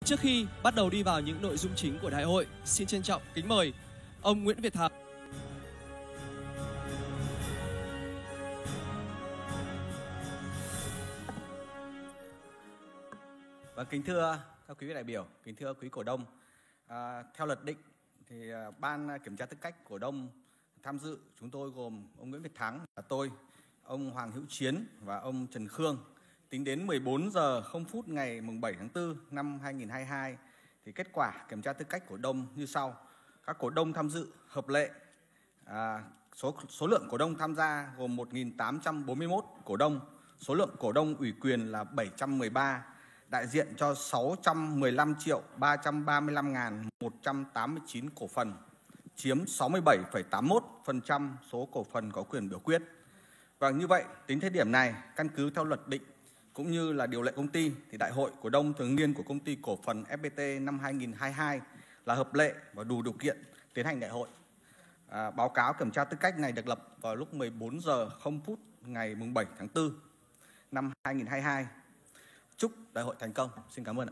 Trước khi bắt đầu đi vào những nội dung chính của đại hội, xin trân trọng kính mời ông Nguyễn Việt Thắng. Và kính thưa các quý vị đại biểu, kính thưa quý cổ đông, theo luật định thì ban kiểm tra tư cách cổ đông tham dự chúng tôi gồm ông Nguyễn Việt Thắng và tôi, ông Hoàng Hữu Chiến và ông Trần Khương. Tính đến 14 giờ 0 phút ngày 7 tháng 4 năm 2022 thì kết quả kiểm tra tư cách cổ đông như sau. Các cổ đông tham dự hợp lệ, số lượng cổ đông tham gia gồm 1.841 cổ đông, số lượng cổ đông ủy quyền là 713, đại diện cho 615.335.189 cổ phần, chiếm 67,81% số cổ phần có quyền biểu quyết. Và như vậy, tính thời điểm này, căn cứ theo luật định cũng như là điều lệ công ty, thì Đại hội cổ đông thường niên của công ty cổ phần FPT năm 2022 là hợp lệ và đủ điều kiện tiến hành đại hội. Báo cáo kiểm tra tư cách này được lập vào lúc 14 giờ 0 phút ngày 7 tháng 4 năm 2022. Chúc đại hội thành công. Xin cảm ơn ạ.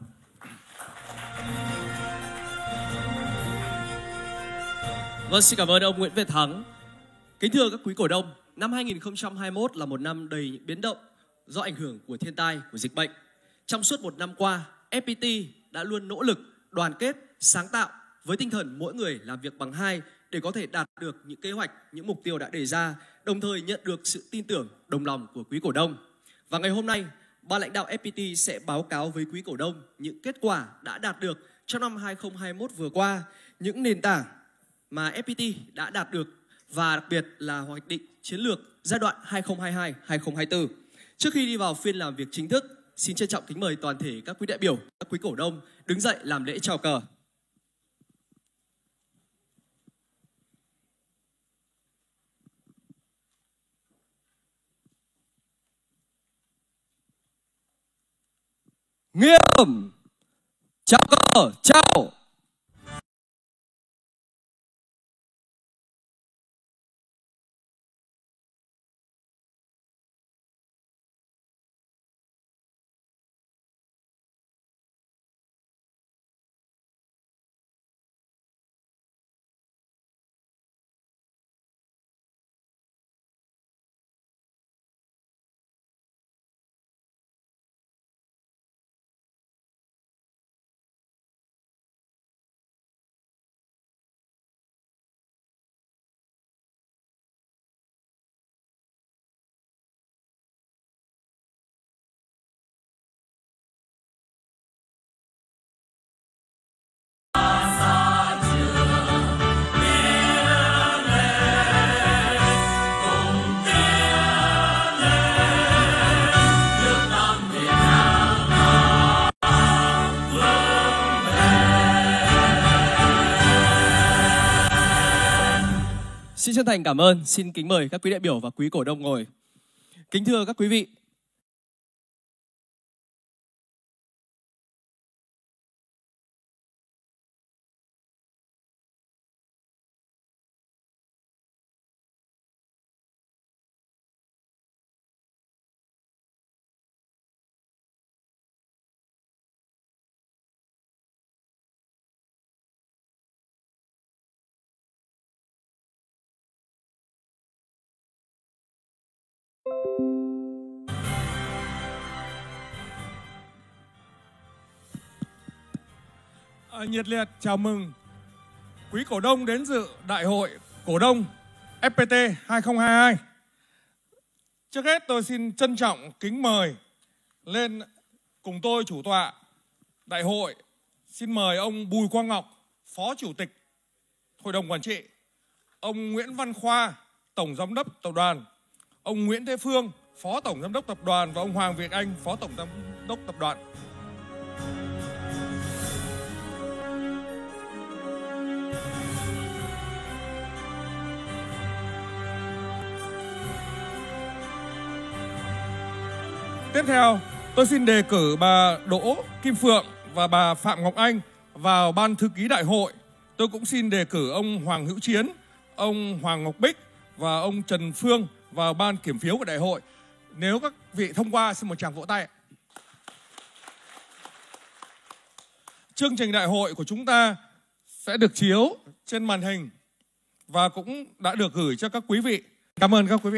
Vâng, xin cảm ơn ông Nguyễn Việt Thắng. Kính thưa các quý cổ đông, năm 2021 là một năm đầy biến động do ảnh hưởng của thiên tai, của dịch bệnh. Trong suốt một năm qua, FPT đã luôn nỗ lực, đoàn kết, sáng tạo với tinh thần mỗi người làm việc bằng hai để có thể đạt được những kế hoạch, những mục tiêu đã đề ra, đồng thời nhận được sự tin tưởng, đồng lòng của quý cổ đông. Và ngày hôm nay, ban lãnh đạo FPT sẽ báo cáo với quý cổ đông những kết quả đã đạt được trong năm 2021 vừa qua, những nền tảng mà FPT đã đạt được và đặc biệt là hoạch định chiến lược giai đoạn 2022-2024. Trước khi đi vào phiên làm việc chính thức, xin trân trọng kính mời toàn thể các quý đại biểu, các quý cổ đông đứng dậy làm lễ chào cờ. Nghiêm! Chào cờ! Chào! Xin chân thành cảm ơn, xin kính mời các quý đại biểu và quý cổ đông ngồi. Kính thưa các quý vị, nhiệt liệt chào mừng quý cổ đông đến dự Đại hội cổ đông FPT 2022. Trước hết tôi xin trân trọng kính mời lên cùng tôi chủ tọa đại hội. Xin mời ông Bùi Quang Ngọc, Phó Chủ tịch Hội đồng Quản trị, ông Nguyễn Văn Khoa, Tổng Giám đốc Tập đoàn, ông Nguyễn Thế Phương, Phó Tổng Giám đốc Tập đoàn và ông Hoàng Việt Anh, Phó Tổng Giám đốc Tập đoàn. Tiếp theo, tôi xin đề cử bà Đỗ Kim Phượng và bà Phạm Ngọc Anh vào ban thư ký đại hội. Tôi cũng xin đề cử ông Hoàng Hữu Chiến, ông Hoàng Ngọc Bích và ông Trần Phương vào ban kiểm phiếu của đại hội. Nếu các vị thông qua, xin một tràng vỗ tay. chương trình đại hội của chúng ta sẽ được chiếu trên màn hình và cũng đã được gửi cho các quý vị. Cảm ơn các quý vị.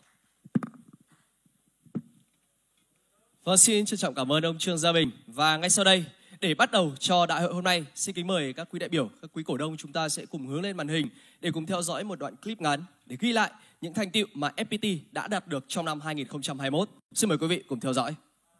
Vâng, xin trân trọng cảm ơn ông Trương Gia Bình. Và ngay sau đây, để bắt đầu cho đại hội hôm nay, xin kính mời các quý đại biểu, các quý cổ đông chúng ta sẽ cùng hướng lên màn hình để cùng theo dõi một đoạn clip ngắn để ghi lại những thành tựu mà FPT đã đạt được trong năm 2021. Xin mời quý vị cùng theo dõi.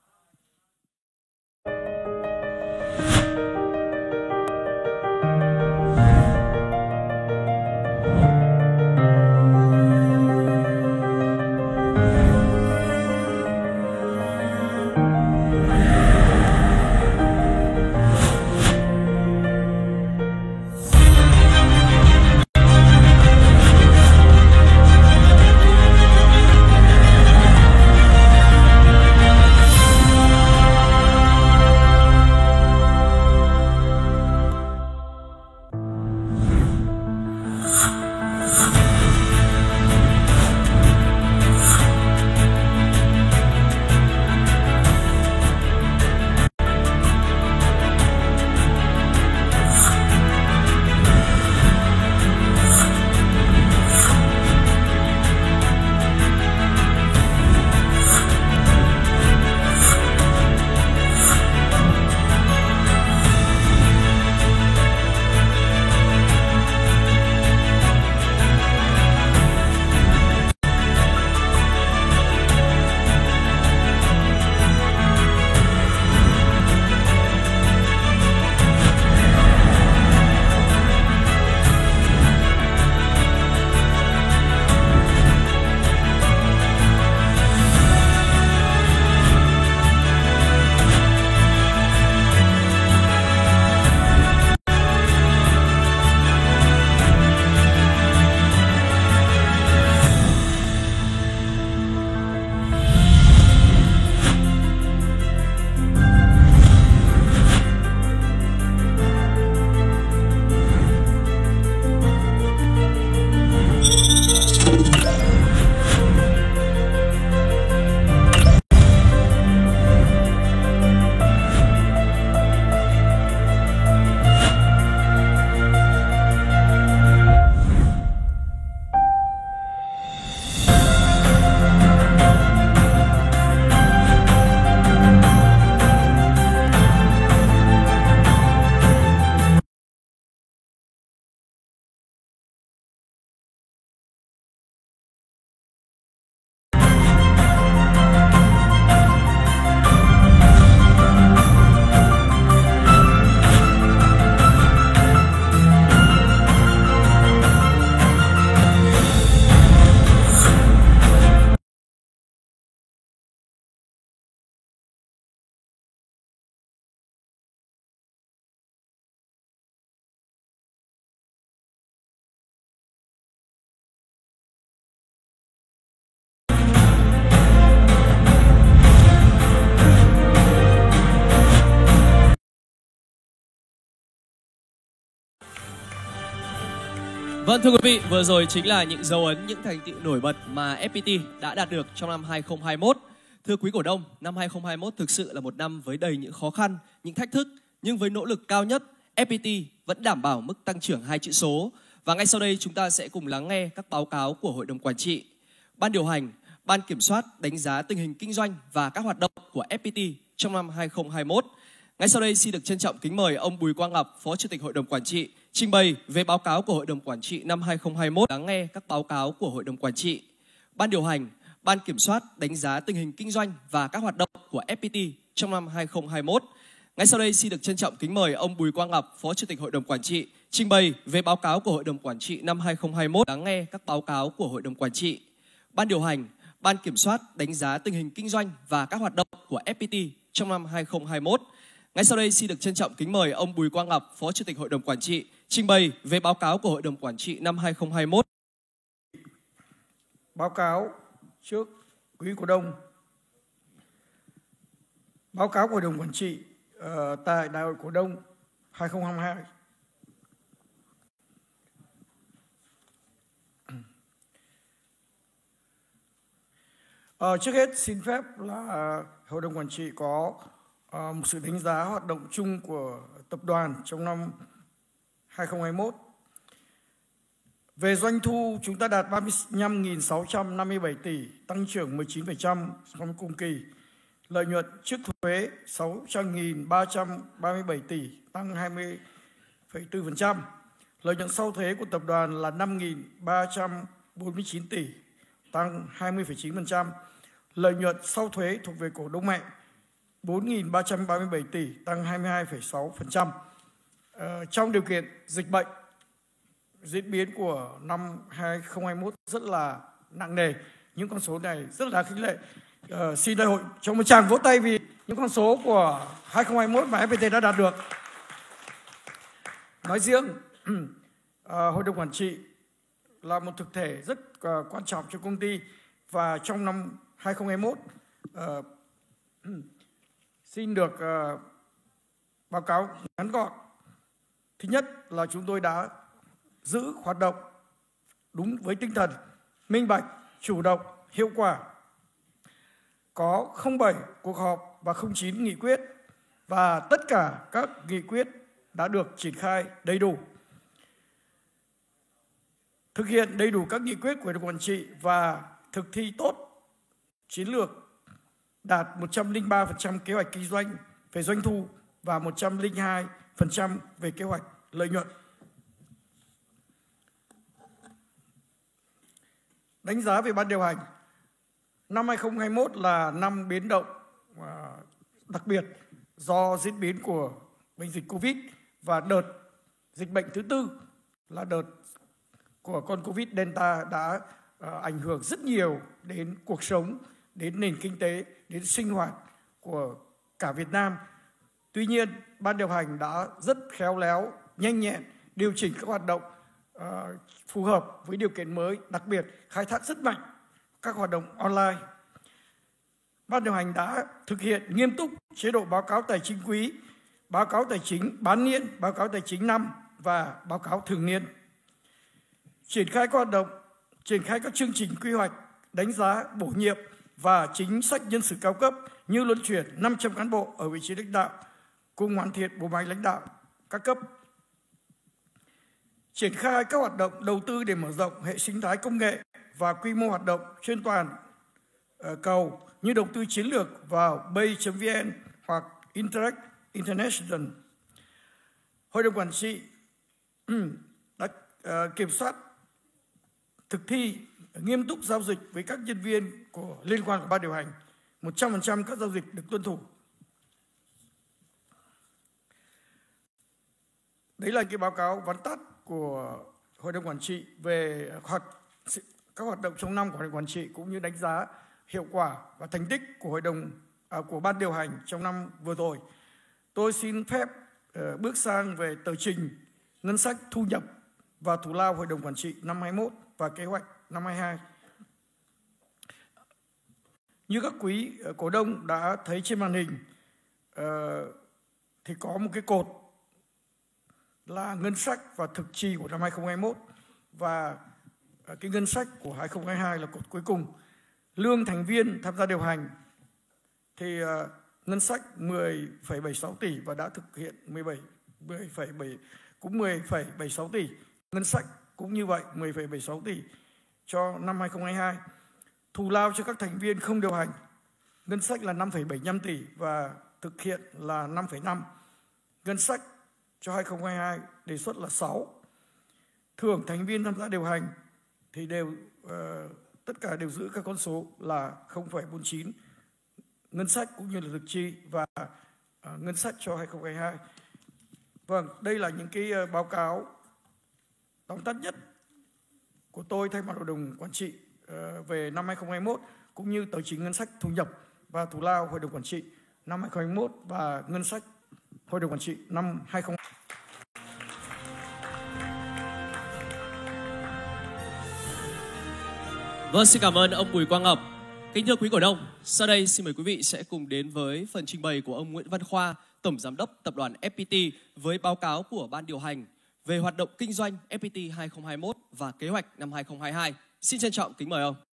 Vâng, thưa quý vị, vừa rồi chính là những dấu ấn, những thành tựu nổi bật mà FPT đã đạt được trong năm 2021. Thưa quý cổ đông, năm 2021 thực sự là một năm với đầy những khó khăn, những thách thức, nhưng với nỗ lực cao nhất, FPT vẫn đảm bảo mức tăng trưởng 2 chữ số. Và ngay sau đây chúng ta sẽ cùng lắng nghe các báo cáo của Hội đồng Quản trị, Ban điều hành, Ban kiểm soát đánh giá tình hình kinh doanh và các hoạt động của FPT trong năm 2021. Ngay sau đây xin được trân trọng kính mời ông Bùi Quang Ngọc, Phó Chủ tịch Hội đồng Quản trị, trình bày về báo cáo của Hội đồng Quản trị năm 2021. Lắng nghe các báo cáo của Hội đồng Quản trị, Ban điều hành, Ban kiểm soát đánh giá tình hình kinh doanh và các hoạt động của FPT trong năm 2021. Ngay sau đây xin được trân trọng kính mời ông Bùi Quang Ngọc, Phó Chủ tịch Hội đồng Quản trị, trình bày về báo cáo của Hội đồng Quản trị năm 2021. Lắng nghe các báo cáo của Hội đồng Quản trị, Ban điều hành, Ban kiểm soát đánh giá tình hình kinh doanh và các hoạt động của FPT trong năm 2021. Ngay sau đây xin được trân trọng kính mời ông Bùi Quang Ngọc, Phó Chủ tịch Hội đồng Quản trị, trình bày về báo cáo của Hội đồng Quản trị năm 2021. Báo cáo trước quý cổ đông. Báo cáo của Hội đồng Quản trị tại Đại hội cổ đông 2022. Trước hết xin phép là Hội đồng Quản trị có một sự đánh giá hoạt động chung của tập đoàn trong năm 2021. Về doanh thu, chúng ta đạt 35.657 tỷ, tăng trưởng 19% so với cùng kỳ. Lợi nhuận trước thuế 600.337 tỷ, tăng 20,4%. Lợi nhuận sau thuế của tập đoàn là 5.349 tỷ, tăng 20,9%. Lợi nhuận sau thuế thuộc về cổ đông mẹ 4.337 tỷ, tăng 22,6%. Trong điều kiện dịch bệnh, diễn biến của năm 2021 rất là nặng nề. Những con số này rất là đáng khích lệ. Xin đại hội cho một tràng vỗ tay vì những con số của 2021 mà FPT đã đạt được. Nói riêng, Hội đồng Quản trị là một thực thể rất quan trọng cho công ty, và trong năm 2021 xin được báo cáo ngắn gọn. Thứ nhất là chúng tôi đã giữ hoạt động đúng với tinh thần minh bạch, chủ động, hiệu quả. Có 07 cuộc họp và 09 nghị quyết, và tất cả các nghị quyết đã được triển khai đầy đủ. Thực hiện đầy đủ các nghị quyết của Hội đồng Quản trị và thực thi tốt chiến lược, đạt 103% kế hoạch kinh doanh về doanh thu và 102% về kế hoạch lợi nhuận. Đánh giá về ban điều hành, năm 2021 là năm biến động đặc biệt do diễn biến của bệnh dịch Covid, và đợt dịch bệnh thứ tư là đợt của con Covid Delta đã ảnh hưởng rất nhiều đến cuộc sống, đến nền kinh tế, đến sinh hoạt của cả Việt Nam. Tuy nhiên, ban điều hành đã rất khéo léo, nhanh nhẹn điều chỉnh các hoạt động phù hợp với điều kiện mới, đặc biệt khai thác rất mạnh các hoạt động online. Ban điều hành đã thực hiện nghiêm túc chế độ báo cáo tài chính quý, báo cáo tài chính bán niên, báo cáo tài chính năm và báo cáo thường niên. Triển khai các hoạt động, triển khai các chương trình quy hoạch, đánh giá, bổ nhiệm và chính sách nhân sự cao cấp như luân chuyển 500 cán bộ ở vị trí lãnh đạo, cùng hoàn thiện bộ máy lãnh đạo các cấp. Triển khai các hoạt động đầu tư để mở rộng hệ sinh thái công nghệ và quy mô hoạt động trên toàn cầu như đầu tư chiến lược vào Bay.vn hoặc Interact International. Hội đồng Quản trị đã kiểm soát thực thi nghiêm túc giao dịch với các nhân viên liên quan của ban điều hành. 100% các giao dịch được tuân thủ. Đấy là cái báo cáo vắn tắt của Hội đồng Quản trị về các hoạt động trong năm của Hội đồng Quản trị, cũng như đánh giá hiệu quả và thành tích của của ban điều hành trong năm vừa rồi. Tôi xin phép bước sang về tờ trình ngân sách, thu nhập và thù lao Hội đồng Quản trị năm 21 và kế hoạch năm 22. Như các quý cổ đông đã thấy trên màn hình, thì có một cái cột là ngân sách và thực chi của năm 2021, và cái ngân sách của 2022 là cột cuối cùng. Lương thành viên tham gia điều hành thì ngân sách 10,76 tỷ và đã thực hiện 10,76 tỷ. Ngân sách cũng như vậy, 10,76 tỷ cho năm 2022. Thù lao cho các thành viên không điều hành, ngân sách là 5,75 tỷ và thực hiện là 5,5. Ngân sách cho 2022 đề xuất là 6. Thưởng thành viên tham gia điều hành thì tất cả đều giữ các con số là 0,49. Ngân sách cũng như là thực chi và ngân sách cho 2022. Vâng, đây là những cái báo cáo tóm tắt nhất của tôi thay mặt Hội đồng Quản trị về năm 2021, cũng như tờ trình ngân sách, thu nhập và thù lao Hội đồng Quản trị năm 2021 và ngân sách Hội đồng Quản trị năm 2022. Vâng, xin cảm ơn ông Bùi Quang Ngọc. Kính thưa quý cổ đông, sau đây xin mời quý vị sẽ cùng đến với phần trình bày của ông Nguyễn Văn Khoa, Tổng Giám đốc Tập đoàn FPT với báo cáo của Ban điều hành về hoạt động kinh doanh FPT 2021 và kế hoạch năm 2022. Xin trân trọng kính mời ông.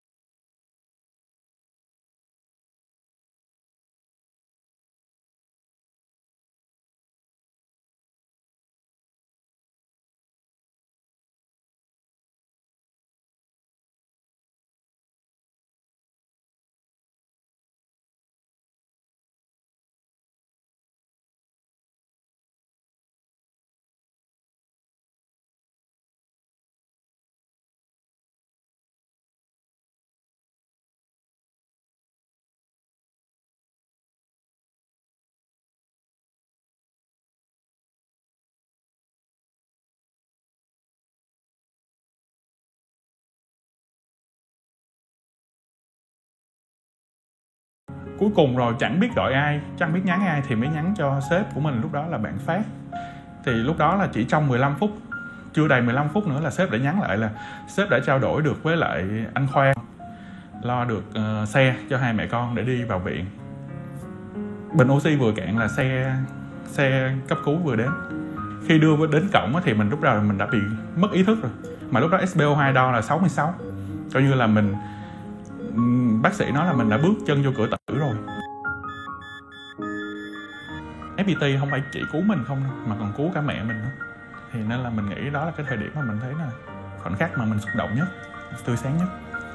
cuối cùng rồi chẳng biết gọi ai, chẳng biết nhắn ai thì mới nhắn cho sếp của mình, lúc đó là bạn Phát. Thì lúc đó là chỉ trong 15 phút, chưa đầy 15 phút nữa là sếp đã nhắn lại là sếp đã trao đổi được với lại anh Khoa, lo được xe cho hai mẹ con để đi vào viện. Bình oxy vừa cạn là xe cấp cứu vừa đến. Khi đưa đến cổng thì mình lúc đầu mình đã bị mất ý thức rồi. Mà lúc đó SpO2 đo là 66. Coi như là mình, bác sĩ nói là mình đã bước chân vô cửa tử rồi. FPT không phải chỉ cứu mình không đâu, mà còn cứu cả mẹ mình nữa. Thì nên là mình nghĩ đó là cái thời điểm mà mình thấy là khoảnh khắc mà mình xúc động nhất, tươi sáng nhất.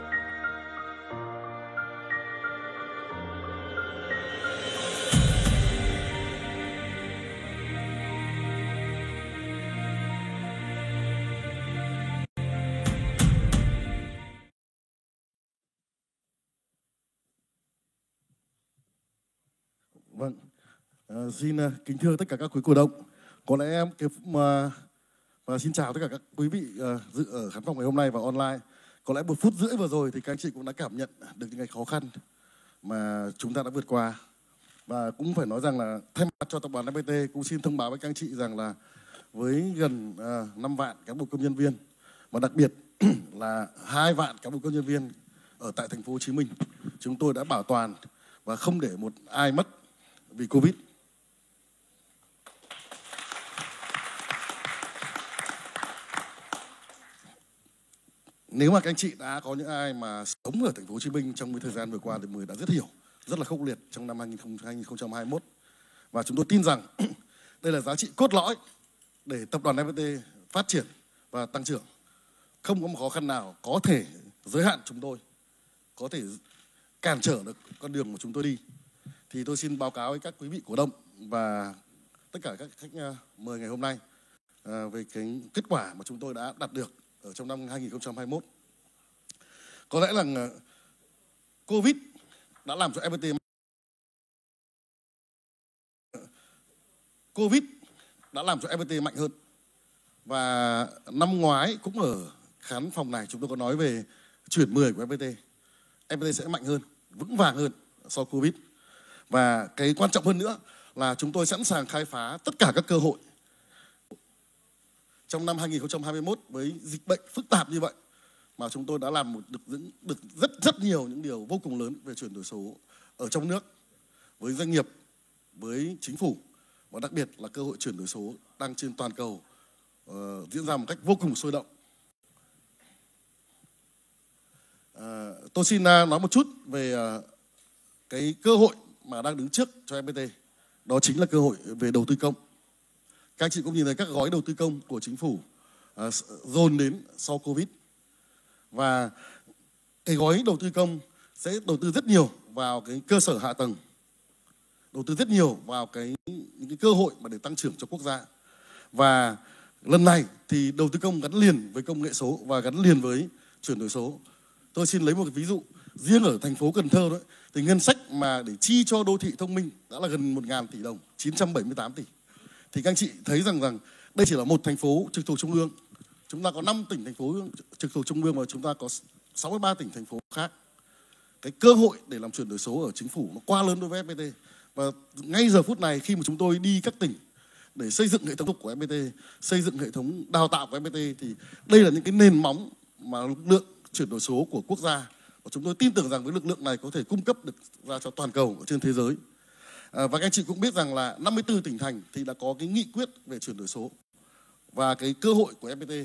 Vâng, xin kính thưa tất cả các quý cổ đông. Có lẽ và xin chào tất cả các quý vị dự ở khán phòng ngày hôm nay và online. Có lẽ 1 phút rưỡi vừa rồi thì các anh chị cũng đã cảm nhận được những cái khó khăn mà chúng ta đã vượt qua. Và cũng phải nói rằng là thay mặt cho tập đoàn FPT cũng xin thông báo với các anh chị rằng là với gần 5 vạn cán bộ công nhân viên và đặc biệt là 2 vạn cán bộ công nhân viên ở tại thành phố Hồ Chí Minh, chúng tôi đã bảo toàn và không để một ai mất vì Covid. Nếu mà các anh chị đã có những ai mà sống ở thành phố Hồ Chí Minh trong cái thời gian vừa qua thì người đã rất hiểu, rất là khốc liệt trong năm 2021. Và chúng tôi tin rằng đây là giá trị cốt lõi để tập đoàn FPT phát triển và tăng trưởng. Không có một khó khăn nào có thể giới hạn chúng tôi, có thể cản trở được con đường mà chúng tôi đi. Thì tôi xin báo cáo với các quý vị cổ đông và tất cả các khách mời ngày hôm nay về cái kết quả mà chúng tôi đã đạt được ở trong năm 2021. Có lẽ là Covid đã làm cho FPT mạnh hơn. Và năm ngoái cũng ở khán phòng này chúng tôi có nói về chuyển 10 của FPT. FPT sẽ mạnh hơn, vững vàng hơn sau Covid. Và cái quan trọng hơn nữa là chúng tôi sẵn sàng khai phá tất cả các cơ hội. Trong năm 2021 với dịch bệnh phức tạp như vậy mà chúng tôi đã làm được rất nhiều những điều vô cùng lớn về chuyển đổi số ở trong nước, với doanh nghiệp, với chính phủ, và đặc biệt là cơ hội chuyển đổi số đang trên toàn cầu diễn ra một cách vô cùng sôi động. Tôi xin nói một chút về cái cơ hội mà đang đứng trước cho FPT, đó chính là cơ hội về đầu tư công. Các anh chị cũng nhìn thấy các gói đầu tư công của chính phủ dồn đến sau Covid. Và cái gói đầu tư công sẽ đầu tư rất nhiều vào cái cơ sở hạ tầng, đầu tư rất nhiều vào những cái cơ hội mà để tăng trưởng cho quốc gia. Và lần này thì đầu tư công gắn liền với công nghệ số và gắn liền với chuyển đổi số. Tôi xin lấy một cái ví dụ, riêng ở thành phố Cần Thơ đấy, thì ngân sách mà để chi cho đô thị thông minh đã là gần 1.000 tỷ đồng, 978 tỷ. Thì các anh chị thấy rằng đây chỉ là một thành phố trực thuộc trung ương. Chúng ta có 5 tỉnh thành phố trực thuộc trung ương và chúng ta có 63 tỉnh thành phố khác. Cái cơ hội để làm chuyển đổi số ở chính phủ nó quá lớn đối với FPT. Và ngay giờ phút này khi mà chúng tôi đi các tỉnh để xây dựng hệ thống của FPT, xây dựng hệ thống đào tạo của FPT, thì đây là những cái nền móng mà lực lượng chuyển đổi số của quốc gia. Và chúng tôi tin tưởng rằng với lực lượng này có thể cung cấp được ra cho toàn cầu ở trên thế giới. Và các anh chị cũng biết rằng là 54 tỉnh thành thì đã có cái nghị quyết về chuyển đổi số. Và cái cơ hội của FPT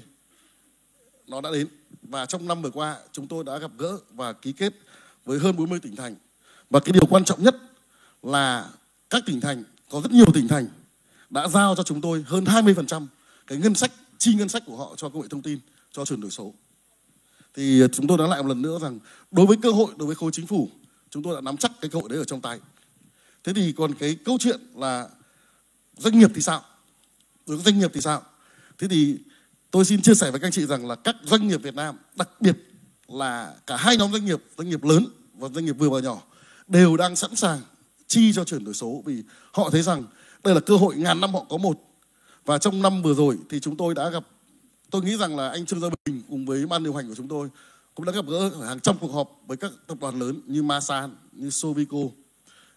nó đã đến. Và trong năm vừa qua chúng tôi đã gặp gỡ và ký kết với hơn 40 tỉnh thành. Và cái điều quan trọng nhất là các tỉnh thành, có rất nhiều tỉnh thành đã giao cho chúng tôi hơn 20% cái chi ngân sách của họ cho công nghệ thông tin, cho chuyển đổi số. Thì chúng tôi đã lại một lần nữa rằng đối với cơ hội, đối với khối chính phủ, chúng tôi đã nắm chắc cái cơ hội đấy ở trong tay. Thế thì còn cái câu chuyện là doanh nghiệp thì sao? Đối với doanh nghiệp thì sao? Thế thì tôi xin chia sẻ với các anh chị rằng là các doanh nghiệp Việt Nam, đặc biệt là cả hai nhóm doanh nghiệp lớn và doanh nghiệp vừa và nhỏ, đều đang sẵn sàng chi cho chuyển đổi số, vì họ thấy rằng đây là cơ hội ngàn năm họ có một. Và trong năm vừa rồi thì chúng tôi đã gặp, tôi nghĩ rằng là anh Trương Gia Bình cùng với ban điều hành của chúng tôi cũng đã gặp gỡ ở hàng trăm cuộc họp với các tập đoàn lớn như Masan, như Sovico,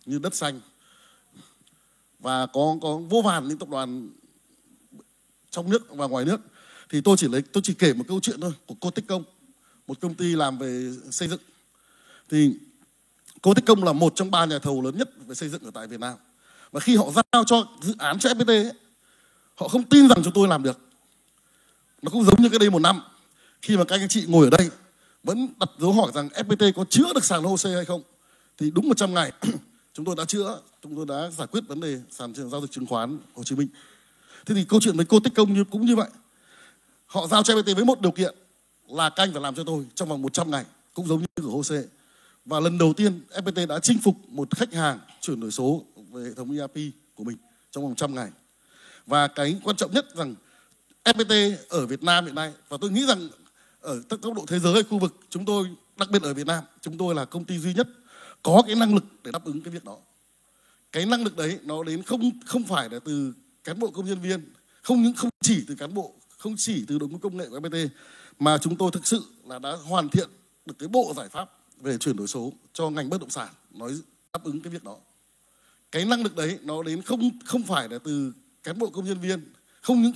như Đất Xanh, và có vô vàn những tập đoàn trong nước và ngoài nước. Thì tôi chỉ kể một câu chuyện thôi của Cô Tích Công, một công ty làm về xây dựng. Thì Cô Tích Công là một trong 3 nhà thầu lớn nhất về xây dựng ở tại Việt Nam. Và khi họ giao cho dự án cho FPT ấy, họ không tin rằng chúng tôi làm được. Nó cũng giống như cái đây một năm, khi mà các anh chị ngồi ở đây vẫn đặt dấu hỏi rằng FPT có chữa được sàn HOSE hay không. Thì đúng 100 ngày chúng tôi đã chữa, chúng tôi đã giải quyết vấn đề sàn giao dịch chứng khoán Hồ Chí Minh. Thế thì câu chuyện với Cô Tích Công cũng như vậy. Họ giao cho FPT với một điều kiện là các anh phải làm cho tôi trong vòng 100 ngày, cũng giống như của HOSE. Và lần đầu tiên FPT đã chinh phục một khách hàng chuyển đổi số về hệ thống ERP của mình trong vòng 100 ngày. Và cái quan trọng nhất rằng FPT ở Việt Nam hiện nay, và tôi nghĩ rằng ở tốc độ thế giới, khu vực, chúng tôi, đặc biệt ở Việt Nam, chúng tôi là công ty duy nhất có cái năng lực để đáp ứng cái việc đó. Cái năng lực đấy nó đến không phải là từ cán bộ công nhân viên, không chỉ từ cán bộ, không chỉ từ đội ngũ công nghệ của FPT, mà chúng tôi thực sự là đã hoàn thiện được cái bộ giải pháp về chuyển đổi số cho ngành bất động sản, nói đáp ứng cái việc đó. Cái năng lực đấy nó đến không phải là từ cán bộ công nhân viên, không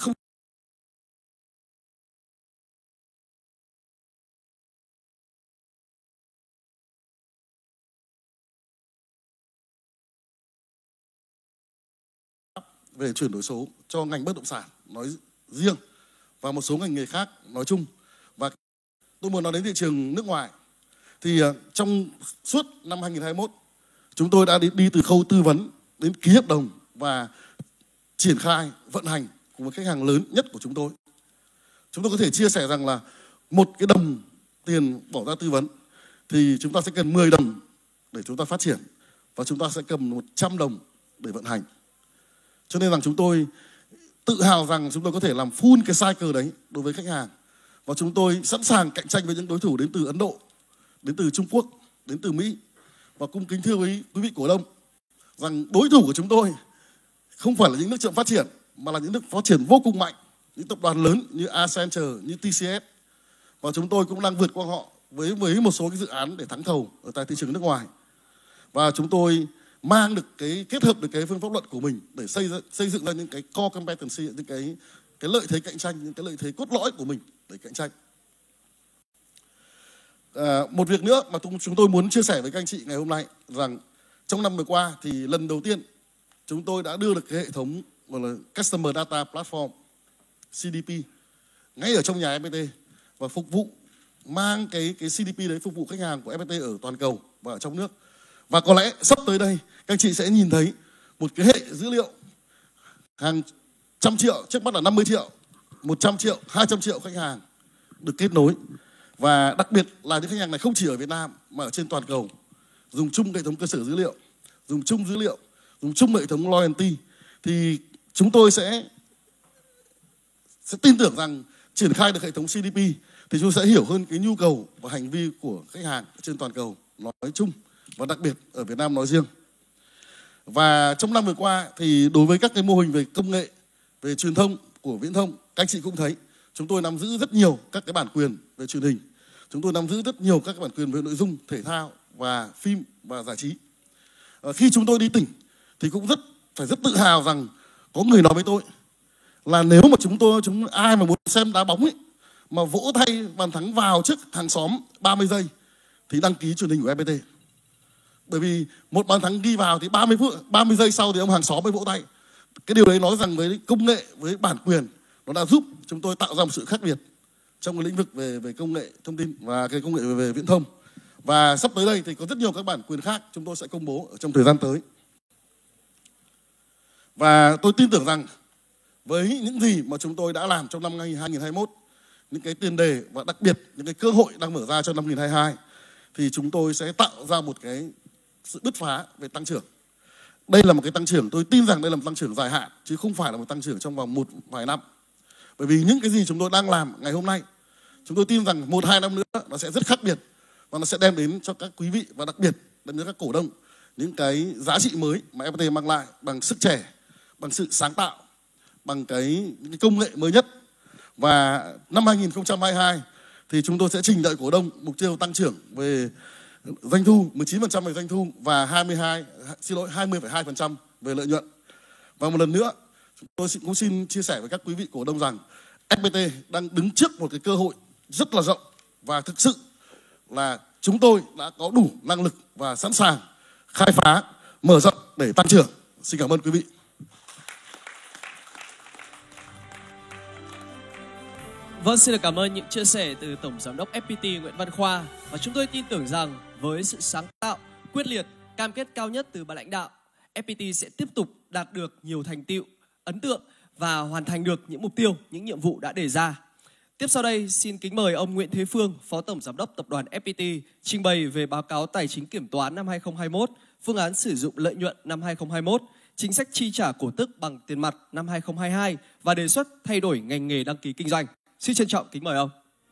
về chuyển đổi số cho ngành bất động sản nói riêng và một số ngành nghề khác nói chung. Và tôi muốn nói đến thị trường nước ngoài. Thì trong suốt năm 2021, chúng tôi đã đi từ khâu tư vấn đến ký hợp đồng và triển khai vận hành của một khách hàng lớn nhất của chúng tôi. Chúng tôi có thể chia sẻ rằng là một cái đồng tiền bỏ ra tư vấn thì chúng ta sẽ cần 10 đồng để chúng ta phát triển, và chúng ta sẽ cần 100 đồng để vận hành. Cho nên rằng chúng tôi tự hào rằng chúng tôi có thể làm full cái cycle đấy đối với khách hàng. Và chúng tôi sẵn sàng cạnh tranh với những đối thủ đến từ Ấn Độ, đến từ Trung Quốc, đến từ Mỹ. Và cũng kính thưa với quý vị cổ đông rằng đối thủ của chúng tôi không phải là những nước chậm phát triển, mà là những nước phát triển vô cùng mạnh, những tập đoàn lớn như Accenture, như TCS. Và chúng tôi cũng đang vượt qua họ với một số cái dự án để thắng thầu ở tại thị trường nước ngoài. Và chúng tôi mang được kết hợp được cái phương pháp luận của mình để xây dựng ra những cái core competency, những cái lợi thế cạnh tranh, những cái lợi thế cốt lõi của mình để cạnh tranh. Một việc nữa mà chúng tôi muốn chia sẻ với các anh chị ngày hôm nay rằng trong năm vừa qua thì lần đầu tiên chúng tôi đã đưa được cái hệ thống gọi là Customer Data Platform CDP ngay ở trong nhà FPT và phục vụ, mang cái CDP đấy phục vụ khách hàng của FPT ở toàn cầu và ở trong nước. Và có lẽ sắp tới đây các anh chị sẽ nhìn thấy một cái hệ dữ liệu hàng trăm triệu, trước mắt là 50 triệu, 100 triệu, 200 triệu khách hàng được kết nối. Và đặc biệt là những khách hàng này không chỉ ở Việt Nam mà ở trên toàn cầu, dùng chung hệ thống cơ sở dữ liệu, dùng chung dữ liệu, dùng chung hệ thống loyalty. Thì chúng tôi sẽ tin tưởng rằng triển khai được hệ thống CDP thì chúng sẽ hiểu hơn cái nhu cầu và hành vi của khách hàng trên toàn cầu nói chung và đặc biệt ở Việt Nam nói riêng. Và trong năm vừa qua thì đối với các cái mô hình về công nghệ, về truyền thông của viễn thông, các anh chị cũng thấy chúng tôi nắm giữ rất nhiều các cái bản quyền về truyền hình, chúng tôi nắm giữ rất nhiều các cái bản quyền về nội dung thể thao và phim và giải trí. Khi chúng tôi đi tỉnh thì cũng phải rất tự hào rằng có người nói với tôi là nếu mà ai mà muốn xem đá bóng ấy mà vỗ tay bàn thắng vào trước hàng xóm 30 giây thì đăng ký truyền hình của FPT. Bởi vì một bàn thắng ghi vào thì 30 giây sau thì ông hàng xóm mới vỗ tay. Cái điều đấy nói rằng với công nghệ, với bản quyền, nó đã giúp chúng tôi tạo ra một sự khác biệt trong cái lĩnh vực về công nghệ thông tin và cái công nghệ về viễn thông. Và sắp tới đây thì có rất nhiều các bản quyền khác chúng tôi sẽ công bố ở trong thời gian tới. Và tôi tin tưởng rằng với những gì mà chúng tôi đã làm trong năm 2021, những cái tiền đề và đặc biệt những cái cơ hội đang mở ra cho năm 2022 thì chúng tôi sẽ tạo ra một cái sự bứt phá về tăng trưởng. Đây là một cái tăng trưởng, tôi tin rằng đây là một tăng trưởng dài hạn chứ không phải là một tăng trưởng trong vòng một vài năm. Bởi vì những cái gì chúng tôi đang làm ngày hôm nay, chúng tôi tin rằng 1-2 năm nữa nó sẽ rất khác biệt và nó sẽ đem đến cho các quý vị và đặc biệt đến với các cổ đông những cái giá trị mới mà FPT mang lại bằng sức trẻ, bằng sự sáng tạo, bằng những cái công nghệ mới nhất. Và năm 2022 thì chúng tôi sẽ trình đại cổ đông mục tiêu tăng trưởng về doanh thu, 19% về doanh thu và 20,2% về lợi nhuận. Và một lần nữa, tôi cũng xin chia sẻ với các quý vị cổ đông rằng FPT đang đứng trước một cái cơ hội rất là rộng và thực sự là chúng tôi đã có đủ năng lực và sẵn sàng khai phá, mở rộng để tăng trưởng. Xin cảm ơn quý vị. Vâng, xin được cảm ơn những chia sẻ từ Tổng Giám đốc FPT Nguyễn Văn Khoa. Và chúng tôi tin tưởng rằng với sự sáng tạo, quyết liệt, cam kết cao nhất từ ban lãnh đạo, FPT sẽ tiếp tục đạt được nhiều thành tựu ấn tượng và hoàn thành được những mục tiêu, những nhiệm vụ đã đề ra. Tiếp sau đây, xin kính mời ông Nguyễn Thế Phương, Phó Tổng Giám đốc Tập đoàn FPT trình bày về báo cáo tài chính kiểm toán năm 2021, phương án sử dụng lợi nhuận năm 2021, chính sách chi trả cổ tức bằng tiền mặt năm 2022 và đề xuất thay đổi ngành nghề đăng ký kinh doanh. Xin trân trọng kính mời ông.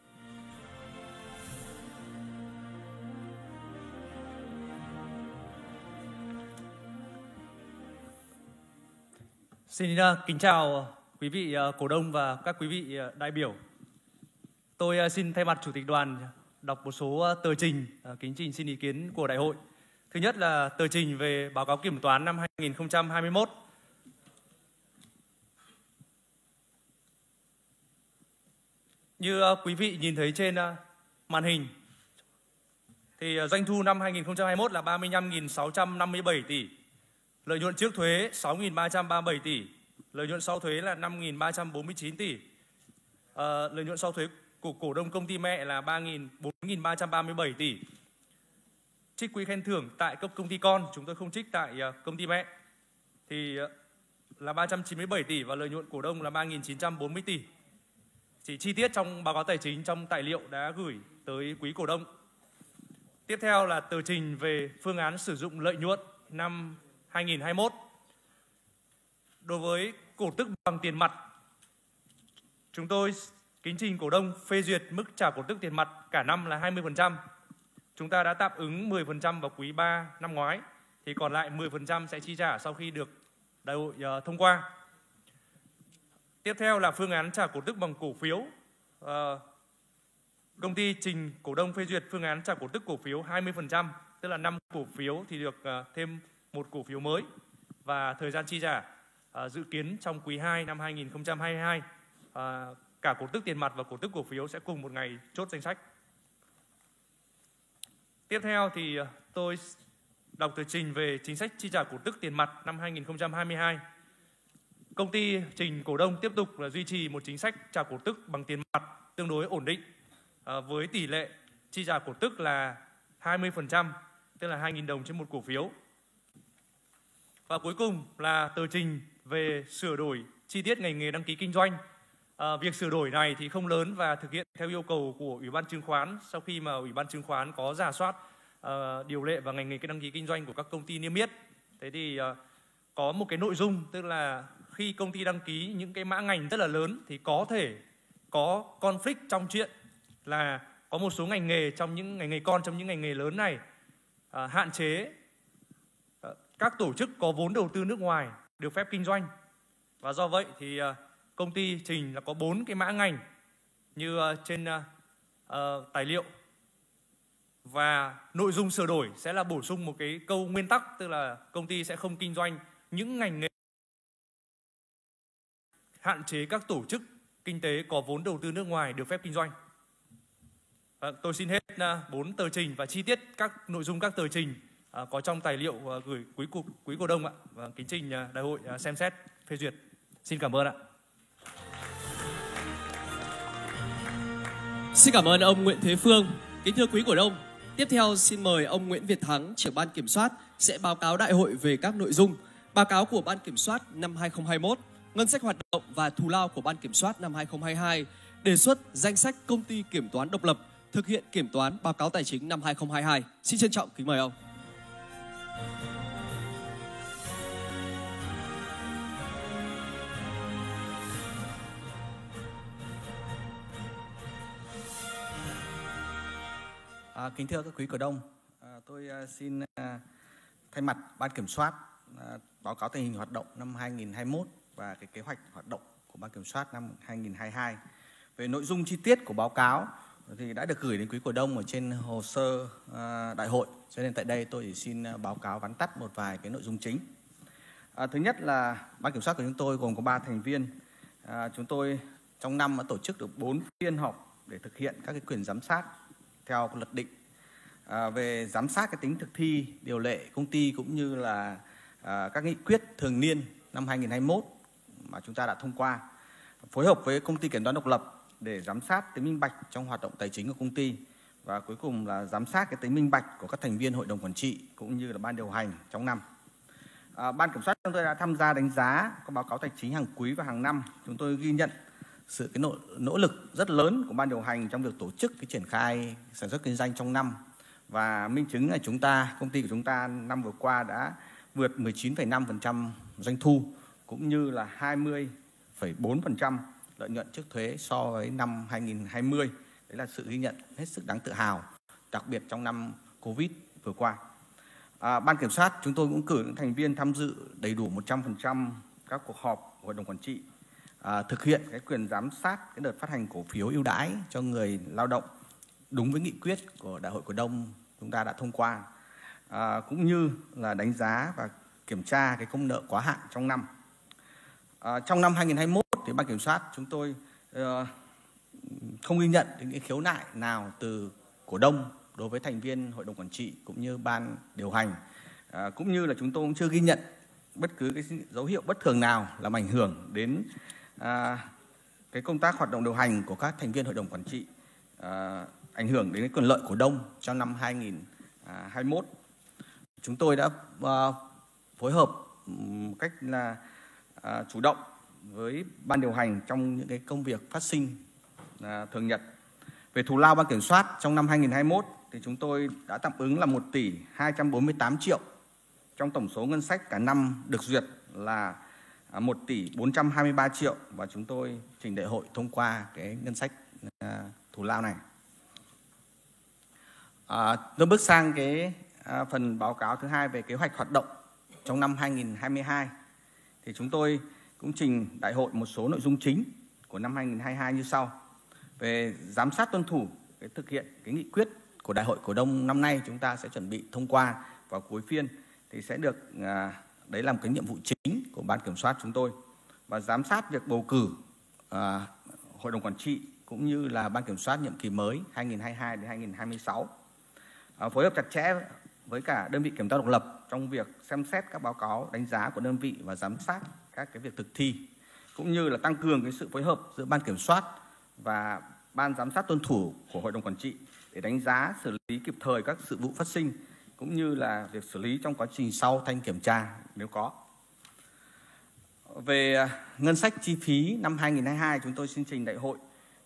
Xin kính chào quý vị cổ đông và các quý vị đại biểu. Tôi xin thay mặt Chủ tịch đoàn đọc một số tờ trình kính trình xin ý kiến của đại hội. Thứ nhất là tờ trình về báo cáo kiểm toán năm 2021. Như quý vị nhìn thấy trên màn hình, thì doanh thu năm 2021 là 35.657 tỷ, lợi nhuận trước thuế 6.337 tỷ, lợi nhuận sau thuế là 5.349 tỷ, lợi nhuận sau thuế của cổ đông công ty mẹ là 4.337 tỷ. Trích quỹ khen thưởng tại các công ty con, chúng tôi không trích tại công ty mẹ, thì là 397 tỷ và lợi nhuận cổ đông là 3.940 tỷ. Chỉ chi tiết trong báo cáo tài chính trong tài liệu đã gửi tới quý cổ đông. Tiếp theo là tờ trình về phương án sử dụng lợi nhuận năm 2021. Đối với cổ tức bằng tiền mặt, chúng tôi kính trình cổ đông phê duyệt mức trả cổ tức tiền mặt cả năm là 20%. Chúng ta đã tạm ứng 10% vào quý 3 năm ngoái, thì còn lại 10% sẽ chi trả sau khi được đại hội thông qua. Tiếp theo là phương án trả cổ tức bằng cổ phiếu. Công ty trình cổ đông phê duyệt phương án trả cổ tức cổ phiếu 20%, tức là 5 cổ phiếu thì được thêm 1 cổ phiếu mới. Và thời gian chi trả dự kiến trong quý 2 năm 2022. Cả cổ tức tiền mặt và cổ tức cổ phiếu sẽ cùng một ngày chốt danh sách. Tiếp theo thì tôi đọc tờ trình về chính sách chi trả cổ tức tiền mặt năm 2022. Công ty trình cổ đông tiếp tục là duy trì một chính sách trả cổ tức bằng tiền mặt tương đối ổn định, với tỷ lệ chi trả cổ tức là 20%, tức là 2.000 đồng trên một cổ phiếu. Và cuối cùng là tờ trình về sửa đổi chi tiết ngành nghề đăng ký kinh doanh. Việc sửa đổi này thì không lớn và thực hiện theo yêu cầu của Ủy ban Chứng khoán sau khi mà Ủy ban Chứng khoán có rà soát điều lệ và ngành nghề đăng ký kinh doanh của các công ty niêm yết. Thế thì có một cái nội dung, tức là khi công ty đăng ký những cái mã ngành rất là lớn thì có thể có conflict trong chuyện là có một số ngành nghề trong những ngành nghề con trong những ngành nghề lớn này hạn chế các tổ chức có vốn đầu tư nước ngoài được phép kinh doanh. Và do vậy thì công ty trình là có 4 cái mã ngành như trên tài liệu. Và nội dung sửa đổi sẽ là bổ sung một cái câu nguyên tắc, tức là công ty sẽ không kinh doanh những ngành nghề hạn chế các tổ chức kinh tế có vốn đầu tư nước ngoài được phép kinh doanh. Tôi xin hết 4 tờ trình và chi tiết các nội dung các tờ trình có trong tài liệu gửi quý cổ đông ạ, và kính trình đại hội xem xét phê duyệt. Xin cảm ơn ạ. Xin cảm ơn ông Nguyễn Thế Phương. Kính thưa quý cổ đông, tiếp theo xin mời ông Nguyễn Việt Thắng, trưởng ban kiểm soát sẽ báo cáo đại hội về các nội dung báo cáo của ban kiểm soát năm 2021, ngân sách hoạt động và thù lao của ban kiểm soát năm 2022, đề xuất danh sách công ty kiểm toán độc lập thực hiện kiểm toán báo cáo tài chính năm 2022. Xin trân trọng kính mời ông. Kính thưa các quý cổ đông, tôi xin thay mặt ban kiểm soát báo cáo tình hình hoạt động năm 2021 và cái kế hoạch hoạt động của ban kiểm soát năm 2022. Về nội dung chi tiết của báo cáo thì đã được gửi đến quý cổ đông ở trên hồ sơ đại hội, cho nên tại đây tôi chỉ xin báo cáo vắn tắt một vài cái nội dung chính. Thứ nhất là ban kiểm soát của chúng tôi gồm có 3 thành viên. Chúng tôi trong năm đã tổ chức được 4 phiên họp để thực hiện các cái quyền giám sát theo luật định về giám sát cái tính thực thi điều lệ công ty cũng như là các nghị quyết thường niên năm 2021 mà chúng ta đã thông qua, phối hợp với công ty kiểm toán độc lập để giám sát tính minh bạch trong hoạt động tài chính của công ty, và cuối cùng là giám sát cái tính minh bạch của các thành viên hội đồng quản trị cũng như là ban điều hành trong năm. Ban kiểm soát chúng tôi đã tham gia đánh giá các báo cáo tài chính hàng quý và hàng năm. Chúng tôi ghi nhận sự cái nỗ lực rất lớn của ban điều hành trong việc tổ chức cái triển khai sản xuất kinh doanh trong năm, và minh chứng là công ty của chúng ta năm vừa qua đã vượt 19,5% doanh thu cũng như là 20,4% lợi nhuận trước thuế so với năm 2020. Đấy là sự ghi nhận hết sức đáng tự hào, đặc biệt trong năm Covid vừa qua. Ban kiểm soát chúng tôi cũng cử những thành viên tham dự đầy đủ 100% các cuộc họp của hội đồng quản trị, thực hiện cái quyền giám sát cái đợt phát hành cổ phiếu ưu đãi cho người lao động đúng với nghị quyết của Đại hội cổ đông chúng ta đã thông qua, cũng như là đánh giá và kiểm tra cái công nợ quá hạn trong năm. Trong năm 2021 thì ban kiểm soát chúng tôi không ghi nhận những cái khiếu nại nào từ cổ đông đối với thành viên hội đồng quản trị cũng như ban điều hành, cũng như là chúng tôi cũng chưa ghi nhận bất cứ cái dấu hiệu bất thường nào làm ảnh hưởng đến cái công tác hoạt động điều hành của các thành viên hội đồng quản trị, ảnh hưởng đến cái quyền lợi cổ đông trong năm 2021. Chúng tôi đã phối hợp cách là chủ động với ban điều hành trong những cái công việc phát sinh thường nhật. Về thù lao ban kiểm soát trong năm 2021 thì chúng tôi đã tạm ứng là 1 tỷ 248 triệu. Trong tổng số ngân sách cả năm được duyệt là 1 tỷ 423 triệu, và chúng tôi trình đại hội thông qua cái ngân sách thù lao này. Tôi bước sang cái phần báo cáo thứ hai về kế hoạch hoạt động trong năm 2022. Thì chúng tôi cũng trình đại hội một số nội dung chính của năm 2022 như sau. Về giám sát tuân thủ cái thực hiện cái nghị quyết của đại hội cổ đông năm nay chúng ta sẽ chuẩn bị thông qua vào cuối phiên, thì sẽ được đấy là một cái nhiệm vụ chính của ban kiểm soát chúng tôi, và giám sát việc bầu cử hội đồng quản trị cũng như là ban kiểm soát nhiệm kỳ mới 2022 đến 2026. Phối hợp chặt chẽ với cả đơn vị kiểm toán độc lập trong việc xem xét các báo cáo đánh giá của đơn vị và giám sát các cái việc thực thi, cũng như là tăng cường cái sự phối hợp giữa ban kiểm soát và ban giám sát tuân thủ của hội đồng quản trị để đánh giá, xử lý kịp thời các sự vụ phát sinh cũng như là việc xử lý trong quá trình sau thanh kiểm tra nếu có. Về ngân sách chi phí năm 2022 chúng tôi xin trình đại hội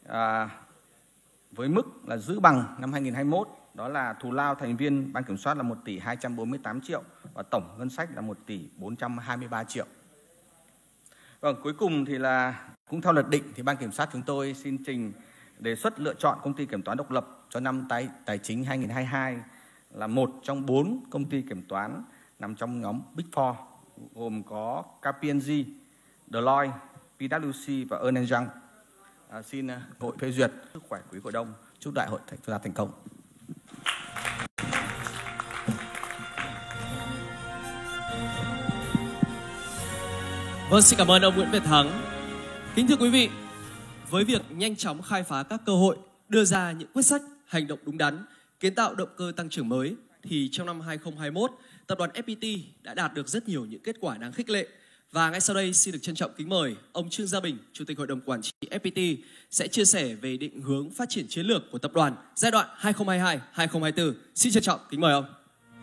với mức là giữ bằng năm 2021, đó là thù lao thành viên ban kiểm soát là 1 tỷ 248 triệu và tổng ngân sách là 1 tỷ 423 triệu. Vâng, cuối cùng thì là cũng theo luật định thì ban kiểm soát chúng tôi xin trình đề xuất lựa chọn công ty kiểm toán độc lập cho năm tài chính 2022 là một trong 4 công ty kiểm toán nằm trong nhóm Big Four, gồm có KPMG, Deloitte, PwC và Ernst & Young. Xin hội phê duyệt. Sức khỏe quý cổ đông, chúc đại hội chúng ta thành công. Vâng, xin cảm ơn ông Nguyễn Việt Thắng. Kính thưa quý vị, với việc nhanh chóng khai phá các cơ hội, đưa ra những quyết sách, hành động đúng đắn, kiến tạo động cơ tăng trưởng mới, thì trong năm 2021, tập đoàn FPT đã đạt được rất nhiều những kết quả đáng khích lệ. Và ngay sau đây xin được trân trọng kính mời ông Trương Gia Bình, Chủ tịch Hội đồng Quản trị FPT sẽ chia sẻ về định hướng phát triển chiến lược của tập đoàn giai đoạn 2022-2024. Xin trân trọng kính mời ông.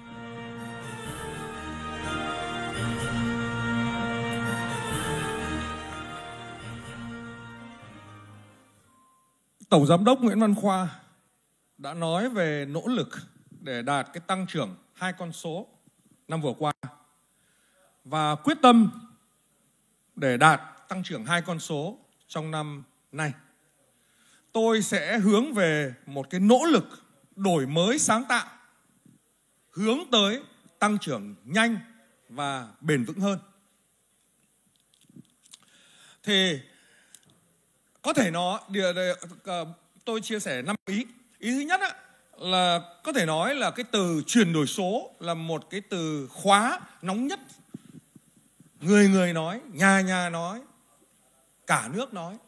Tổng Giám đốc Nguyễn Văn Khoa đã nói về nỗ lực để đạt cái tăng trưởng 2 con số năm vừa qua và quyết tâm để đạt tăng trưởng 2 con số trong năm nay. Tôi sẽ hướng về một cái nỗ lực đổi mới sáng tạo, hướng tới tăng trưởng nhanh và bền vững hơn. Thì có thể tôi chia sẻ 5 ý. Ý thứ nhất là có thể nói là cái từ chuyển đổi số là một cái từ khóa nóng nhất. Người người nói, nhà nhà nói, cả nước nói.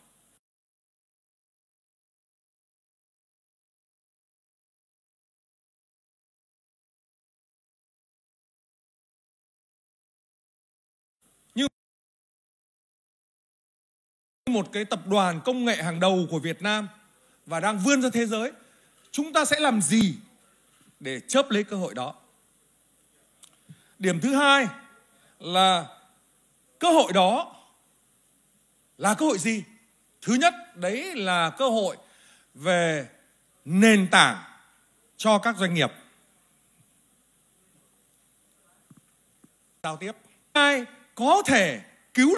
Như một cái tập đoàn công nghệ hàng đầu của Việt Nam và đang vươn ra thế giới, chúng ta sẽ làm gì để chớp lấy cơ hội đó? Điểm thứ hai là cơ hội đó là cơ hội gì? Thứ nhất, đấy là cơ hội về nền tảng cho các doanh nghiệp. Giao tiếp. Hai, có thể cứu.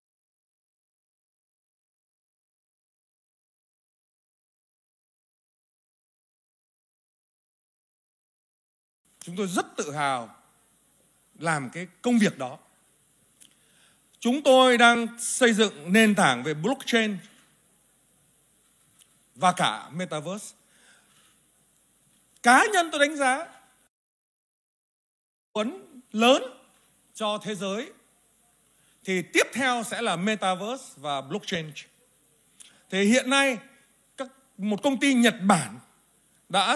Chúng tôi rất tự hào làm cái công việc đó. Chúng tôi đang xây dựng nền tảng về blockchain và cả metaverse. Cá nhân tôi đánh giá lớn cho thế giới thì tiếp theo sẽ là metaverse và blockchain. Thì hiện nay một công ty Nhật Bản đã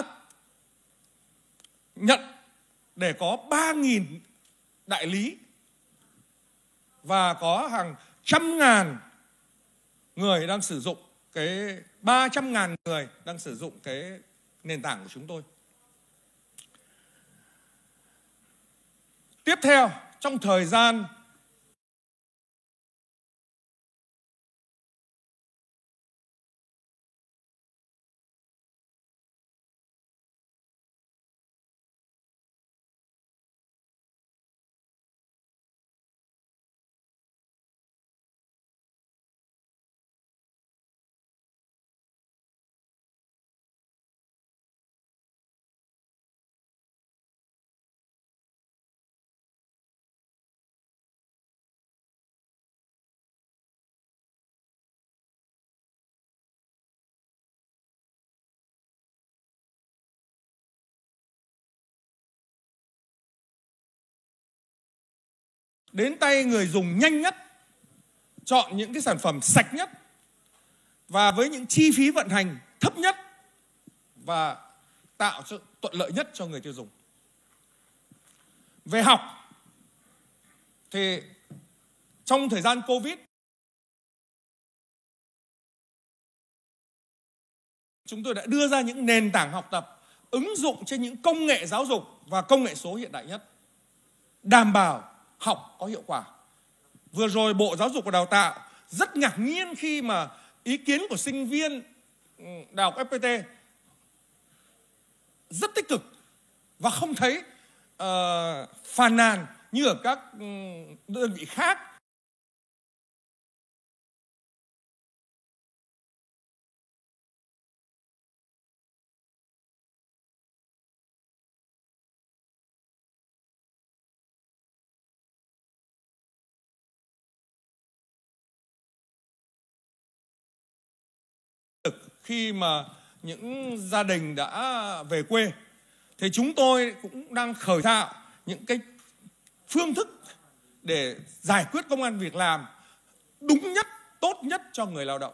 nhận để có 3.000 đại lý và có hàng trăm ngàn người đang sử dụng 300.000 người đang sử dụng cái nền tảng của chúng tôi. Tiếp theo, trong thời gian đến tay người dùng nhanh nhất, chọn những cái sản phẩm sạch nhất và với những chi phí vận hành thấp nhất và tạo cho thuận lợi nhất cho người tiêu dùng. Về học thì trong thời gian Covid, chúng tôi đã đưa ra những nền tảng học tập ứng dụng trên những công nghệ giáo dục và công nghệ số hiện đại nhất, đảm bảo học có hiệu quả. Vừa rồi Bộ Giáo dục và Đào tạo rất ngạc nhiên khi mà ý kiến của sinh viên Đại học FPT rất tích cực và không thấy phàn nàn như ở các đơn vị khác. Khi mà những gia đình đã về quê thì chúng tôi cũng đang khởi thảo những cái phương thức để giải quyết công ăn việc làm đúng nhất, tốt nhất cho người lao động.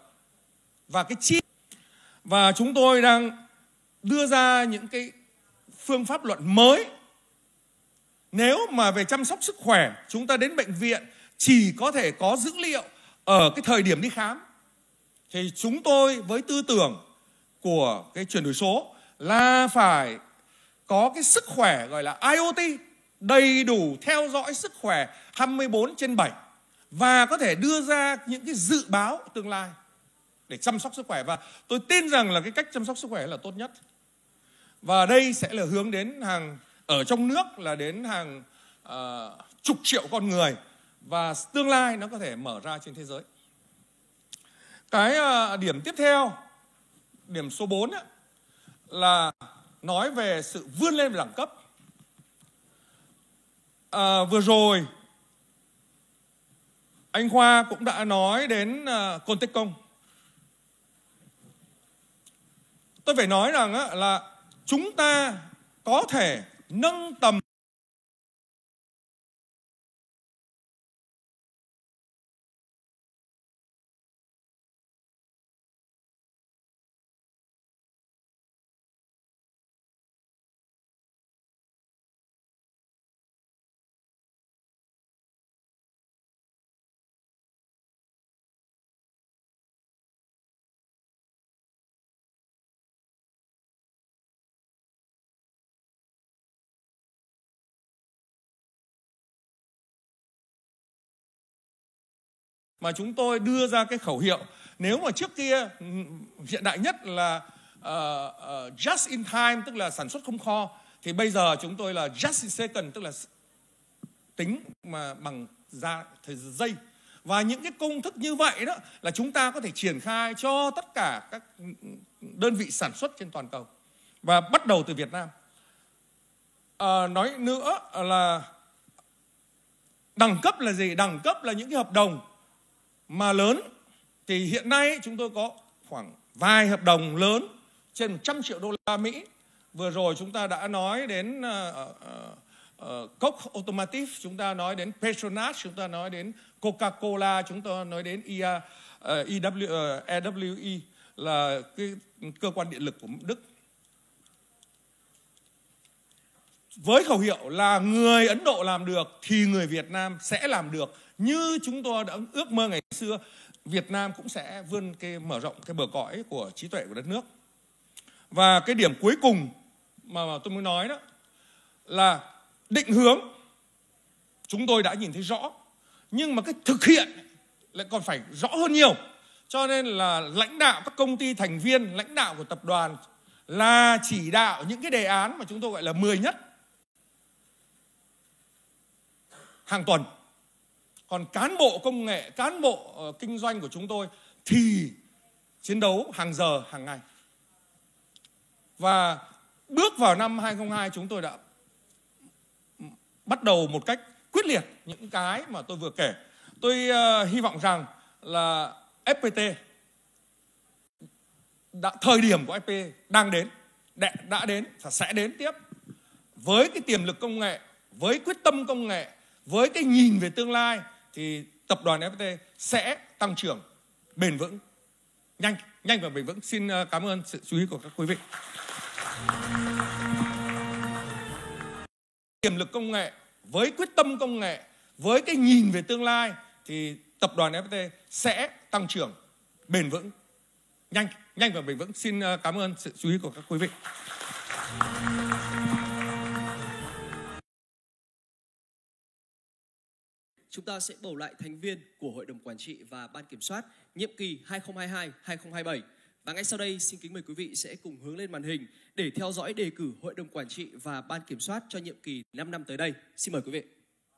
Và chúng tôi đang đưa ra những cái phương pháp luận mới. Nếu mà về chăm sóc sức khỏe, chúng ta đến bệnh viện chỉ có thể có dữ liệu ở cái thời điểm đi khám, thì chúng tôi với tư tưởng của cái chuyển đổi số là phải có cái sức khỏe gọi là IoT, đầy đủ theo dõi sức khỏe 24/7 và có thể đưa ra những cái dự báo tương lai để chăm sóc sức khỏe. Và tôi tin rằng là cái cách chăm sóc sức khỏe là tốt nhất. Và đây sẽ là hướng đến hàng ở trong nước là đến hàng chục triệu con người, và tương lai nó có thể mở ra trên thế giới. Cái điểm tiếp theo, điểm số 4 ấy, là nói về sự vươn lên về đẳng cấp. Vừa rồi anh Khoa cũng đã nói đến Contechcom. tôi phải nói rằng là chúng ta có thể nâng tầm mà chúng tôi đưa ra cái khẩu hiệu. Nếu mà trước kia hiện đại nhất là just in time, tức là sản xuất không kho, thì bây giờ chúng tôi là just in second, tức là tính mà bằng thời giây. Và những cái công thức như vậy đó là chúng ta có thể triển khai cho tất cả các đơn vị sản xuất trên toàn cầu, và bắt đầu từ Việt Nam. Nói nữa là đẳng cấp là gì? Đẳng cấp là những cái hợp đồng mà lớn. Thì hiện nay chúng tôi có khoảng vài hợp đồng lớn trên 100 triệu đô la Mỹ. Vừa rồi chúng ta đã nói đến Coke Automotive, chúng ta nói đến Petronas, chúng ta nói đến Coca-Cola, chúng ta nói đến EWE là cái cơ quan điện lực của Đức. Với khẩu hiệu là người Ấn Độ làm được thì người Việt Nam sẽ làm được. Như chúng tôi đã ước mơ ngày xưa, Việt Nam cũng sẽ vươn mở rộng cái bờ cõi của trí tuệ của đất nước. Và cái điểm cuối cùng mà tôi muốn nói đó là định hướng chúng tôi đã nhìn thấy rõ, nhưng mà cái thực hiện lại còn phải rõ hơn nhiều. Cho nên là lãnh đạo các công ty thành viên, lãnh đạo của tập đoàn là chỉ đạo những cái đề án mà chúng tôi gọi là 10 nhất hàng tuần. Còn cán bộ công nghệ, cán bộ kinh doanh của chúng tôi thì chiến đấu hàng giờ, hàng ngày. Và bước vào năm 2022 chúng tôi đã bắt đầu một cách quyết liệt những cái mà tôi vừa kể. Tôi hy vọng rằng là FPT, thời điểm của FPT đang đến, đã đến và sẽ đến tiếp. Với cái tiềm lực công nghệ, với quyết tâm công nghệ, với cái nhìn về tương lai, thì tập đoàn FPT sẽ tăng trưởng bền vững, nhanh và bền vững. Xin cảm ơn sự chú ý của các quý vị. Tiềm lực công nghệ, với quyết tâm công nghệ, với cái nhìn về tương lai, thì tập đoàn FPT sẽ tăng trưởng bền vững, nhanh và bền vững. Xin cảm ơn sự chú ý của các quý vị. Chúng ta sẽ bầu lại thành viên của Hội đồng Quản trị và Ban Kiểm soát nhiệm kỳ 2022-2027. Và ngay sau đây, xin kính mời quý vị sẽ cùng hướng lên màn hình để theo dõi đề cử Hội đồng Quản trị và Ban Kiểm soát cho nhiệm kỳ 5 năm tới đây. Xin mời quý vị.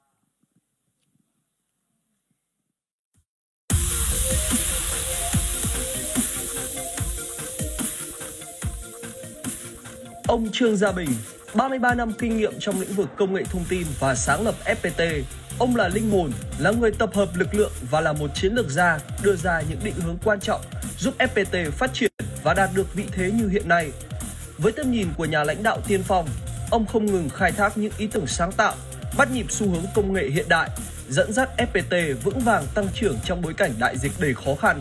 Ông Trương Gia Bình, 33 năm kinh nghiệm trong lĩnh vực công nghệ thông tin và sáng lập FPT. Ông là linh hồn, là người tập hợp lực lượng và là một chiến lược gia đưa ra những định hướng quan trọng giúp FPT phát triển và đạt được vị thế như hiện nay. Với tầm nhìn của nhà lãnh đạo tiên phong, ông không ngừng khai thác những ý tưởng sáng tạo, bắt nhịp xu hướng công nghệ hiện đại, dẫn dắt FPT vững vàng tăng trưởng trong bối cảnh đại dịch đầy khó khăn.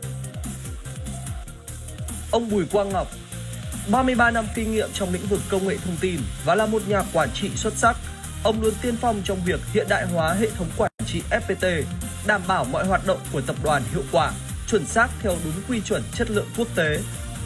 Ông Bùi Quang Ngọc, 33 năm kinh nghiệm trong lĩnh vực công nghệ thông tin và là một nhà quản trị xuất sắc. Ông luôn tiên phong trong việc hiện đại hóa hệ thống quản trị FPT, đảm bảo mọi hoạt động của tập đoàn hiệu quả, chuẩn xác theo đúng quy chuẩn chất lượng quốc tế.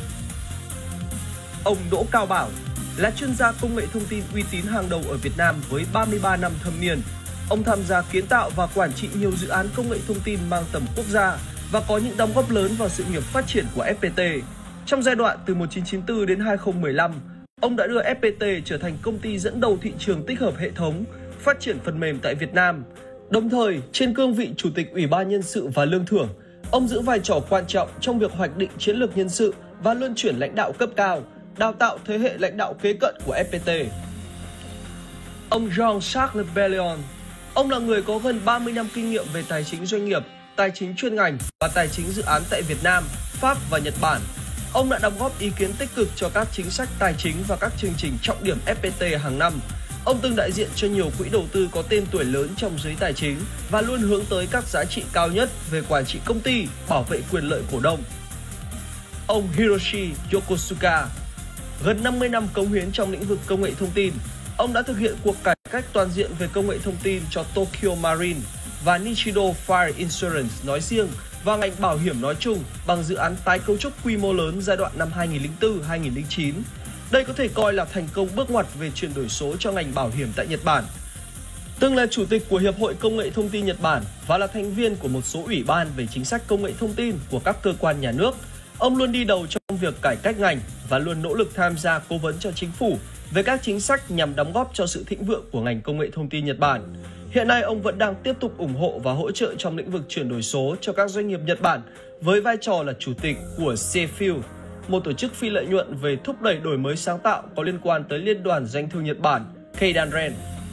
Ông Đỗ Cao Bảo là chuyên gia công nghệ thông tin uy tín hàng đầu ở Việt Nam với 33 năm thâm niên. Ông tham gia kiến tạo và quản trị nhiều dự án công nghệ thông tin mang tầm quốc gia và có những đóng góp lớn vào sự nghiệp phát triển của FPT. Trong giai đoạn từ 1994 đến 2015, ông đã đưa FPT trở thành công ty dẫn đầu thị trường tích hợp hệ thống, phát triển phần mềm tại Việt Nam. Đồng thời, trên cương vị Chủ tịch Ủy ban Nhân sự và Lương thưởng, ông giữ vai trò quan trọng trong việc hoạch định chiến lược nhân sự và luân chuyển lãnh đạo cấp cao, đào tạo thế hệ lãnh đạo kế cận của FPT. Ông Jean-Charles Bellion, ông là người có gần 30 năm kinh nghiệm về tài chính doanh nghiệp, tài chính chuyên ngành và tài chính dự án tại Việt Nam, Pháp và Nhật Bản. Ông đã đóng góp ý kiến tích cực cho các chính sách tài chính và các chương trình trọng điểm FPT hàng năm. Ông từng đại diện cho nhiều quỹ đầu tư có tên tuổi lớn trong giới tài chính và luôn hướng tới các giá trị cao nhất về quản trị công ty, bảo vệ quyền lợi cổ đông. Ông Hiroshi Yokosuka, gần 50 năm cống hiến trong lĩnh vực công nghệ thông tin, ông đã thực hiện cuộc cải cách toàn diện về công nghệ thông tin cho Tokyo Marine và Nichido Fire Insurance nói riêng và ngành bảo hiểm nói chung bằng dự án tái cấu trúc quy mô lớn giai đoạn năm 2004-2009. Đây có thể coi là thành công bước ngoặt về chuyển đổi số cho ngành bảo hiểm tại Nhật Bản. Từng là chủ tịch của Hiệp hội Công nghệ Thông tin Nhật Bản và là thành viên của một số ủy ban về chính sách công nghệ thông tin của các cơ quan nhà nước, ông luôn đi đầu trong việc cải cách ngành và luôn nỗ lực tham gia cố vấn cho chính phủ về các chính sách nhằm đóng góp cho sự thịnh vượng của ngành công nghệ thông tin Nhật Bản. Hiện nay, ông vẫn đang tiếp tục ủng hộ và hỗ trợ trong lĩnh vực chuyển đổi số cho các doanh nghiệp Nhật Bản với vai trò là chủ tịch của Seifel, một tổ chức phi lợi nhuận về thúc đẩy đổi mới sáng tạo có liên quan tới Liên đoàn Doanh thương Nhật Bản, Keidanren.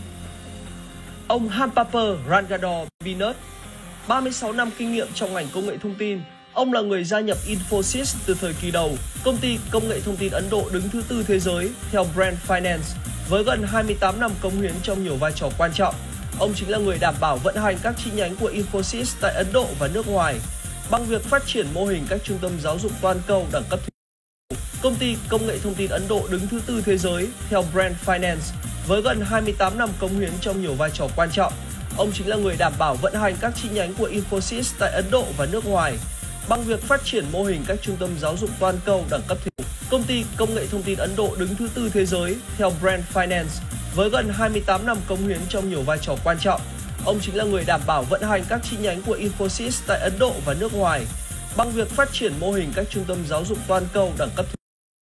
Ông Hampaper Rangador Binot, 36 năm kinh nghiệm trong ngành công nghệ thông tin. Ông là người gia nhập Infosys từ thời kỳ đầu, công ty công nghệ thông tin Ấn Độ đứng thứ 4 thế giới theo Brand Finance, với gần 28 năm cống hiến trong nhiều vai trò quan trọng. Ông chính là người đảm bảo vận hành các chi nhánh của Infosys tại Ấn Độ và nước ngoài bằng việc phát triển mô hình các trung tâm giáo dục toàn cầu đẳng cấp. Công ty công nghệ thông tin Ấn Độ đứng thứ 4 thế giới theo Brand Finance, với gần 28 năm cống hiến trong nhiều vai trò quan trọng. Ông chính là người đảm bảo vận hành các chi nhánh của Infosys tại Ấn Độ và nước ngoài bằng việc phát triển mô hình các trung tâm giáo dục toàn cầu đẳng cấp. Công ty công nghệ thông tin Ấn Độ đứng thứ 4 thế giới theo Brand Finance, với gần 28 năm cống hiến trong nhiều vai trò quan trọng. Ông chính là người đảm bảo vận hành các chi nhánh của Infosys tại Ấn Độ và nước ngoài bằng việc phát triển mô hình các trung tâm giáo dục toàn cầu đẳng cấp.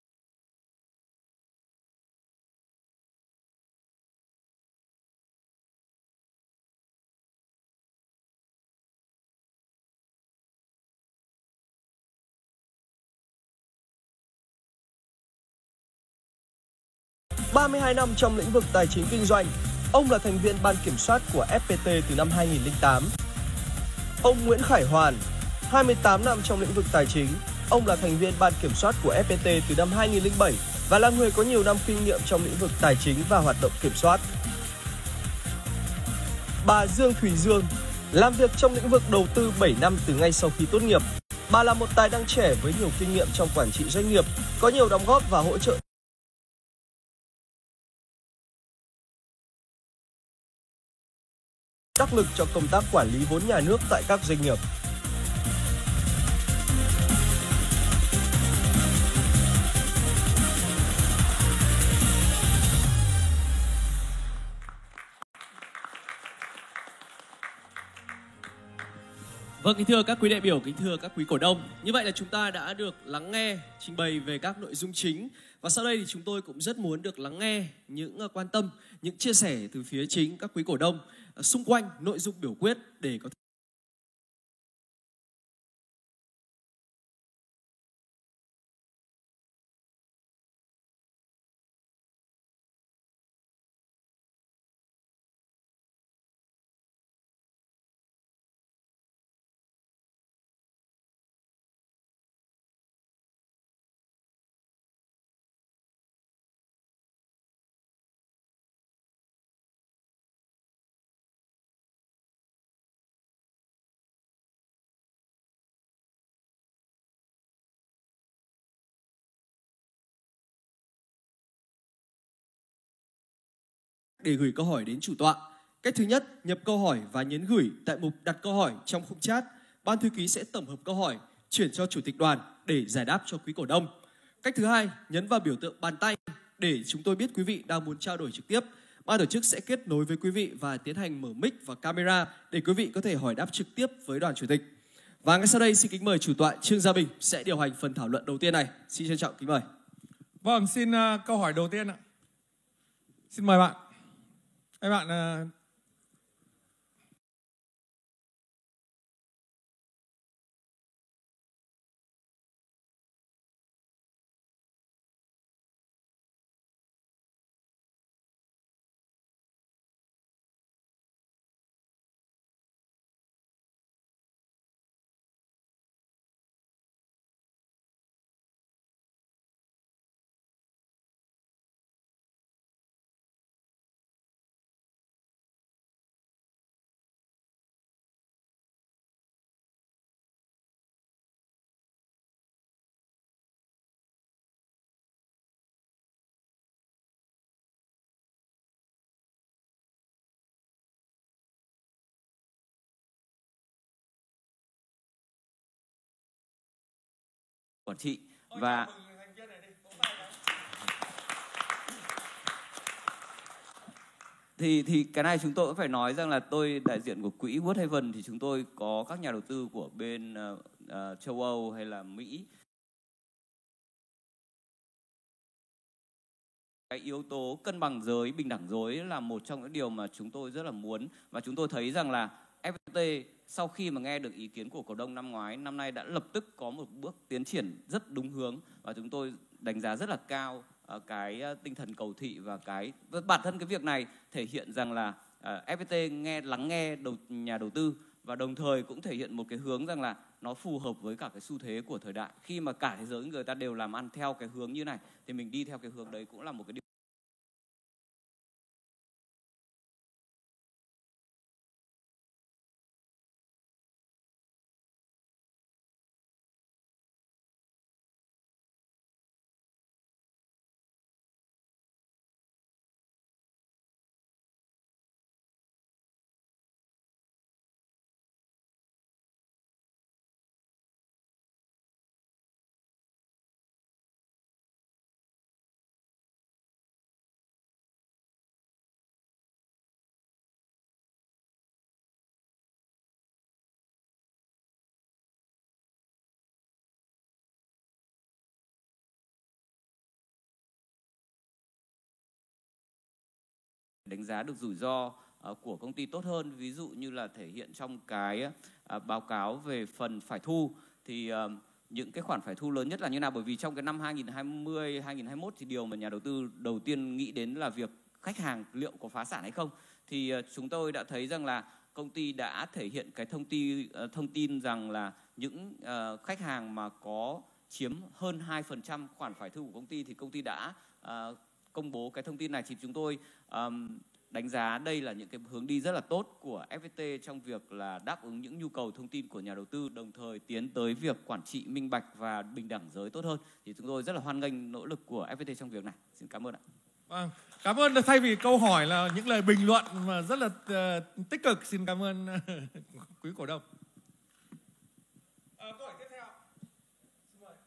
...32 năm trong lĩnh vực tài chính kinh doanh, ông là thành viên ban kiểm soát của FPT từ năm 2008. Ông Nguyễn Khải Hoàn, 28 năm trong lĩnh vực tài chính, ông là thành viên ban kiểm soát của FPT từ năm 2007 và là người có nhiều năm kinh nghiệm trong lĩnh vực tài chính và hoạt động kiểm soát. Bà Dương Thùy Dương, làm việc trong lĩnh vực đầu tư 7 năm từ ngay sau khi tốt nghiệp. Bà là một tài năng trẻ với nhiều kinh nghiệm trong quản trị doanh nghiệp, có nhiều đóng góp và hỗ trợ đắc lực cho công tác quản lý vốn nhà nước tại các doanh nghiệp. Vâng, kính thưa các quý đại biểu, kính thưa các quý cổ đông. Như vậy là chúng ta đã được lắng nghe, trình bày về các nội dung chính. Và sau đây thì chúng tôi cũng rất muốn được lắng nghe những quan tâm, những chia sẻ từ phía chính các quý cổ đông xung quanh nội dung biểu quyết để có thể gửi câu hỏi đến chủ tọa. Cách thứ nhất, nhập câu hỏi và nhấn gửi tại mục đặt câu hỏi trong khung chat. Ban thư ký sẽ tổng hợp câu hỏi, chuyển cho chủ tịch đoàn để giải đáp cho quý cổ đông. Cách thứ hai, nhấn vào biểu tượng bàn tay để chúng tôi biết quý vị đang muốn trao đổi trực tiếp. Ban tổ chức sẽ kết nối với quý vị và tiến hành mở mic và camera để quý vị có thể hỏi đáp trực tiếp với đoàn chủ tịch. Và ngay sau đây xin kính mời chủ tọa Trương Gia Bình sẽ điều hành phần thảo luận đầu tiên này. Xin trân trọng kính mời. Vâng, xin câu hỏi đầu tiên ạ. Xin mời bạn. Các bạn quản trị. Và thì cái này chúng tôi cũng phải nói rằng là tôi đại diện của quỹ Woodhaven thì chúng tôi có các nhà đầu tư của bên châu Âu hay là Mỹ. Cái yếu tố cân bằng giới, bình đẳng giới là một trong những điều mà chúng tôi rất là muốn, và chúng tôi thấy rằng là FPT sau khi mà nghe được ý kiến của cổ đông năm ngoái, năm nay đã lập tức có một bước tiến triển rất đúng hướng, và chúng tôi đánh giá rất là cao cái tinh thần cầu thị và bản thân cái việc này thể hiện rằng là FPT lắng nghe nhà đầu tư, và đồng thời cũng thể hiện một cái hướng rằng là nó phù hợp với cả cái xu thế của thời đại. Khi mà cả thế giới người ta đều làm ăn theo cái hướng như này thì mình đi theo cái hướng đấy cũng là một cái điều. Đánh giá được rủi ro của công ty tốt hơn, ví dụ như là thể hiện trong cái báo cáo về phần phải thu, thì những cái khoản phải thu lớn nhất là như nào, bởi vì trong cái năm 2020, 2021 thì điều mà nhà đầu tư đầu tiên nghĩ đến là việc khách hàng liệu có phá sản hay không, thì chúng tôi đã thấy rằng là công ty đã thể hiện cái thông tin rằng là những khách hàng mà có chiếm hơn 2% khoản phải thu của công ty thì công ty đã công bố cái thông tin này. Thì chúng tôi đánh giá đây là những cái hướng đi rất là tốt của FPT trong việc là đáp ứng những nhu cầu thông tin của nhà đầu tư, đồng thời tiến tới việc quản trị minh bạch và bình đẳng giới tốt hơn. Thì chúng tôi rất là hoan nghênh nỗ lực của FPT trong việc này. Xin cảm ơn ạ. Vâng, cảm ơn. Thay vì câu hỏi là những lời bình luận mà rất là tích cực, xin cảm ơn quý cổ đông. Câu hỏi tiếp theo. Xin mời.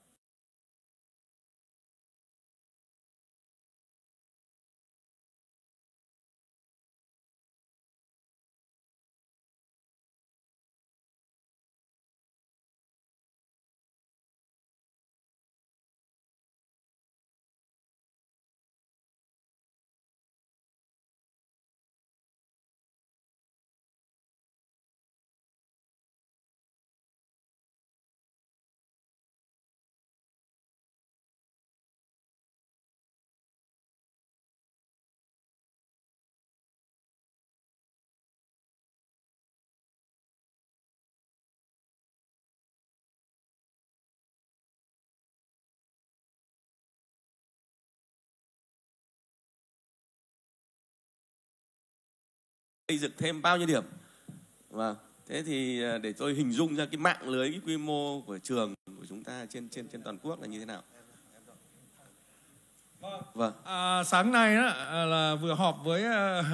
Xây dựng thêm bao nhiêu điểm? Vâng. Thế thì để tôi hình dung ra cái mạng lưới, cái quy mô của trường của chúng ta trên toàn quốc là như thế nào. Vâng. Sáng nay đó, là vừa họp với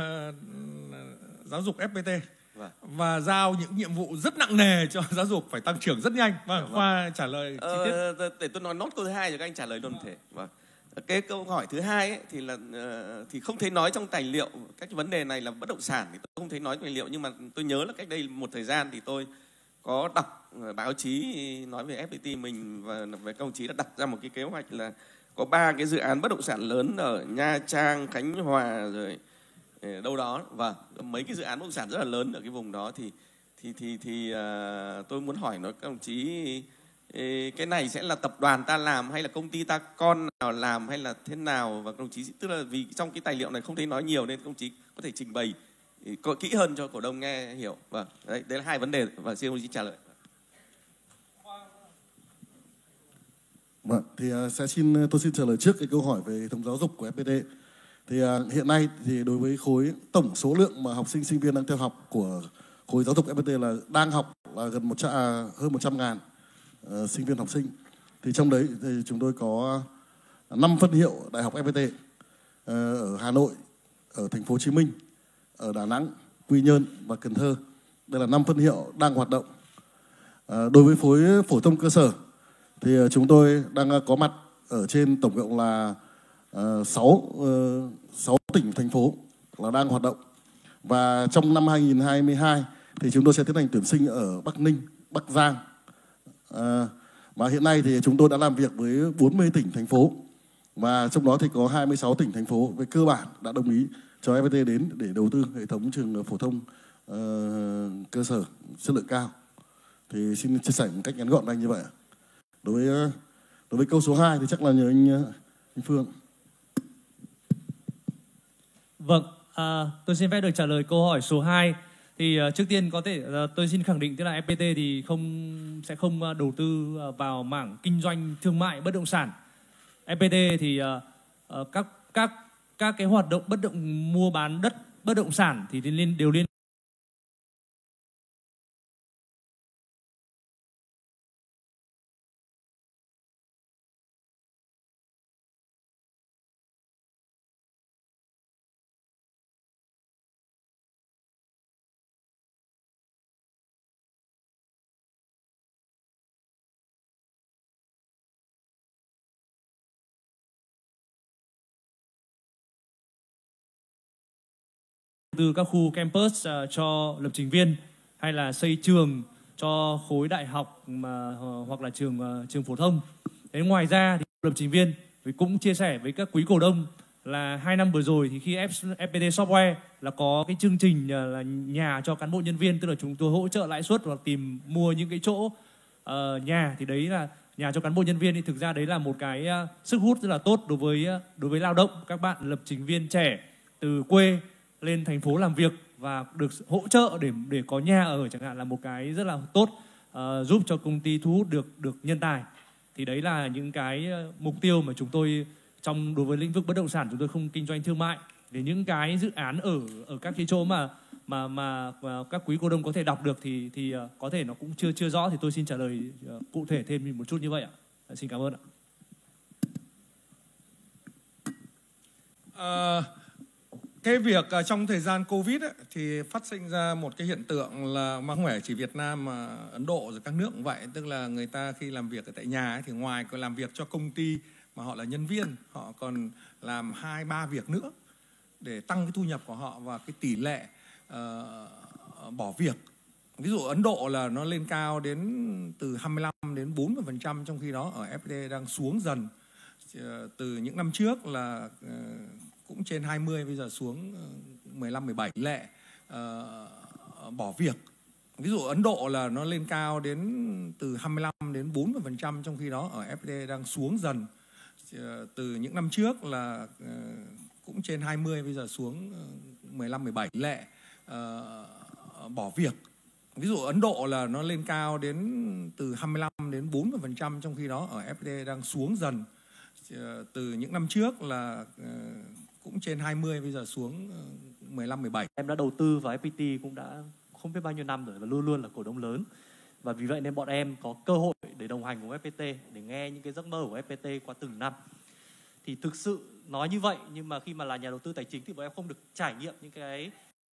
giáo dục FPT. Vâng. Và giao những nhiệm vụ rất nặng nề cho giáo dục phải tăng trưởng rất nhanh. Vâng, Khoa trả lời chi tiết. Để tôi nói nốt câu thứ hai rồi các anh trả lời luôn thể. Vâng. Cái câu hỏi thứ hai ấy, thì không thấy nói trong tài liệu các vấn đề này là bất động sản, thì tôi không thấy nói trong tài liệu, nhưng mà tôi nhớ là cách đây một thời gian thì tôi có đọc báo chí nói về FPT mình, và về các đồng chí đã đặt ra một cái kế hoạch là có 3 cái dự án bất động sản lớn ở Nha Trang, Khánh Hòa rồi đâu đó, và mấy cái dự án bất động sản rất là lớn ở cái vùng đó, thì tôi muốn hỏi các đồng chí cái này sẽ là tập đoàn ta làm hay là công ty ta con nào làm hay là thế nào, và đồng chí tức là vì trong cái tài liệu này không thấy nói nhiều nên công chí có thể trình bày có kỹ hơn cho cổ đông nghe hiểu. Vâng, đấy là hai vấn đề và xin công chí trả lời. Vâng, thì tôi xin trả lời trước cái câu hỏi về hệ thống giáo dục của FPT. Thì hiện nay thì đối với khối tổng số lượng mà học sinh sinh viên đang theo học của khối giáo dục FPT là đang học là gần hơn 100.000 sinh viên học sinh. Thì trong đấy thì chúng tôi có 5 phân hiệu đại học FPT ở Hà Nội, ở thành phố Hồ Chí Minh, ở Đà Nẵng, Quy Nhơn và Cần Thơ. Đây là 5 phân hiệu đang hoạt động. Đối với khối phổ thông cơ sở thì chúng tôi đang có mặt ở trên tổng cộng là 6 tỉnh, thành phố là đang hoạt động. Và trong năm 2022 thì chúng tôi sẽ tiến hành tuyển sinh ở Bắc Ninh, Bắc Giang. Và hiện nay thì chúng tôi đã làm việc với 40 tỉnh, thành phố. Và trong đó thì có 26 tỉnh, thành phố về cơ bản đã đồng ý cho FPT đến để đầu tư hệ thống trường phổ thông cơ sở chất lượng cao. Thì xin chia sẻ một cách ngắn gọn với anh như vậy. Đối với câu số 2 thì chắc là nhờ anh Phương. Vâng, tôi xin phép được trả lời câu hỏi số 2. Thì trước tiên có thể tôi xin khẳng định tức là FPT thì sẽ không đầu tư vào mảng kinh doanh thương mại bất động sản. FPT thì các cái hoạt động bất động mua bán đất bất động sản thì đều liên từ các khu campus cho lập trình viên hay là xây trường cho khối đại học hoặc là trường phổ thông. Thế ngoài ra thì lập trình viên cũng chia sẻ với các quý cổ đông là 2 năm vừa rồi thì khi FPT Software là có cái chương trình là nhà cho cán bộ nhân viên, tức là chúng tôi hỗ trợ lãi suất hoặc tìm mua những cái chỗ nhà, thì đấy là nhà cho cán bộ nhân viên. Thì thực ra đấy là một cái sức hút rất là tốt đối với lao động, các bạn lập trình viên trẻ từ quê lên thành phố làm việc và được hỗ trợ để có nhà ở chẳng hạn, là một cái rất là tốt, giúp cho công ty thu hút được nhân tài. Thì đấy là những cái mục tiêu mà chúng tôi đối với lĩnh vực bất động sản, chúng tôi không kinh doanh thương mại. Để những cái dự án ở các cái chỗ mà các quý cổ đông có thể đọc được thì có thể nó cũng chưa rõ, thì tôi xin trả lời cụ thể thêm một chút như vậy ạ. Xin cảm ơn ạ. Cái việc trong thời gian Covid ấy, thì phát sinh ra một cái hiện tượng là mà không phải chỉ Việt Nam mà Ấn Độ rồi các nước cũng vậy. Tức là người ta khi làm việc ở tại nhà ấy, thì ngoài còn làm việc cho công ty mà họ là nhân viên, họ còn làm 2-3 việc nữa để tăng cái thu nhập của họ và cái tỷ lệ bỏ việc. Ví dụ Ấn Độ là nó lên cao đến từ 25 đến 40%, trong khi đó ở FPT đang xuống dần. Từ những năm trước là cũng trên 20, bây giờ xuống 15-17 lệ bỏ việc. Ví dụ Ấn Độ là nó lên cao đến từ 25 đến 40%, trong khi đó ở FPT đang xuống dần. Từ những năm trước là cũng trên 20, bây giờ xuống 15-17 lệ bỏ việc. Ví dụ Ấn Độ là nó lên cao đến từ 25 đến 40%, trong khi đó ở FPT đang xuống dần. Từ những năm trước là cũng trên 20, bây giờ xuống 15-17. Em đã đầu tư vào FPT cũng đã không biết bao nhiêu năm rồi và luôn luôn là cổ đông lớn. Và vì vậy nên bọn em có cơ hội để đồng hành cùng FPT, để nghe những cái giấc mơ của FPT qua từng năm. Thì thực sự nói như vậy, nhưng mà khi mà là nhà đầu tư tài chính thì bọn em không được trải nghiệm những cái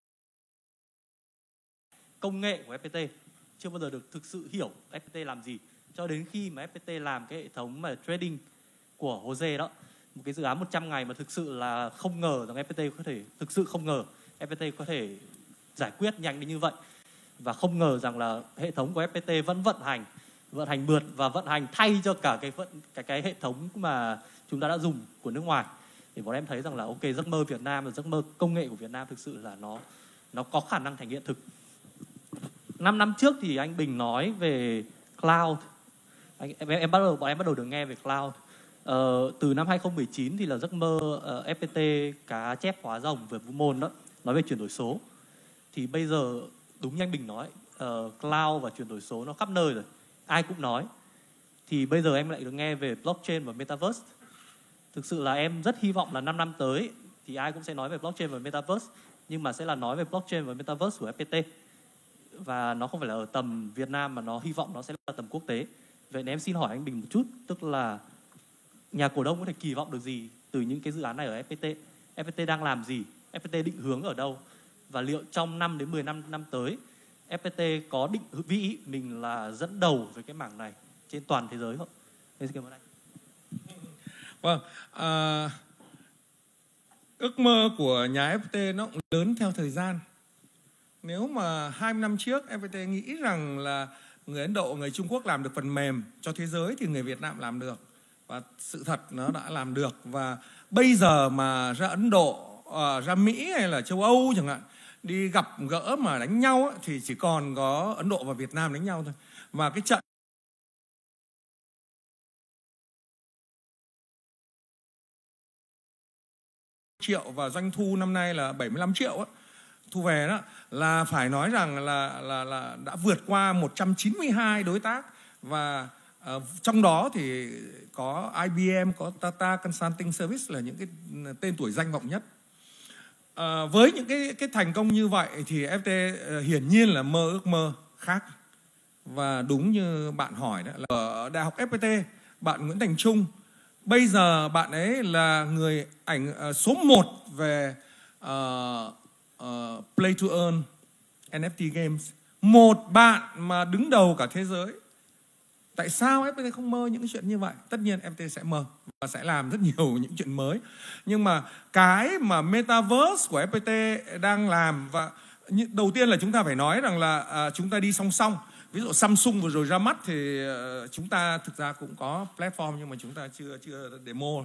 công nghệ của FPT. Chưa bao giờ được thực sự hiểu FPT làm gì. Cho đến khi mà FPT làm cái hệ thống mà trading của Jose đó, một cái dự án 100 ngày mà thực sự là không ngờ rằng FPT có thể, thực sự không ngờ FPT có thể giải quyết nhanh đến như vậy. Và không ngờ rằng là hệ thống của FPT vẫn vận hành mượt và vận hành thay cho cả cái hệ thống mà chúng ta đã dùng của nước ngoài. Thì bọn em thấy rằng là ok, giấc mơ Việt Nam và giấc mơ công nghệ của Việt Nam thực sự là nó có khả năng thành hiện thực. 5 năm trước thì anh Bình nói về cloud. Bọn em bắt đầu được nghe về cloud. Từ năm 2019 thì là giấc mơ FPT cá chép hóa rồng về vũ môn đó, nói về chuyển đổi số. Thì bây giờ đúng như anh Bình nói, cloud và chuyển đổi số nó khắp nơi rồi, ai cũng nói. Thì bây giờ em lại được nghe về blockchain và metaverse. Thực sự là em rất hy vọng là 5 năm tới thì ai cũng sẽ nói về blockchain và metaverse, nhưng mà sẽ là nói về blockchain và metaverse của FPT. Và nó không phải là ở tầm Việt Nam mà nó hy vọng nó sẽ là tầm quốc tế. Vậy nên em xin hỏi anh Bình một chút, tức là nhà cổ đông có thể kỳ vọng được gì từ những cái dự án này ở FPT? FPT đang làm gì? FPT định hướng ở đâu? Và liệu trong 5 đến 10 năm tới, FPT có định vị mình là dẫn đầu với cái mảng này trên toàn thế giới không? Xin cảm ơn anh. Vâng, ước mơ của nhà FPT nó cũng lớn theo thời gian. Nếu mà 20 năm trước FPT nghĩ rằng là người Ấn Độ, người Trung Quốc làm được phần mềm cho thế giới thì người Việt Nam làm được. Và sự thật nó đã làm được. Và bây giờ mà ra Ấn Độ, ra Mỹ hay là châu Âu chẳng hạn, đi gặp gỡ mà đánh nhau ấy, thì chỉ còn có Ấn Độ và Việt Nam đánh nhau thôi. Và cái trận triệu và doanh thu năm nay là 75 triệu ấy, thu về đó là phải nói rằng là đã vượt qua 192 đối tác. Và trong đó thì có IBM, có Tata Consulting Service là những cái tên tuổi danh vọng nhất. Với những cái thành công như vậy thì FPT hiển nhiên là mơ ước mơ khác. Và đúng như bạn hỏi đó, là ở Đại học FPT, bạn Nguyễn Thành Trung, bây giờ bạn ấy là người số 1 về Play to Earn NFT Games. Một bạn mà đứng đầu cả thế giới. Tại sao FPT không mơ những cái chuyện như vậy? Tất nhiên FPT sẽ mơ và sẽ làm rất nhiều những chuyện mới. Nhưng mà cái mà Metaverse của FPT đang làm, và đầu tiên là chúng ta phải nói rằng là chúng ta đi song song. Ví dụ Samsung vừa rồi ra mắt thì chúng ta thực ra cũng có platform nhưng mà chúng ta chưa demo.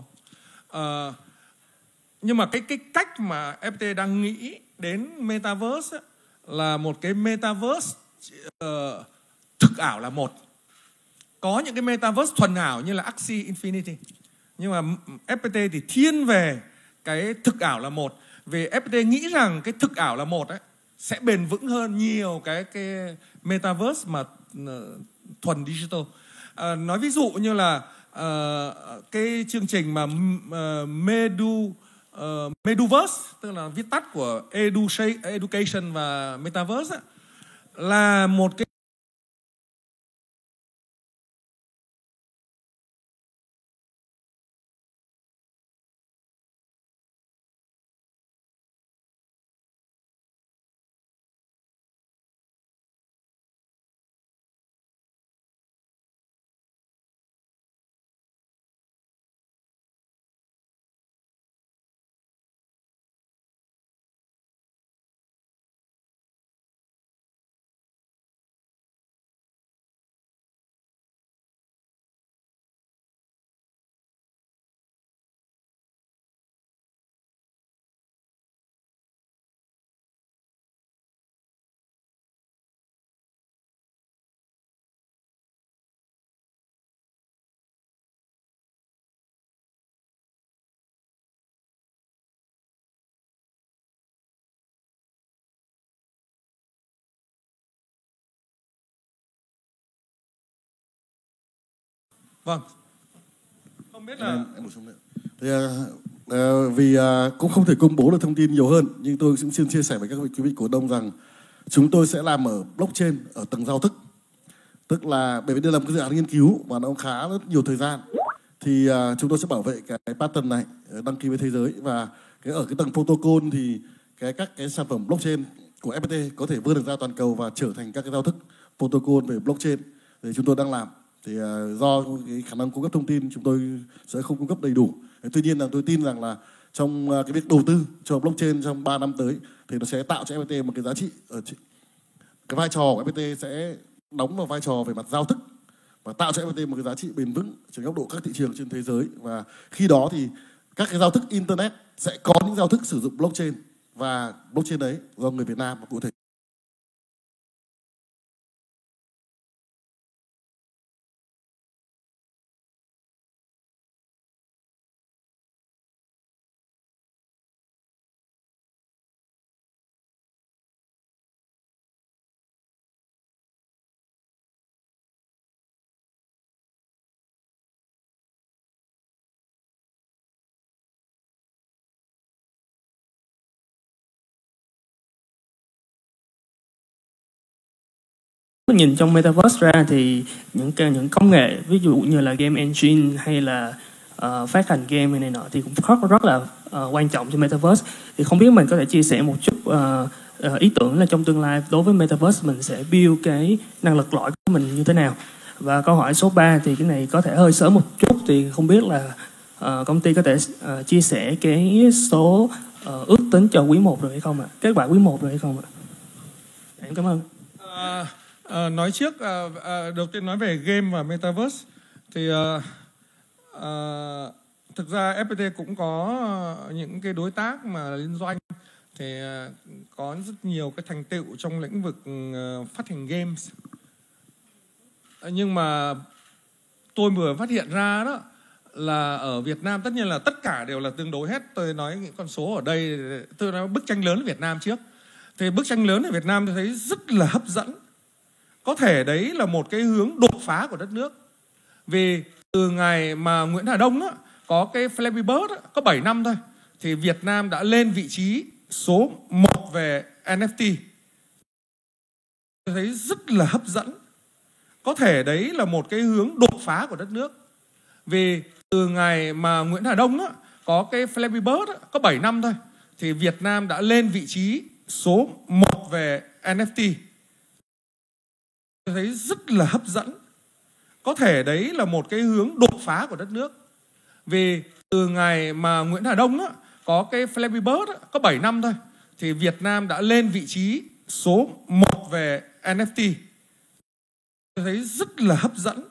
Nhưng mà cái cách mà FPT đang nghĩ đến Metaverse ấy, là một cái Metaverse thực ảo là một. Có những cái Metaverse thuần ảo như là Axie Infinity. Nhưng mà FPT thì thiên về cái thực ảo là một. Vì FPT nghĩ rằng cái thực ảo là một ấy sẽ bền vững hơn nhiều cái Metaverse mà thuần digital. Nói ví dụ như là cái chương trình mà Meduverse, tức là viết tắt của Education và Metaverse ấy, là một cái vâng. Không biết là em bổ sung nữa. Thì, vì cũng không thể công bố được thông tin nhiều hơn, nhưng tôi cũng xin chia sẻ với các quý vị cổ đông rằng chúng tôi sẽ làm ở blockchain ở tầng giao thức. Tức là bởi vì đây là một cái dự án nghiên cứu và nó khá rất nhiều thời gian, thì chúng tôi sẽ bảo vệ cái pattern này đăng ký với thế giới. Và ở cái tầng protocol thì các cái sản phẩm blockchain của FPT có thể vươn được ra toàn cầu và trở thành các cái giao thức protocol về blockchain thì chúng tôi đang làm. Thì do cái khả năng cung cấp thông tin chúng tôi sẽ không cung cấp đầy đủ. Tuy nhiên là tôi tin rằng là trong cái việc đầu tư cho blockchain trong 3 năm tới thì nó sẽ tạo cho FPT một cái giá trị. Cái vai trò của FPT sẽ đóng vào vai trò về mặt giao thức và tạo cho FPT một cái giá trị bền vững trên góc độ các thị trường trên thế giới. Và khi đó thì các cái giao thức internet sẽ có những giao thức sử dụng blockchain, và blockchain đấy do người Việt Nam và cụ thể nhìn trong Metaverse ra thì những công nghệ ví dụ như là game engine hay là phát hành game này nọ thì cũng rất là quan trọng cho Metaverse. Thì không biết mình có thể chia sẻ một chút ý tưởng là trong tương lai đối với Metaverse mình sẽ build cái năng lực lõi của mình như thế nào. Và câu hỏi số 3 thì cái này có thể hơi sớm một chút, thì không biết là công ty có thể chia sẻ cái số ước tính cho quý 1 rồi hay không ạ? Kết quả quý 1 rồi hay không ạ? Em cảm ơn. Nói trước, đầu tiên nói về game và Metaverse thì thực ra FPT cũng có những cái đối tác mà liên doanh thì có rất nhiều cái thành tựu trong lĩnh vực phát hành games. Nhưng mà tôi vừa phát hiện ra đó là ở Việt Nam tất nhiên là tất cả đều là tương đối hết. Tôi nói những con số ở đây, tôi nói bức tranh lớn ở Việt Nam trước. Thì bức tranh lớn ở Việt Nam tôi thấy rất là hấp dẫn. Có thể đấy là một cái hướng đột phá của đất nước. Vì từ ngày mà Nguyễn Hà Đông á, có cái Flappy Bird á, có 7 năm thôi, thì Việt Nam đã lên vị trí số 1 về NFT. Tôi thấy rất là hấp dẫn. Có thể đấy là một cái hướng đột phá của đất nước. Vì từ ngày mà Nguyễn Hà Đông á, có cái Flappy Bird á, có 7 năm thôi, thì Việt Nam đã lên vị trí số 1 về NFT. Tôi thấy rất là hấp dẫn. Có thể đấy là một cái hướng đột phá của đất nước. Vì từ ngày mà Nguyễn Hà Đông á, có cái Flappy Bird á, có 7 năm thôi, thì Việt Nam đã lên vị trí số 1 về NFT. Tôi thấy rất là hấp dẫn.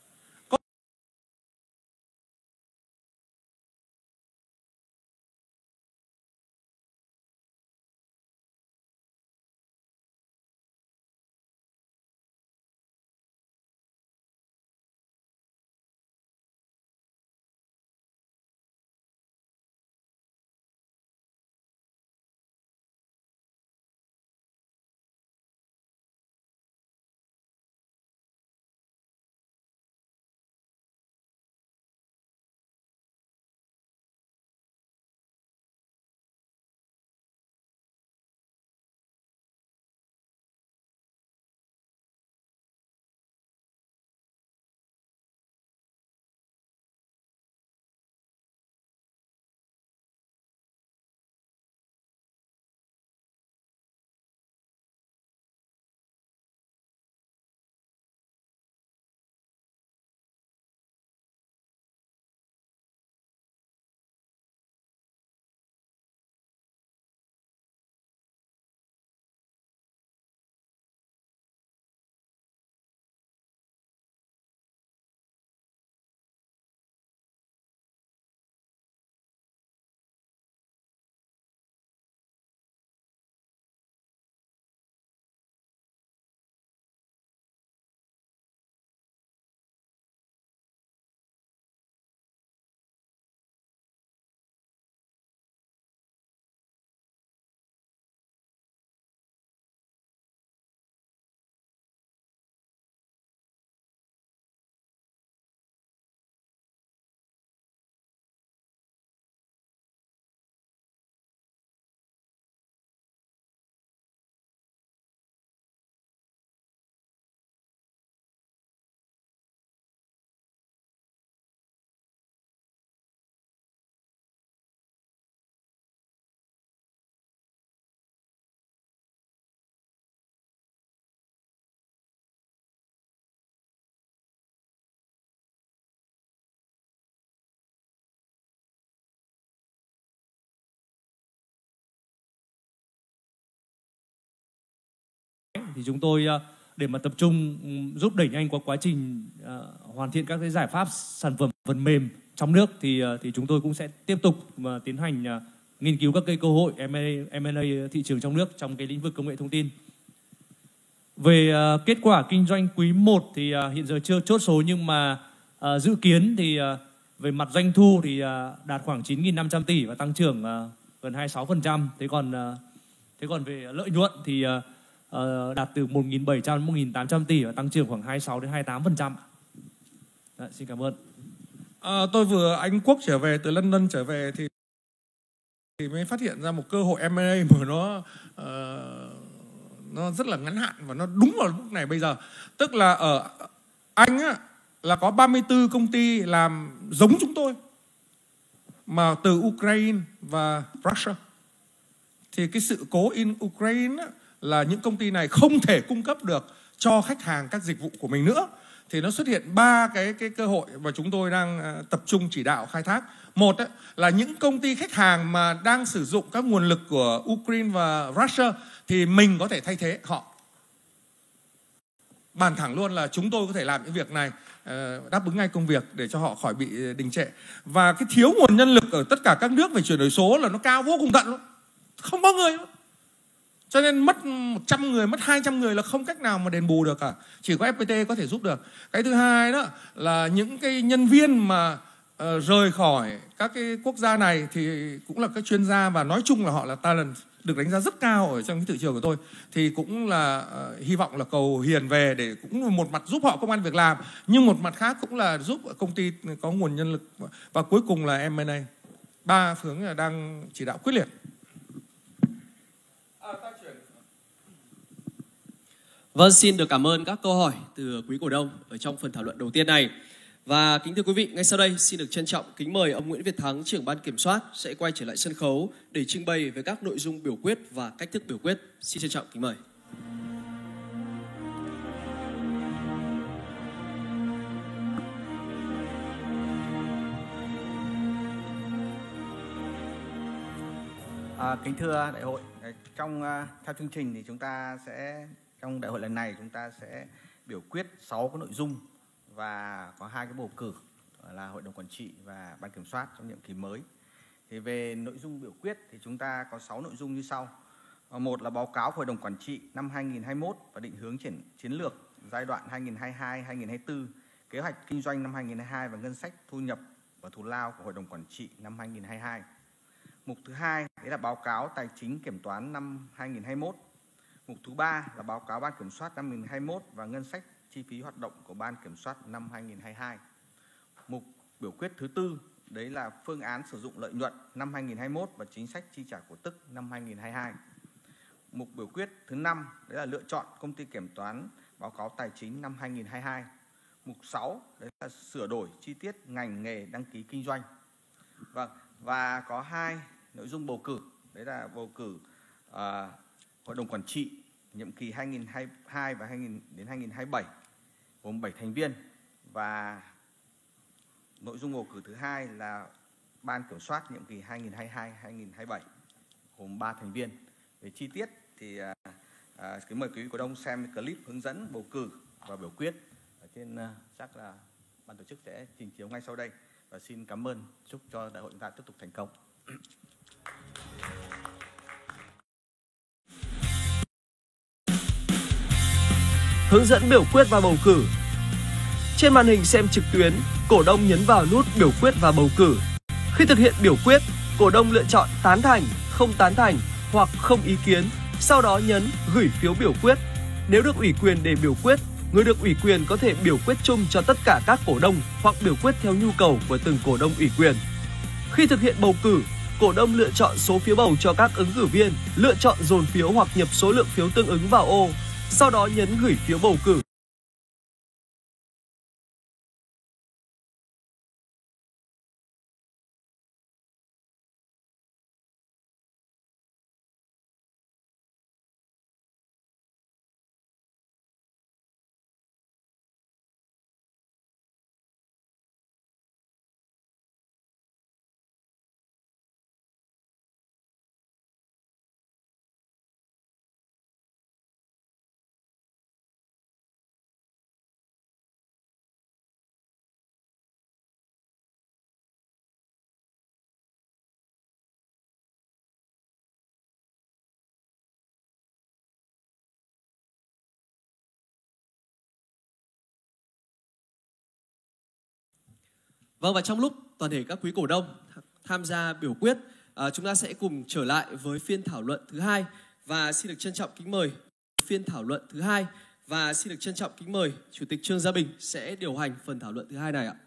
Thì chúng tôi để mà tập trung giúp đẩy nhanh qua quá trình hoàn thiện các cái giải pháp sản phẩm phần mềm trong nước thì chúng tôi cũng sẽ tiếp tục mà tiến hành nghiên cứu các cái cơ hội M&A thị trường trong nước trong cái lĩnh vực công nghệ thông tin. Về kết quả kinh doanh quý 1 thì hiện giờ chưa chốt số, nhưng mà dự kiến thì về mặt doanh thu thì đạt khoảng 9.500 tỷ và tăng trưởng gần 26%. Thế còn về lợi nhuận thì đạt từ 1.700 đến 1.800 tỷ và tăng trưởng khoảng 26 đến 28%. Đấy, xin cảm ơn. Tôi vừa Anh Quốc trở về, từ London trở về thì mới phát hiện ra một cơ hội M&A mà nó rất là ngắn hạn và nó đúng vào lúc này bây giờ. Tức là ở Anh á, là có 34 công ty làm giống chúng tôi mà từ Ukraine và Russia. Thì cái sự cố in Ukraine á, là những công ty này không thể cung cấp được cho khách hàng các dịch vụ của mình nữa. thì nó xuất hiện ba cái cơ hội mà chúng tôi đang tập trung chỉ đạo khai thác. Một ấy, là những công ty khách hàng mà đang sử dụng các nguồn lực của Ukraine và Russia thì mình có thể thay thế họ. Bàn thẳng luôn là chúng tôi có thể làm những việc này, đáp ứng ngay công việc để cho họ khỏi bị đình trệ. Và cái thiếu nguồn nhân lực ở tất cả các nước về chuyển đổi số là nó cao vô cùng tận luôn. Không có người luôn. Cho nên mất 100 người, mất 200 người là không cách nào mà đền bù được cả. Chỉ có FPT có thể giúp được. Cái thứ hai đó là những cái nhân viên mà rời khỏi các cái quốc gia này thì cũng là các chuyên gia và nói chung là họ là talent, được đánh giá rất cao ở trong cái thị trường của tôi. Thì cũng là hy vọng là cầu hiền về để cũng một mặt giúp họ công ăn việc làm, nhưng một mặt khác cũng là giúp công ty có nguồn nhân lực. Và cuối cùng là M&A. Ba hướng là đang chỉ đạo quyết liệt. Vâng, xin được cảm ơn các câu hỏi từ quý cổ đông ở trong phần thảo luận đầu tiên này. Và kính thưa quý vị, ngay sau đây xin được trân trọng kính mời ông Nguyễn Việt Thắng, trưởng ban kiểm soát sẽ quay trở lại sân khấu để trình bày về các nội dung biểu quyết và cách thức biểu quyết. Xin trân trọng kính mời. Kính thưa đại hội, theo chương trình thì chúng ta sẽ trong đại hội lần này chúng ta sẽ biểu quyết 6 cái nội dung và có 2 cái bầu cử là hội đồng quản trị và ban kiểm soát trong nhiệm kỳ mới. Thì về nội dung biểu quyết thì chúng ta có 6 nội dung như sau. Một là báo cáo hội đồng quản trị năm 2021 và định hướng chiến lược giai đoạn 2022-2024, kế hoạch kinh doanh năm 2022 và ngân sách thu nhập và thù lao của hội đồng quản trị năm 2022. Mục thứ hai đấy là báo cáo tài chính kiểm toán năm 2021. Mục thứ ba là báo cáo ban kiểm soát năm 2021 và ngân sách chi phí hoạt động của ban kiểm soát năm 2022. Mục biểu quyết thứ tư đấy là phương án sử dụng lợi nhuận năm 2021 và chính sách chi trả cổ tức năm 2022. Mục biểu quyết thứ năm đấy là lựa chọn công ty kiểm toán báo cáo tài chính năm 2022. Mục 6 đấy là sửa đổi chi tiết ngành nghề đăng ký kinh doanh. Vâng, và có 2 nội dung bầu cử, đấy là bầu cử hội đồng quản trị nhiệm kỳ 2022 và đến 2027 gồm 7 thành viên, và nội dung bầu cử thứ hai là ban kiểm soát nhiệm kỳ 2022-2027 gồm 3 thành viên. Về chi tiết thì kính mời quý vị cổ đông xem clip hướng dẫn bầu cử và biểu quyết ở trên, chắc là ban tổ chức sẽ trình chiếu ngay sau đây. Và xin cảm ơn, chúc cho đại hội chúng ta tiếp tục thành công. Hướng dẫn biểu quyết và bầu cử. Trên màn hình xem trực tuyến, cổ đông nhấn vào nút biểu quyết và bầu cử. Khi thực hiện biểu quyết, cổ đông lựa chọn tán thành, không tán thành hoặc không ý kiến, sau đó nhấn gửi phiếu biểu quyết. Nếu được ủy quyền để biểu quyết, người được ủy quyền có thể biểu quyết chung cho tất cả các cổ đông hoặc biểu quyết theo nhu cầu của từng cổ đông ủy quyền. Khi thực hiện bầu cử, cổ đông lựa chọn số phiếu bầu cho các ứng cử viên, lựa chọn dồn phiếu hoặc nhập số lượng phiếu tương ứng vào ô, sau đó nhấn gửi phiếu bầu cử. Vâng, và trong lúc toàn thể các quý cổ đông tham gia biểu quyết, chúng ta sẽ cùng trở lại với phiên thảo luận thứ hai, và xin được trân trọng kính mời Chủ tịch Trương Gia Bình sẽ điều hành phần thảo luận thứ hai này ạ.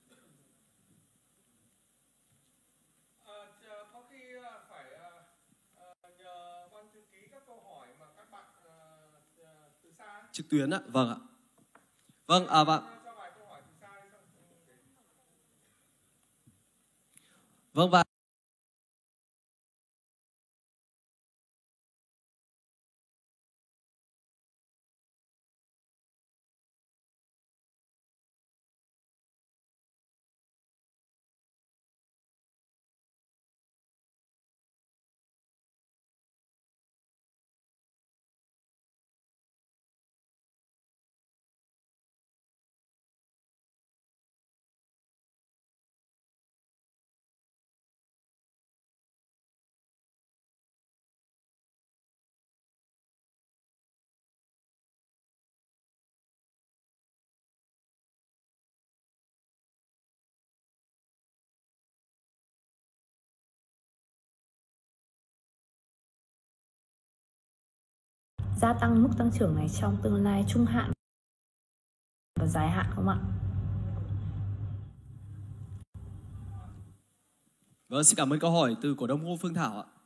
Có khi phải nhờ ban thư ký các câu hỏi mà các bạn từ xa Trực tuyến ạ, vâng ạ. Vâng, vâng và gia tăng mức tăng trưởng này trong tương lai trung hạn và dài hạn không ạ? Vâng, xin cảm ơn câu hỏi từ cổ đông Ngô Phương Thảo ạ.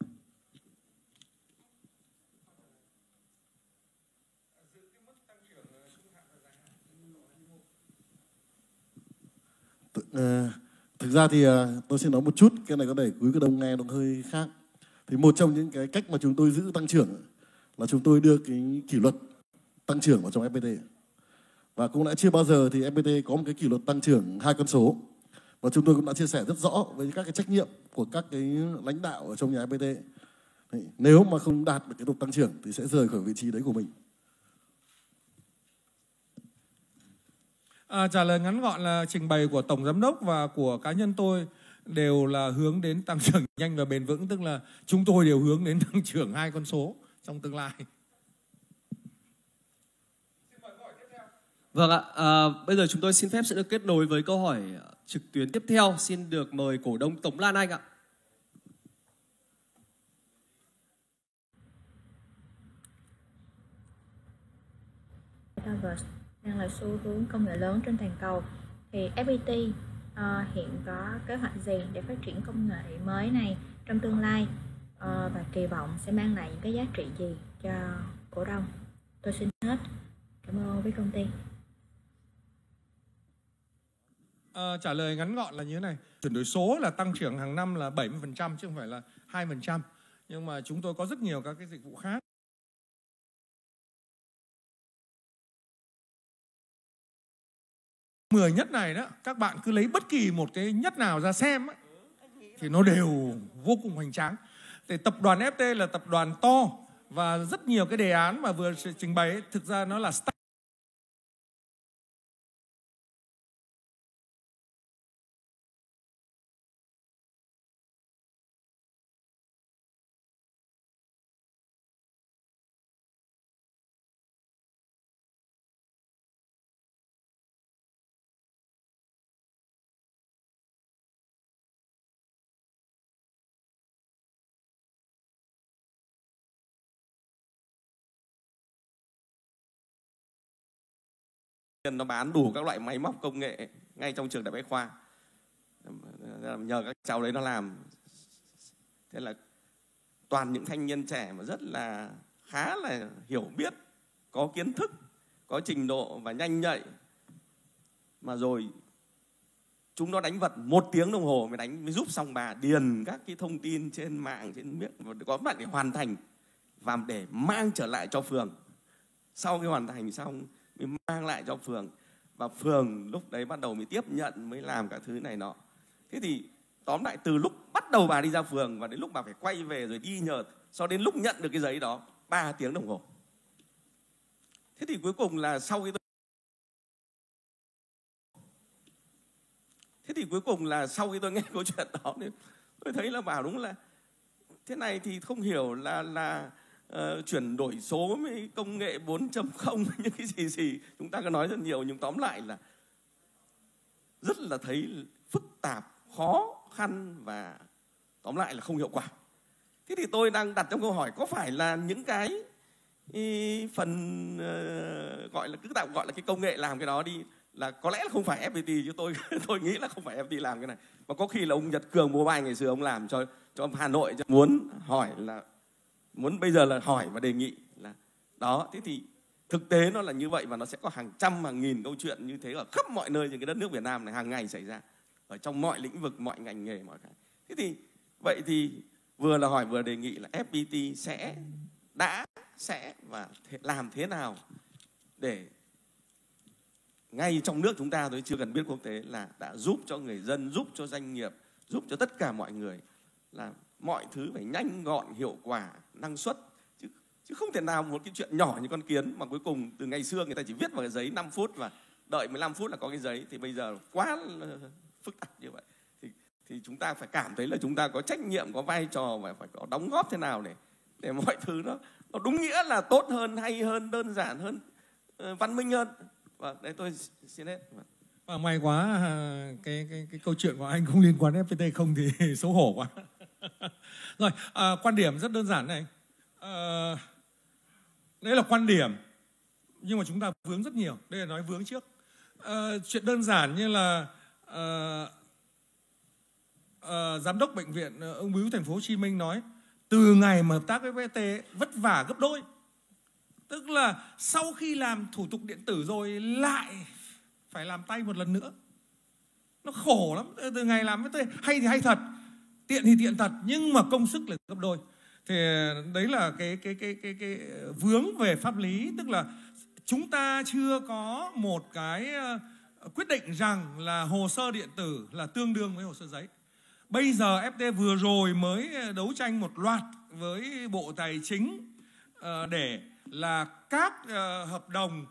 Thực ra thì tôi sẽ nói một chút, cái này có để quý cổ đông nghe nó hơi khác. Thì một trong những cái cách mà chúng tôi giữ tăng trưởng là chúng tôi đưa cái kỷ luật tăng trưởng vào trong FPT. Và cũng đã chưa bao giờ thì FPT có một cái kỷ luật tăng trưởng 2 con số. Và chúng tôi cũng đã chia sẻ rất rõ với các cái trách nhiệm của các cái lãnh đạo ở trong nhà FPT. Nếu mà không đạt được cái độ tăng trưởng thì sẽ rời khỏi vị trí đấy của mình. Trả lời ngắn gọn là trình bày của Tổng Giám đốc và của cá nhân tôi đều là hướng đến tăng trưởng nhanh và bền vững, tức là chúng tôi đều hướng đến tăng trưởng 2 con số trong tương lai. Vâng ạ, bây giờ chúng tôi xin phép sẽ được kết nối với câu hỏi trực tuyến tiếp theo. Xin được mời cổ đông Tống Lan Anh ạ. Metaverse đang là xu hướng công nghệ lớn trên toàn cầu. Thì FPT hiện có kế hoạch gì để phát triển công nghệ mới này trong tương lai và kỳ vọng sẽ mang lại những cái giá trị gì cho cổ đông? Tôi xin hết. Cảm ơn với công ty. Trả lời ngắn gọn là như thế này. Chuyển đổi số là tăng trưởng hàng năm là 70% chứ không phải là 2%. Nhưng mà chúng tôi có rất nhiều các cái dịch vụ khác. 10 nhất này đó, các bạn cứ lấy bất kỳ một cái nhất nào ra xem ấy, thì nó đều vô cùng hoành tráng. Thì tập đoàn FPT là tập đoàn to và rất nhiều cái đề án mà vừa trình bày ấy, thực ra nó là nó bán đủ các loại máy móc công nghệ ngay trong trường Đại Bách Khoa, nhờ các cháu đấy nó làm. Thế là toàn những thanh niên trẻ mà rất là khá là hiểu biết, có kiến thức, có trình độ và nhanh nhạy, mà rồi chúng nó đánh vật 1 tiếng đồng hồ mới giúp xong bà điền các cái thông tin trên mạng, trên miệng, có bạn để hoàn thành và để mang trở lại cho phường. Sau khi hoàn thành xong mới mang lại cho phường, và phường lúc đấy bắt đầu mới tiếp nhận, mới làm cả thứ này nọ. Thế thì tóm lại từ lúc bắt đầu bà đi ra phường và đến lúc bà phải quay về rồi đi nhờ, sau đến lúc nhận được cái giấy đó 3 tiếng đồng hồ. Thế thì cuối cùng là sau khi tôi nghe câu chuyện đó thì tôi thấy là bảo đúng là thế này thì không hiểu là chuyển đổi số với công nghệ 4.0 những cái gì chúng ta có nói rất nhiều, nhưng tóm lại là rất là thấy phức tạp, khó khăn và tóm lại là không hiệu quả. Thế thì tôi đang đặt trong câu hỏi có phải là những cái phần gọi là cái công nghệ làm cái đó đi, là có lẽ là không phải FPT, chứ tôi nghĩ là không phải FPT làm cái này, mà có khi là ông Nhật Cường Mobile ngày xưa ông làm cho Hà Nội. Muốn bây giờ là hỏi và đề nghị là đó. Thế thì thực tế nó là như vậy, và nó sẽ có hàng trăm hàng nghìn câu chuyện như thế ở khắp mọi nơi trên cái đất nước Việt Nam này, hàng ngày xảy ra ở trong mọi lĩnh vực, mọi ngành nghề, mọi cái. Thế thì vậy thì vừa là hỏi vừa đề nghị là FPT sẽ làm thế nào để ngay trong nước chúng ta thôi, chưa cần biết quốc tế, là đã giúp cho người dân, giúp cho doanh nghiệp, giúp cho tất cả mọi người là mọi thứ phải nhanh gọn, hiệu quả, năng suất, chứ không thể nào một cái chuyện nhỏ như con kiến mà cuối cùng từ ngày xưa người ta chỉ viết vào cái giấy 5 phút và đợi 15 phút là có cái giấy, thì bây giờ quá phức tạp như vậy. Thì chúng ta phải cảm thấy là chúng ta có trách nhiệm, có vai trò và phải có đóng góp thế nào để mọi thứ nó đúng nghĩa là tốt hơn, hay hơn, đơn giản hơn, văn minh hơn. Và đấy, tôi xin hết. Và may quá cái câu chuyện của anh không liên quan đến FPT không thì xấu hổ quá. Rồi, quan điểm rất đơn giản này. Đấy là quan điểm, nhưng mà chúng ta vướng rất nhiều. Đây là nói vướng trước. Chuyện đơn giản như là giám đốc bệnh viện Ung bướu thành phố Hồ Chí Minh nói từ ngày mà hợp tác với FPT vất vả gấp đôi. Tức là sau khi làm thủ tục điện tử rồi lại phải làm tay một lần nữa. Nó khổ lắm. Từ ngày làm FPT hay thì hay thật, tiện thì tiện thật, nhưng mà công sức là gấp đôi. Thì đấy là cái vướng về pháp lý, tức là chúng ta chưa có một cái quyết định rằng là hồ sơ điện tử là tương đương với hồ sơ giấy. Bây giờ FPT vừa rồi mới đấu tranh một loạt với Bộ Tài chính để là các hợp đồng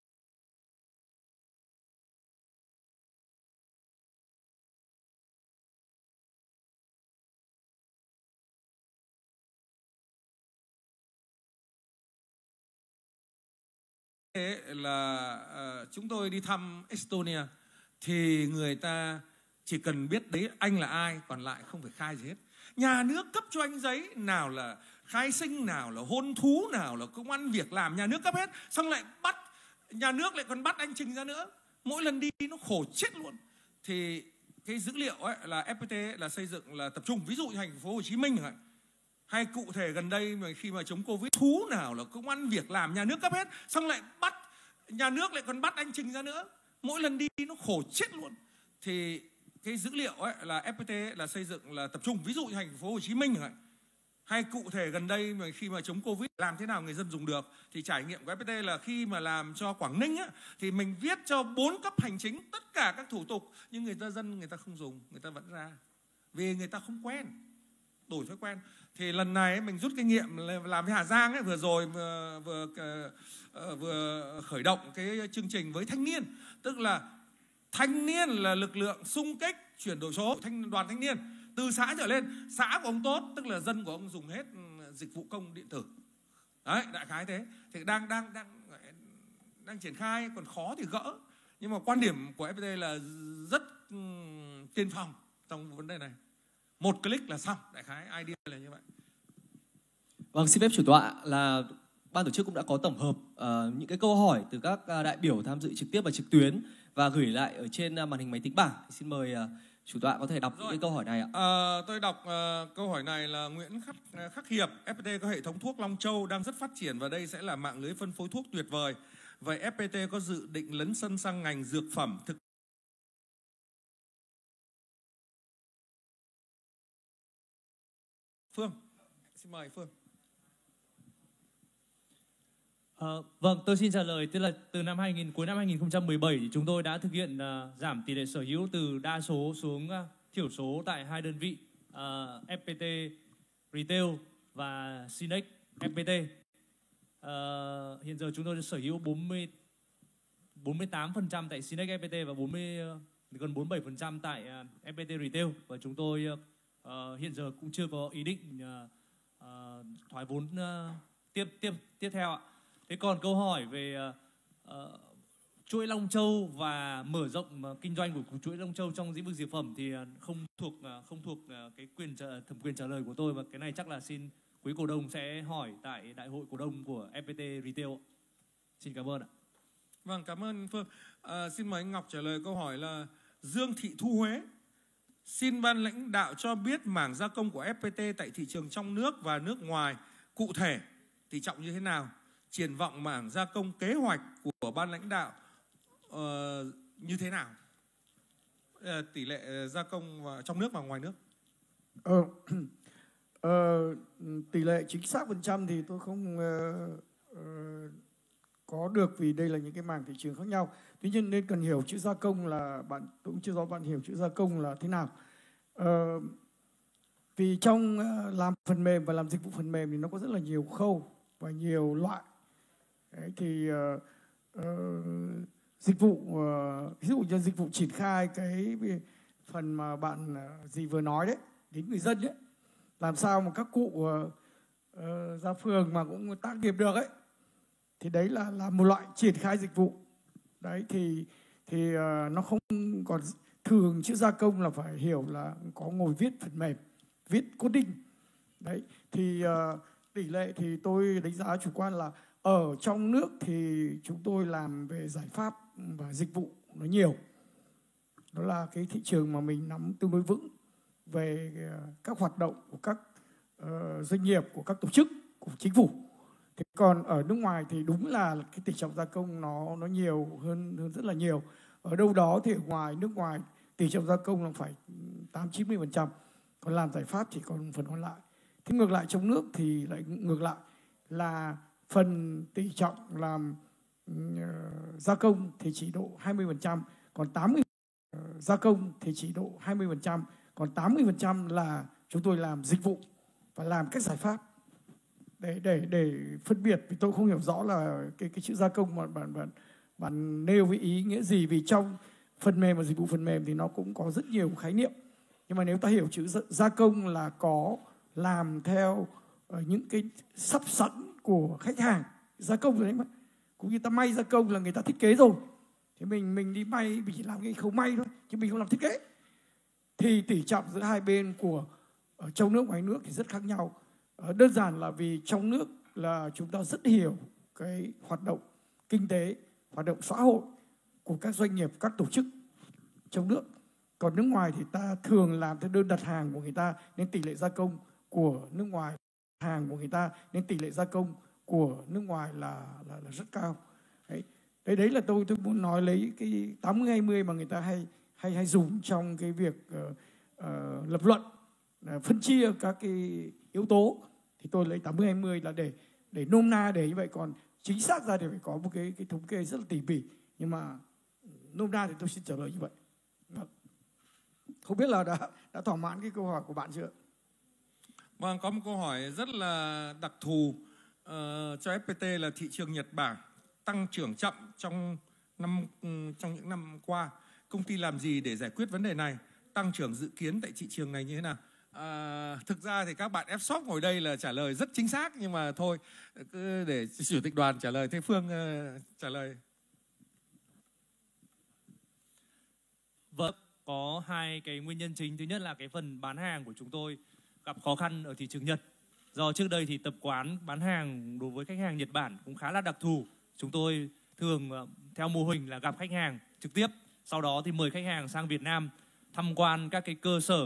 là chúng tôi đi thăm Estonia thì người ta chỉ cần biết đấy anh là ai, còn lại không phải khai gì hết. Nhà nước cấp cho anh giấy, nào là khai sinh, nào là hôn thú, nào là công ăn việc làm, nhà nước cấp hết. Xong lại bắt, nhà nước lại còn bắt anh trình ra nữa. Mỗi lần đi nó khổ chết luôn. Thì cái dữ liệu ấy là FPT là xây dựng là tập trung, ví dụ như thành phố Hồ Chí Minh chẳng hạn, hay cụ thể gần đây mà khi mà chống Covid, thú nào là công ăn việc làm, nhà nước cấp hết. Xong lại bắt, nhà nước lại còn bắt anh trình ra nữa. Mỗi lần đi nó khổ chết luôn. Thì cái dữ liệu ấy là FPT là xây dựng là tập trung, ví dụ như thành phố Hồ Chí Minh chẳng hạn, hay cụ thể gần đây mà khi mà chống Covid, làm thế nào người dân dùng được. Thì trải nghiệm của FPT là khi mà làm cho Quảng Ninh á, thì mình viết cho 4 cấp hành chính tất cả các thủ tục, nhưng người ta không dùng, người ta vẫn ra vì người ta không quen, đổi thói quen. Thì lần này mình rút kinh nghiệm làm với Hà Giang ấy, vừa rồi vừa khởi động cái chương trình với thanh niên, tức là thanh niên là lực lượng xung kích chuyển đổi số, đoàn thanh niên từ xã trở lên. Xã của ông tốt, tức là dân của ông dùng hết dịch vụ công điện tử. Đấy, đại khái thế. Thì đang triển khai, còn khó thì gỡ. Nhưng mà quan điểm của FPT là rất tiên phong trong vấn đề này. Một click là xong, đại khái idea là như vậy. Vâng, xin phép chủ tọa là ban tổ chức cũng đã có tổng hợp những cái câu hỏi từ các đại biểu tham dự trực tiếp và trực tuyến và gửi lại ở trên màn hình máy tính bảng. Xin mời chủ tọa có thể đọc những cái câu hỏi này ạ. Tôi đọc câu hỏi này là Nguyễn Khắc Hiệp. FPT có hệ thống thuốc Long Châu đang rất phát triển và đây sẽ là mạng lưới phân phối thuốc tuyệt vời. Vậy FPT có dự định lấn sân sang ngành dược phẩm thực Phương, xin mời Phương. Vâng, tôi xin trả lời. Tức là từ cuối năm 2017 thì chúng tôi đã thực hiện giảm tỷ lệ sở hữu từ đa số xuống thiểu số tại 2 đơn vị FPT Retail và Sinex FPT. Hiện giờ chúng tôi sở hữu 48% tại Sinex FPT và gần 47% tại FPT Retail, và chúng tôi hiện giờ cũng chưa có ý định thoái vốn tiếp theo ạ. Thế còn câu hỏi về chuỗi Long Châu và mở rộng kinh doanh của chuỗi Long Châu trong lĩnh vực dược phẩm thì không thuộc cái thẩm quyền trả lời của tôi, và cái này chắc là xin quý cổ đông sẽ hỏi tại đại hội cổ đông của FPT Retail. Xin cảm ơn ạ. Vâng, cảm ơn Phương. Xin mời anh Ngọc trả lời câu hỏi là Dương Thị Thu Huế. Xin ban lãnh đạo cho biết mảng gia công của FPT tại thị trường trong nước và nước ngoài cụ thể tỷ trọng như thế nào? Triển vọng mảng gia công kế hoạch của ban lãnh đạo như thế nào? Tỷ lệ gia công trong nước và ngoài nước? Tỷ lệ chính xác phần trăm thì tôi không có được, vì đây là những cái mảng thị trường khác nhau. Tuy nhiên nên cần hiểu chữ gia công là tôi cũng chưa rõ bạn hiểu chữ gia công là thế nào. Vì trong làm phần mềm và làm dịch vụ phần mềm thì nó có rất là nhiều khâu và nhiều loại. Đấy, thì dịch vụ ví dụ như dịch vụ triển khai cái phần mà bạn gì vừa nói đấy đến người dân đấy, làm sao mà các cụ ra phường mà cũng tác nghiệp được ấy, thì đấy là một loại triển khai dịch vụ. Đấy thì nó không còn thường chữ gia công là phải hiểu là có ngồi viết phần mềm, viết coding. Đấy thì tỷ lệ thì tôi đánh giá chủ quan là Ở trong nước thì chúng tôi làm về giải pháp và dịch vụ nó nhiều. Đó là cái thị trường mà mình nắm tương đối vững về các hoạt động của các doanh nghiệp, của các tổ chức, của chính phủ. Thế còn ở nước ngoài thì đúng là cái tỷ trọng gia công nó nhiều hơn rất là nhiều. Ở đâu đó thì ở nước ngoài tỷ trọng gia công là phải 80-90%, còn làm giải pháp chỉ còn phần còn lại. Thế ngược lại trong nước thì lại ngược lại là phần tỷ trọng làm gia công thì chỉ độ 20%, còn 80% gia công thì chỉ độ 20%, còn 80% là chúng tôi làm dịch vụ và làm các giải pháp để phân biệt. Vì tôi không hiểu rõ là cái chữ gia công mà bạn nêu với ý nghĩa gì, vì trong phần mềm và dịch vụ phần mềm thì nó cũng có rất nhiều khái niệm. Nhưng mà nếu ta hiểu chữ gia công là có làm theo những cái sắp sẵn của khách hàng, gia công rồi đấy mà. Cũng như ta may gia công là người ta thiết kế rồi, thì mình đi may mình chỉ làm cái khâu may thôi, chứ mình không làm thiết kế. Thì tỷ trọng giữa hai bên của ở trong nước ngoài nước thì rất khác nhau. Đơn giản là vì trong nước là chúng ta rất hiểu cái hoạt động kinh tế, hoạt động xã hội của các doanh nghiệp, các tổ chức trong nước. Còn nước ngoài thì ta thường làm theo đơn đặt hàng của người ta, nên tỷ lệ gia công của nước ngoài là rất cao. Đấy là tôi muốn nói lấy cái 80-20 mà người ta hay dùng trong cái việc lập luận, phân chia các cái yếu tố. Thì tôi lấy 80-20 là để nôm na để như vậy, còn chính xác ra thì phải có một cái thống kê rất là tỉ mỉ, nhưng mà nôm na thì tôi xin trả lời như vậy. Không biết là đã thỏa mãn cái câu hỏi của bạn chưa? Vâng, có một câu hỏi rất là đặc thù cho FPT là thị trường Nhật Bản tăng trưởng chậm trong những năm qua. Công ty làm gì để giải quyết vấn đề này? Tăng trưởng dự kiến tại thị trường này như thế nào? Thực ra thì các bạn Fshop ngồi đây là trả lời rất chính xác, nhưng mà thôi cứ để chủ tịch đoàn trả lời. Thế Phương trả lời. Vâng, có hai cái nguyên nhân chính. Thứ nhất là cái phần bán hàng của chúng tôi gặp khó khăn ở thị trường Nhật. Do trước đây thì tập quán bán hàng đối với khách hàng Nhật Bản cũng khá là đặc thù. Chúng tôi thường theo mô hình là gặp khách hàng trực tiếp, sau đó thì mời khách hàng sang Việt Nam tham quan các cái cơ sở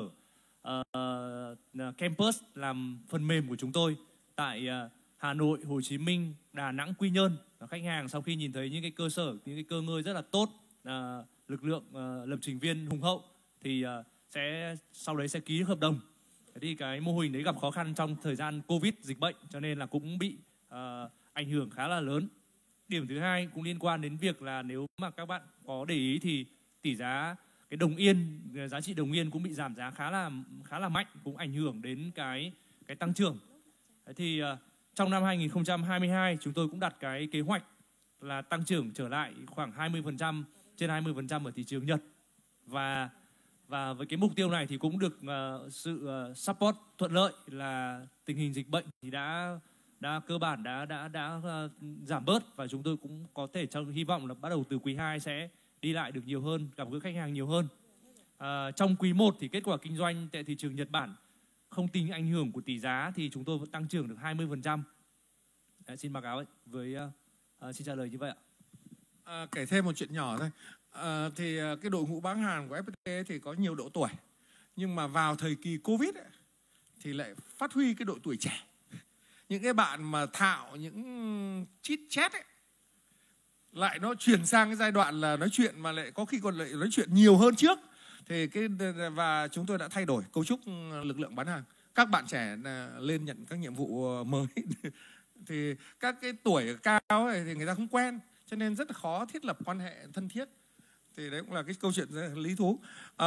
campus làm phần mềm của chúng tôi tại Hà Nội, Hồ Chí Minh, Đà Nẵng, Quy Nhơn. Khách hàng sau khi nhìn thấy những cái cơ sở, những cái cơ ngơi rất là tốt, lực lượng lập trình viên hùng hậu thì sau đấy sẽ ký hợp đồng. Thì cái mô hình đấy gặp khó khăn trong thời gian Covid, dịch bệnh, cho nên là cũng bị ảnh hưởng khá là lớn. Điểm thứ hai cũng liên quan đến việc là nếu mà các bạn có để ý thì tỷ giá cái đồng yên, giá trị đồng yên cũng bị giảm giá khá là mạnh, cũng ảnh hưởng đến cái tăng trưởng. Thì trong năm 2022 chúng tôi cũng đặt cái kế hoạch là tăng trưởng trở lại khoảng 20%, trên 20% ở thị trường Nhật. Và với cái mục tiêu này thì cũng được sự support thuận lợi là tình hình dịch bệnh thì đã cơ bản đã giảm bớt, và chúng tôi cũng có thể hy vọng là bắt đầu từ quý 2 sẽ đi lại được nhiều hơn, gặp gỡ khách hàng nhiều hơn. Trong quý 1 thì kết quả kinh doanh tại thị trường Nhật Bản không tính ảnh hưởng của tỷ giá thì chúng tôi vẫn tăng trưởng được 20%. Xin báo cáo xin trả lời như vậy ạ. Kể thêm một chuyện nhỏ thôi. Thì cái đội ngũ bán hàng của FPT thì có nhiều độ tuổi, nhưng mà vào thời kỳ Covid ấy, thì lại phát huy cái độ tuổi trẻ. Những cái bạn mà thạo những chit chat ấy, lại nó chuyển sang cái giai đoạn là nói chuyện mà lại có khi còn lại nói chuyện nhiều hơn trước. Thì và chúng tôi đã thay đổi cấu trúc lực lượng bán hàng. Các bạn trẻ lên nhận các nhiệm vụ mới thì các cái tuổi cao ấy, thì người ta không quen, cho nên rất là khó thiết lập quan hệ thân thiết. Thì đấy cũng là cái câu chuyện rất là lý thú.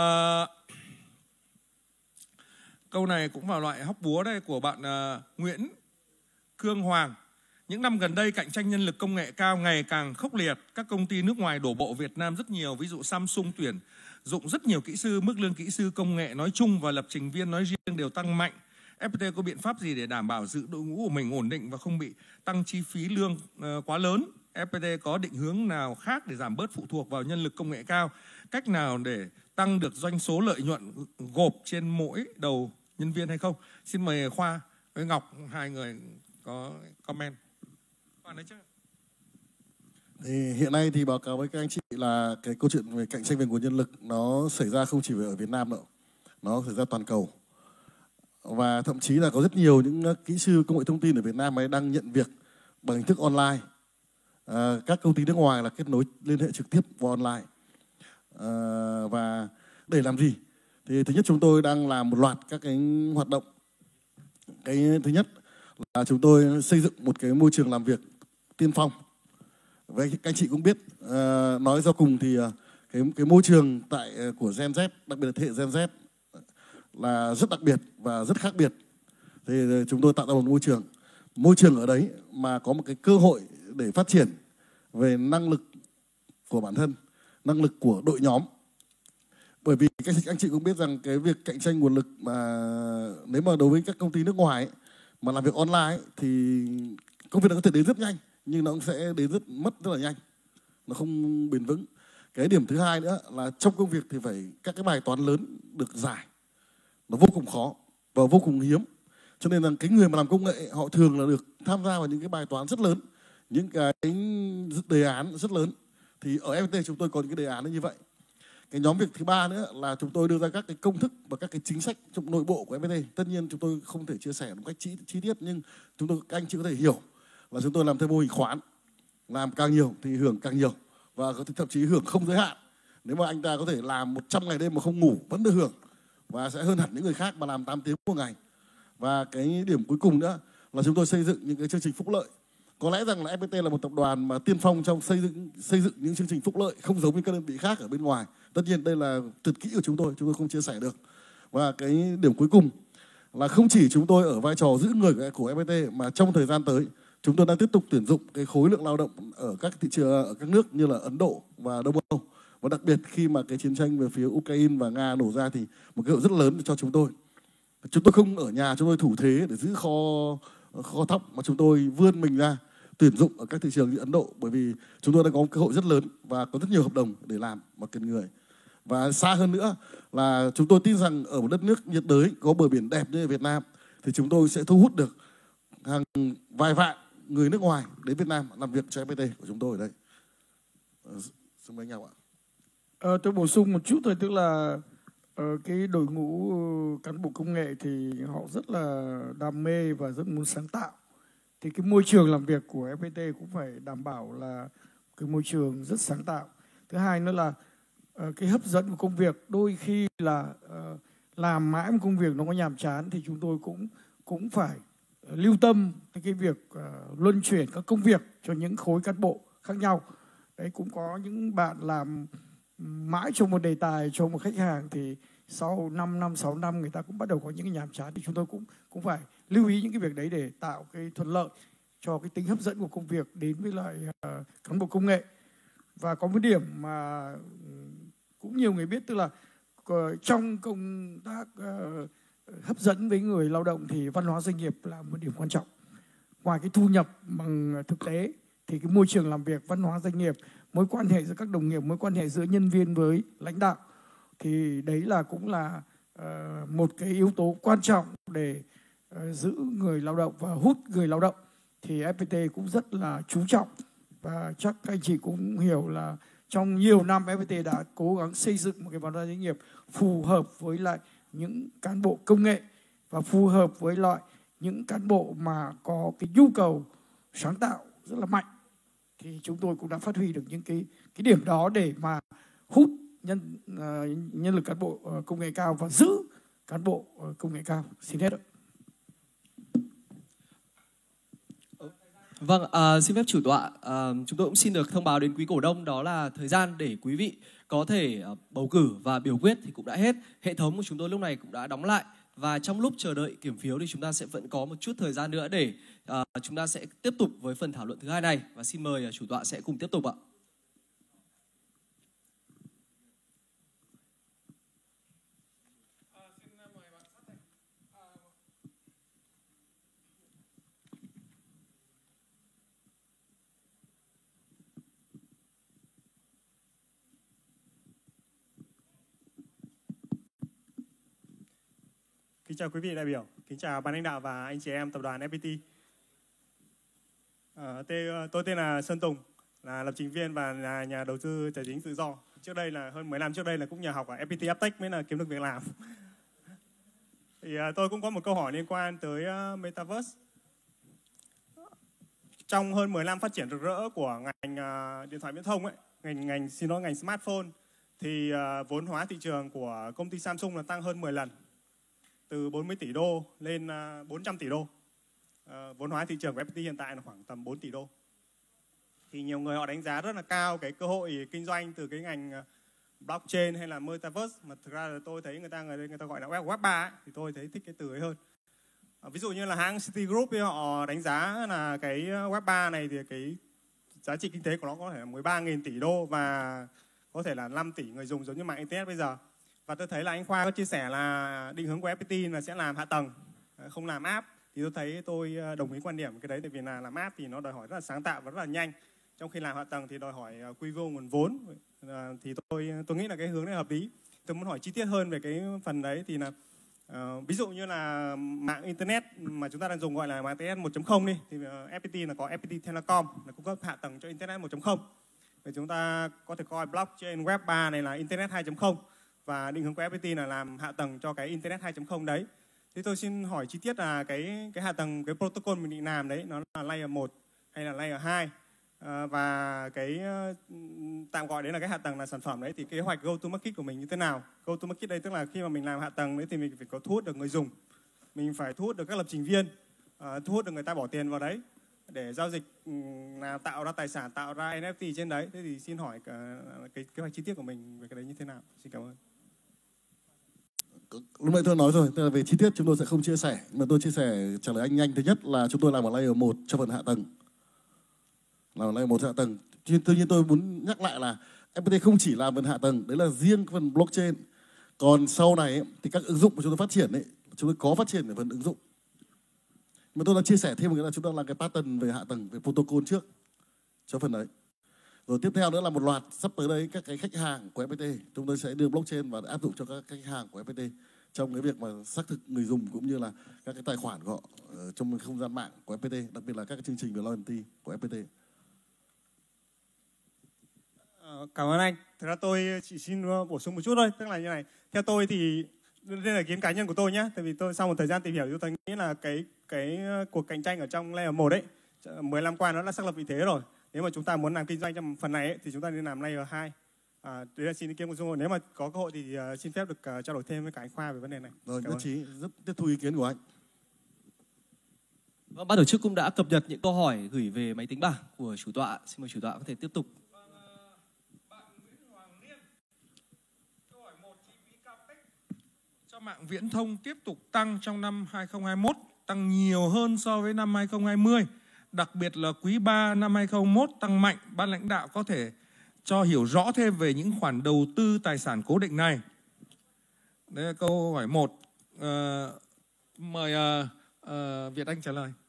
Câu này cũng vào loại hóc búa đây của bạn Nguyễn Cương Hoàng. Những năm gần đây cạnh tranh nhân lực công nghệ cao ngày càng khốc liệt. Các công ty nước ngoài đổ bộ Việt Nam rất nhiều. Ví dụ Samsung tuyển dụng rất nhiều kỹ sư, mức lương kỹ sư công nghệ nói chung và lập trình viên nói riêng đều tăng mạnh. FPT có biện pháp gì để đảm bảo giữ đội ngũ của mình ổn định và không bị tăng chi phí lương quá lớn? FPT có định hướng nào khác để giảm bớt phụ thuộc vào nhân lực công nghệ cao? Cách nào để tăng được doanh số lợi nhuận gộp trên mỗi đầu nhân viên hay không? Xin mời Khoa với Ngọc, hai người có comment. Thì hiện nay thì báo cáo với các anh chị là cái câu chuyện về cạnh tranh về nguồn nhân lực nó xảy ra không chỉ ở Việt Nam đâu, nó xảy ra toàn cầu. Và thậm chí là có rất nhiều những kỹ sư công nghệ thông tin ở Việt Nam ấy đang nhận việc bằng hình thức online. Các công ty nước ngoài là kết nối liên hệ trực tiếp qua online. Và để làm gì? Thì thứ nhất chúng tôi đang làm một loạt các cái hoạt động. Cái thứ nhất là chúng tôi xây dựng một cái môi trường làm việc tiên phong. Với các anh chị cũng biết, nói do cùng thì cái môi trường của Gen Z, đặc biệt là thế hệ Gen Z là rất đặc biệt và rất khác biệt. Thì chúng tôi tạo ra một môi trường ở đấy mà có một cái cơ hội để phát triển về năng lực của bản thân, năng lực của đội nhóm. Bởi vì các anh chị cũng biết rằng cái việc cạnh tranh nguồn lực mà nếu mà đối với các công ty nước ngoài ấy, mà làm việc online ấy, thì công việc nó có thể đến rất nhanh nhưng nó cũng sẽ đến mất rất là nhanh, nó không bền vững. Cái điểm thứ hai nữa là trong công việc thì phải các cái bài toán lớn được giải, nó vô cùng khó và vô cùng hiếm. Cho nên là cái người mà làm công nghệ họ thường là được tham gia vào những cái bài toán rất lớn, những cái đề án rất lớn. Thì ở FPT chúng tôi có những cái đề án như vậy. Cái nhóm việc thứ ba nữa là chúng tôi đưa ra các cái công thức và các cái chính sách trong nội bộ của FPT. Tất nhiên chúng tôi không thể chia sẻ một cách chi tiết, nhưng các anh chị có thể hiểu là chúng tôi làm theo mô hình khoán, làm càng nhiều thì hưởng càng nhiều, và thậm chí hưởng không giới hạn. Nếu mà anh ta có thể làm 100 ngày đêm mà không ngủ vẫn được hưởng, và sẽ hơn hẳn những người khác mà làm 8 tiếng một ngày. Và cái điểm cuối cùng nữa là chúng tôi xây dựng những cái chương trình phúc lợi. Có lẽ rằng là FPT là một tập đoàn mà tiên phong trong xây dựng những chương trình phúc lợi không giống như các đơn vị khác ở bên ngoài. Tất nhiên đây là tuyệt kỹ của chúng tôi không chia sẻ được. Và cái điểm cuối cùng là không chỉ chúng tôi ở vai trò giữ người của FPT, mà trong thời gian tới chúng tôi đang tiếp tục tuyển dụng cái khối lượng lao động ở các thị trường, ở các nước như là Ấn Độ và Đông Âu. Và đặc biệt khi mà cái chiến tranh về phía Ukraine và Nga nổ ra thì một cơ hội rất lớn cho chúng tôi. Chúng tôi không ở nhà chúng tôi thủ thế để giữ kho thóc, mà chúng tôi vươn mình ra tuyển dụng ở các thị trường như Ấn Độ, bởi vì chúng tôi đang có một cơ hội rất lớn và có rất nhiều hợp đồng để làm mà cần người. Và xa hơn nữa là chúng tôi tin rằng ở một đất nước nhiệt đới có bờ biển đẹp như Việt Nam thì chúng tôi sẽ thu hút được hàng vài vạn người nước ngoài đến Việt Nam làm việc cho FPT của chúng tôi ở đây. Xin mời anh Ngọc ạ. Tôi bổ sung một chút thôi, tức là cái đội ngũ cán bộ công nghệ thì họ rất là đam mê và rất muốn sáng tạo. Thì cái môi trường làm việc của FPT cũng phải đảm bảo là cái môi trường rất sáng tạo. Thứ hai nữa là cái hấp dẫn của công việc. Đôi khi là làm mãi một công việc nó có nhàm chán thì chúng tôi cũng phải lưu tâm cái việc luân chuyển các công việc cho những khối cán bộ khác nhau. Đấy, cũng có những bạn làm mãi cho một đề tài, cho một khách hàng thì sau 5 năm, 6 năm người ta cũng bắt đầu có những cái nhàm chán, thì chúng tôi cũng phải lưu ý những cái việc đấy để tạo cái thuận lợi cho cái tính hấp dẫn của công việc đến với lại cán bộ công nghệ. Và có một điểm mà cũng nhiều người biết, tức là trong công tác hấp dẫn với người lao động thì văn hóa doanh nghiệp là một điểm quan trọng. Ngoài cái thu nhập bằng thực tế thì cái môi trường làm việc, văn hóa doanh nghiệp, mối quan hệ giữa các đồng nghiệp, mối quan hệ giữa nhân viên với lãnh đạo, thì đấy là cũng là một cái yếu tố quan trọng để giữ người lao động và hút người lao động. Thì FPT cũng rất là chú trọng, và chắc các anh chị cũng hiểu là trong nhiều năm FPT đã cố gắng xây dựng một cái văn hóa doanh nghiệp phù hợp với lại những cán bộ công nghệ và phù hợp với lại những cán bộ mà có cái nhu cầu sáng tạo rất là mạnh. Thì chúng tôi cũng đã phát huy được những cái điểm đó để mà hút nhân lực cán bộ công nghệ cao và giữ cán bộ công nghệ cao. Xin hết ạ. Vâng, xin phép chủ tọa, chúng tôi cũng xin được thông báo đến quý cổ đông đó là thời gian để quý vị có thể bầu cử và biểu quyết thì cũng đã hết. Hệ thống của chúng tôi lúc này cũng đã đóng lại, và trong lúc chờ đợi kiểm phiếu thì chúng ta sẽ vẫn có một chút thời gian nữa để chúng ta sẽ tiếp tục với phần thảo luận thứ hai này. Và xin mời chủ tọa sẽ cùng tiếp tục ạ. Kính chào quý vị đại biểu, kính chào ban lãnh đạo và anh chị em tập đoàn FPT. Tôi tên là Sơn Tùng, là lập trình viên và là nhà đầu tư tài chính tự do. Trước đây là hơn 10 năm trước đây là cũng nhờ học ở FPT Aptech mới là kiếm được việc làm. Thì tôi cũng có một câu hỏi liên quan tới Metaverse. Trong hơn 10 năm phát triển rực rỡ của ngành điện thoại viễn thông ấy, ngành smartphone, thì vốn hóa thị trường của công ty Samsung là tăng hơn 10 lần, từ 40 tỷ đô lên 400 tỷ đô. Vốn hóa thị trường của FPT hiện tại là khoảng tầm 4 tỷ đô. Thì nhiều người họ đánh giá rất là cao cái cơ hội kinh doanh từ cái ngành blockchain hay là metaverse, mà thực ra là tôi thấy người ta gọi là web 3 ấy, thì tôi thấy thích cái từ ấy hơn. Ví dụ như là hãng Citigroup ấy, họ đánh giá là cái web 3 này thì cái giá trị kinh tế của nó có thể là 13.000 tỷ đô và có thể là 5 tỷ người dùng giống như mạng internet bây giờ. Và tôi thấy là anh Khoa có chia sẻ là định hướng của FPT là sẽ làm hạ tầng, không làm app. Thì tôi đồng ý quan điểm cái đấy, tại vì là làm app thì nó đòi hỏi rất là sáng tạo và rất là nhanh. Trong khi làm hạ tầng thì đòi hỏi quy mô nguồn vốn. Thì tôi nghĩ là cái hướng này hợp lý. Tôi muốn hỏi chi tiết hơn về cái phần đấy thì là ví dụ như là mạng internet mà chúng ta đang dùng gọi là mạng internet 1.0 đi, thì FPT là có FPT Telecom là cung cấp hạ tầng cho internet 1.0. Vậy chúng ta có thể coi blockchain web 3 này là internet 2.0 và định hướng của FPT là làm hạ tầng cho cái internet 2.0 đấy. Thế tôi xin hỏi chi tiết là cái hạ tầng, cái protocol mình định làm đấy nó là layer 1 hay là layer 2, và cái tạm gọi đấy là cái hạ tầng là sản phẩm đấy, thì kế hoạch go to market của mình như thế nào? Go to market đây tức là khi mà mình làm hạ tầng đấy thì mình phải có thu hút được người dùng, mình phải thu hút được các lập trình viên, thu hút được người ta bỏ tiền vào đấy để giao dịch, là tạo ra tài sản, tạo ra NFT trên đấy. Thế thì xin hỏi cái kế hoạch chi tiết của mình về cái đấy như thế nào? Xin cảm ơn. Lúc nãy tôi nói rồi, tức là về chi tiết chúng tôi sẽ không chia sẻ, mà tôi chia sẻ trả lời anh nhanh. Thứ nhất là chúng tôi làm ở layer 1 cho phần hạ tầng, làm layer 1 hạ tầng. Tuy nhiên tôi muốn nhắc lại là FPT không chỉ làm phần hạ tầng, đấy là riêng phần blockchain. Còn sau này ấy, thì các ứng dụng của chúng tôi phát triển ấy, chúng tôi có phát triển ở phần ứng dụng. Mà tôi đã chia sẻ thêm một cái là chúng ta làm cái pattern về hạ tầng, về protocol trước cho phần đấy. Rồi tiếp theo nữa là một loạt sắp tới đây các cái khách hàng của FPT chúng tôi sẽ đưa blockchain và áp dụng cho các khách hàng của FPT trong cái việc mà xác thực người dùng cũng như là các cái tài khoản của họ trong không gian mạng của FPT, đặc biệt là các cái chương trình về loyalty của FPT. Cảm ơn anh. Thực ra tôi chỉ xin bổ sung một chút thôi, tức là như này. Theo tôi thì đây là ý kiến cá nhân của tôi nhé, tại vì tôi sau một thời gian tìm hiểu tôi nghĩ là cái cuộc cạnh tranh ở trong layer 1 đấy 10 năm qua nó đã xác lập vị thế rồi. Nếu mà chúng ta muốn làm kinh doanh trong phần này ấy, thì chúng ta nên làm layer 2. Đấy là xin ý kiến của Dung. Nếu mà có cơ hội thì xin phép được trao đổi thêm với cả anh Khoa về vấn đề này. Rồi, nhất trí, rất tiếp thu ý kiến của anh. Ban tổ chức cũng đã cập nhật những câu hỏi gửi về máy tính bảng của chủ tọa. Xin mời chủ tọa có thể tiếp tục. Cho mạng viễn thông tiếp tục tăng trong năm 2021, tăng nhiều hơn so với năm 2020. Đặc biệt là quý 3 năm 2021 tăng mạnh. Ban lãnh đạo có thể cho hiểu rõ thêm về những khoản đầu tư tài sản cố định này. Đây là câu hỏi 1. Mời Việt Anh trả lời.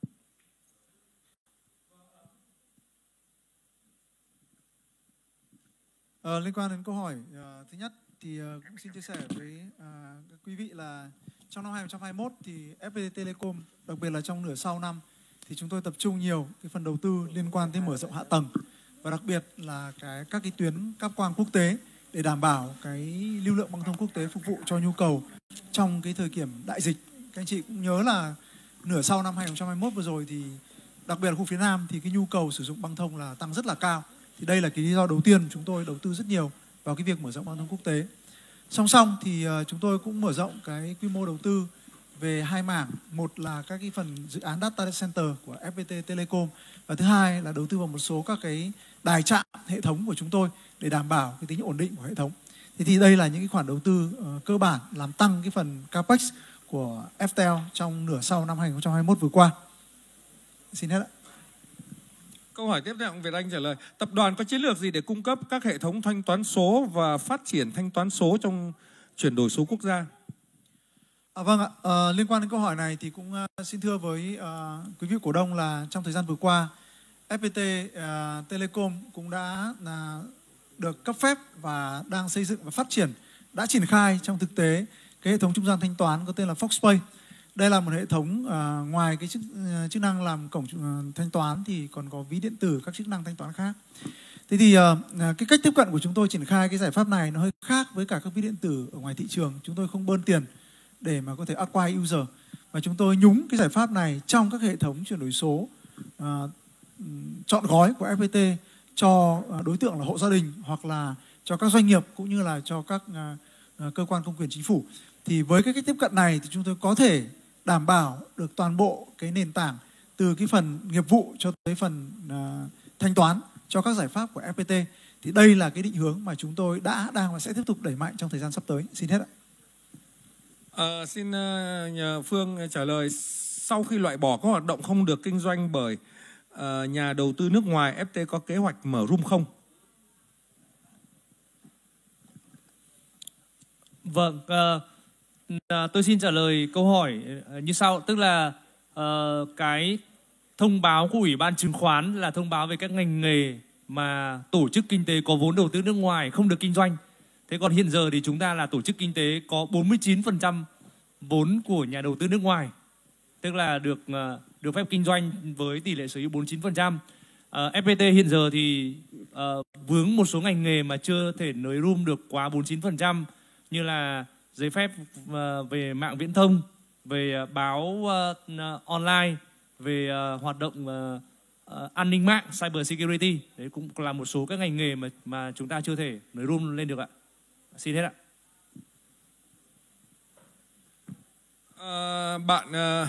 Liên quan đến câu hỏi thứ nhất thì cũng xin chia sẻ với các quý vị là trong năm 2021 thì FPT Telecom, đặc biệt là trong nửa sau năm, thì chúng tôi tập trung nhiều cái phần đầu tư liên quan tới mở rộng hạ tầng và đặc biệt là các cái tuyến cáp quang quốc tế để đảm bảo cái lưu lượng băng thông quốc tế phục vụ cho nhu cầu trong cái thời điểm đại dịch. Các anh chị cũng nhớ là nửa sau năm 2021 vừa rồi thì đặc biệt là khu phía Nam thì cái nhu cầu sử dụng băng thông là tăng rất là cao. Thì đây là cái lý do đầu tiên chúng tôi đầu tư rất nhiều vào cái việc mở rộng băng thông quốc tế. Song song thì chúng tôi cũng mở rộng cái quy mô đầu tư về hai mảng. Một là các cái phần dự án data center của FPT Telecom và thứ hai là đầu tư vào một số các cái đài trạm hệ thống của chúng tôi để đảm bảo cái tính ổn định của hệ thống. Thì đây là những cái khoản đầu tư cơ bản làm tăng cái phần capex của FTL trong nửa sau năm 2021 vừa qua. Xin hết ạ. Câu hỏi tiếp theo Việt Anh trả lời. Tập đoàn có chiến lược gì để cung cấp các hệ thống thanh toán số và phát triển thanh toán số trong chuyển đổi số quốc gia? Vâng ạ, liên quan đến câu hỏi này thì cũng xin thưa với quý vị cổ đông là trong thời gian vừa qua FPT Telecom cũng đã được cấp phép và đang xây dựng và phát triển, đã triển khai trong thực tế cái hệ thống trung gian thanh toán có tên là FoxPay. đây là một hệ thống ngoài cái chức năng làm cổng thanh toán thì còn có ví điện tử, các chức năng thanh toán khác. Thế thì cái cách tiếp cận của chúng tôi triển khai cái giải pháp này nó hơi khác với cả các ví điện tử ở ngoài thị trường. Chúng tôi không bơm tiền để mà có thể acquire user, và chúng tôi nhúng cái giải pháp này trong các hệ thống chuyển đổi số chọn gói của FPT cho đối tượng là hộ gia đình hoặc là cho các doanh nghiệp cũng như là cho các cơ quan công quyền chính phủ. Thì với cái cách tiếp cận này thì chúng tôi có thể đảm bảo được toàn bộ cái nền tảng từ cái phần nghiệp vụ cho tới phần thanh toán cho các giải pháp của FPT. Thì đây là cái định hướng mà chúng tôi đã, đang và sẽ tiếp tục đẩy mạnh trong thời gian sắp tới. Xin hết ạ. Xin nhờ Phương trả lời. Sau khi loại bỏ các hoạt động không được kinh doanh bởi nhà đầu tư nước ngoài, FPT có kế hoạch mở room không? Vâng, tôi xin trả lời câu hỏi như sau. Tức là cái thông báo của Ủy ban Chứng khoán là thông báo về các ngành nghề mà tổ chức kinh tế có vốn đầu tư nước ngoài không được kinh doanh. Thế còn hiện giờ thì chúng ta là tổ chức kinh tế có 49% vốn của nhà đầu tư nước ngoài, tức là được phép kinh doanh với tỷ lệ sở hữu 49%. FPT hiện giờ thì vướng một số ngành nghề mà chưa thể nới room được quá 49%, như là giấy phép về mạng viễn thông, về báo online, về hoạt động an ninh mạng, cyber security. Đấy cũng là một số các ngành nghề mà chúng ta chưa thể nới room lên được ạ. Xin hết ạ. Bạn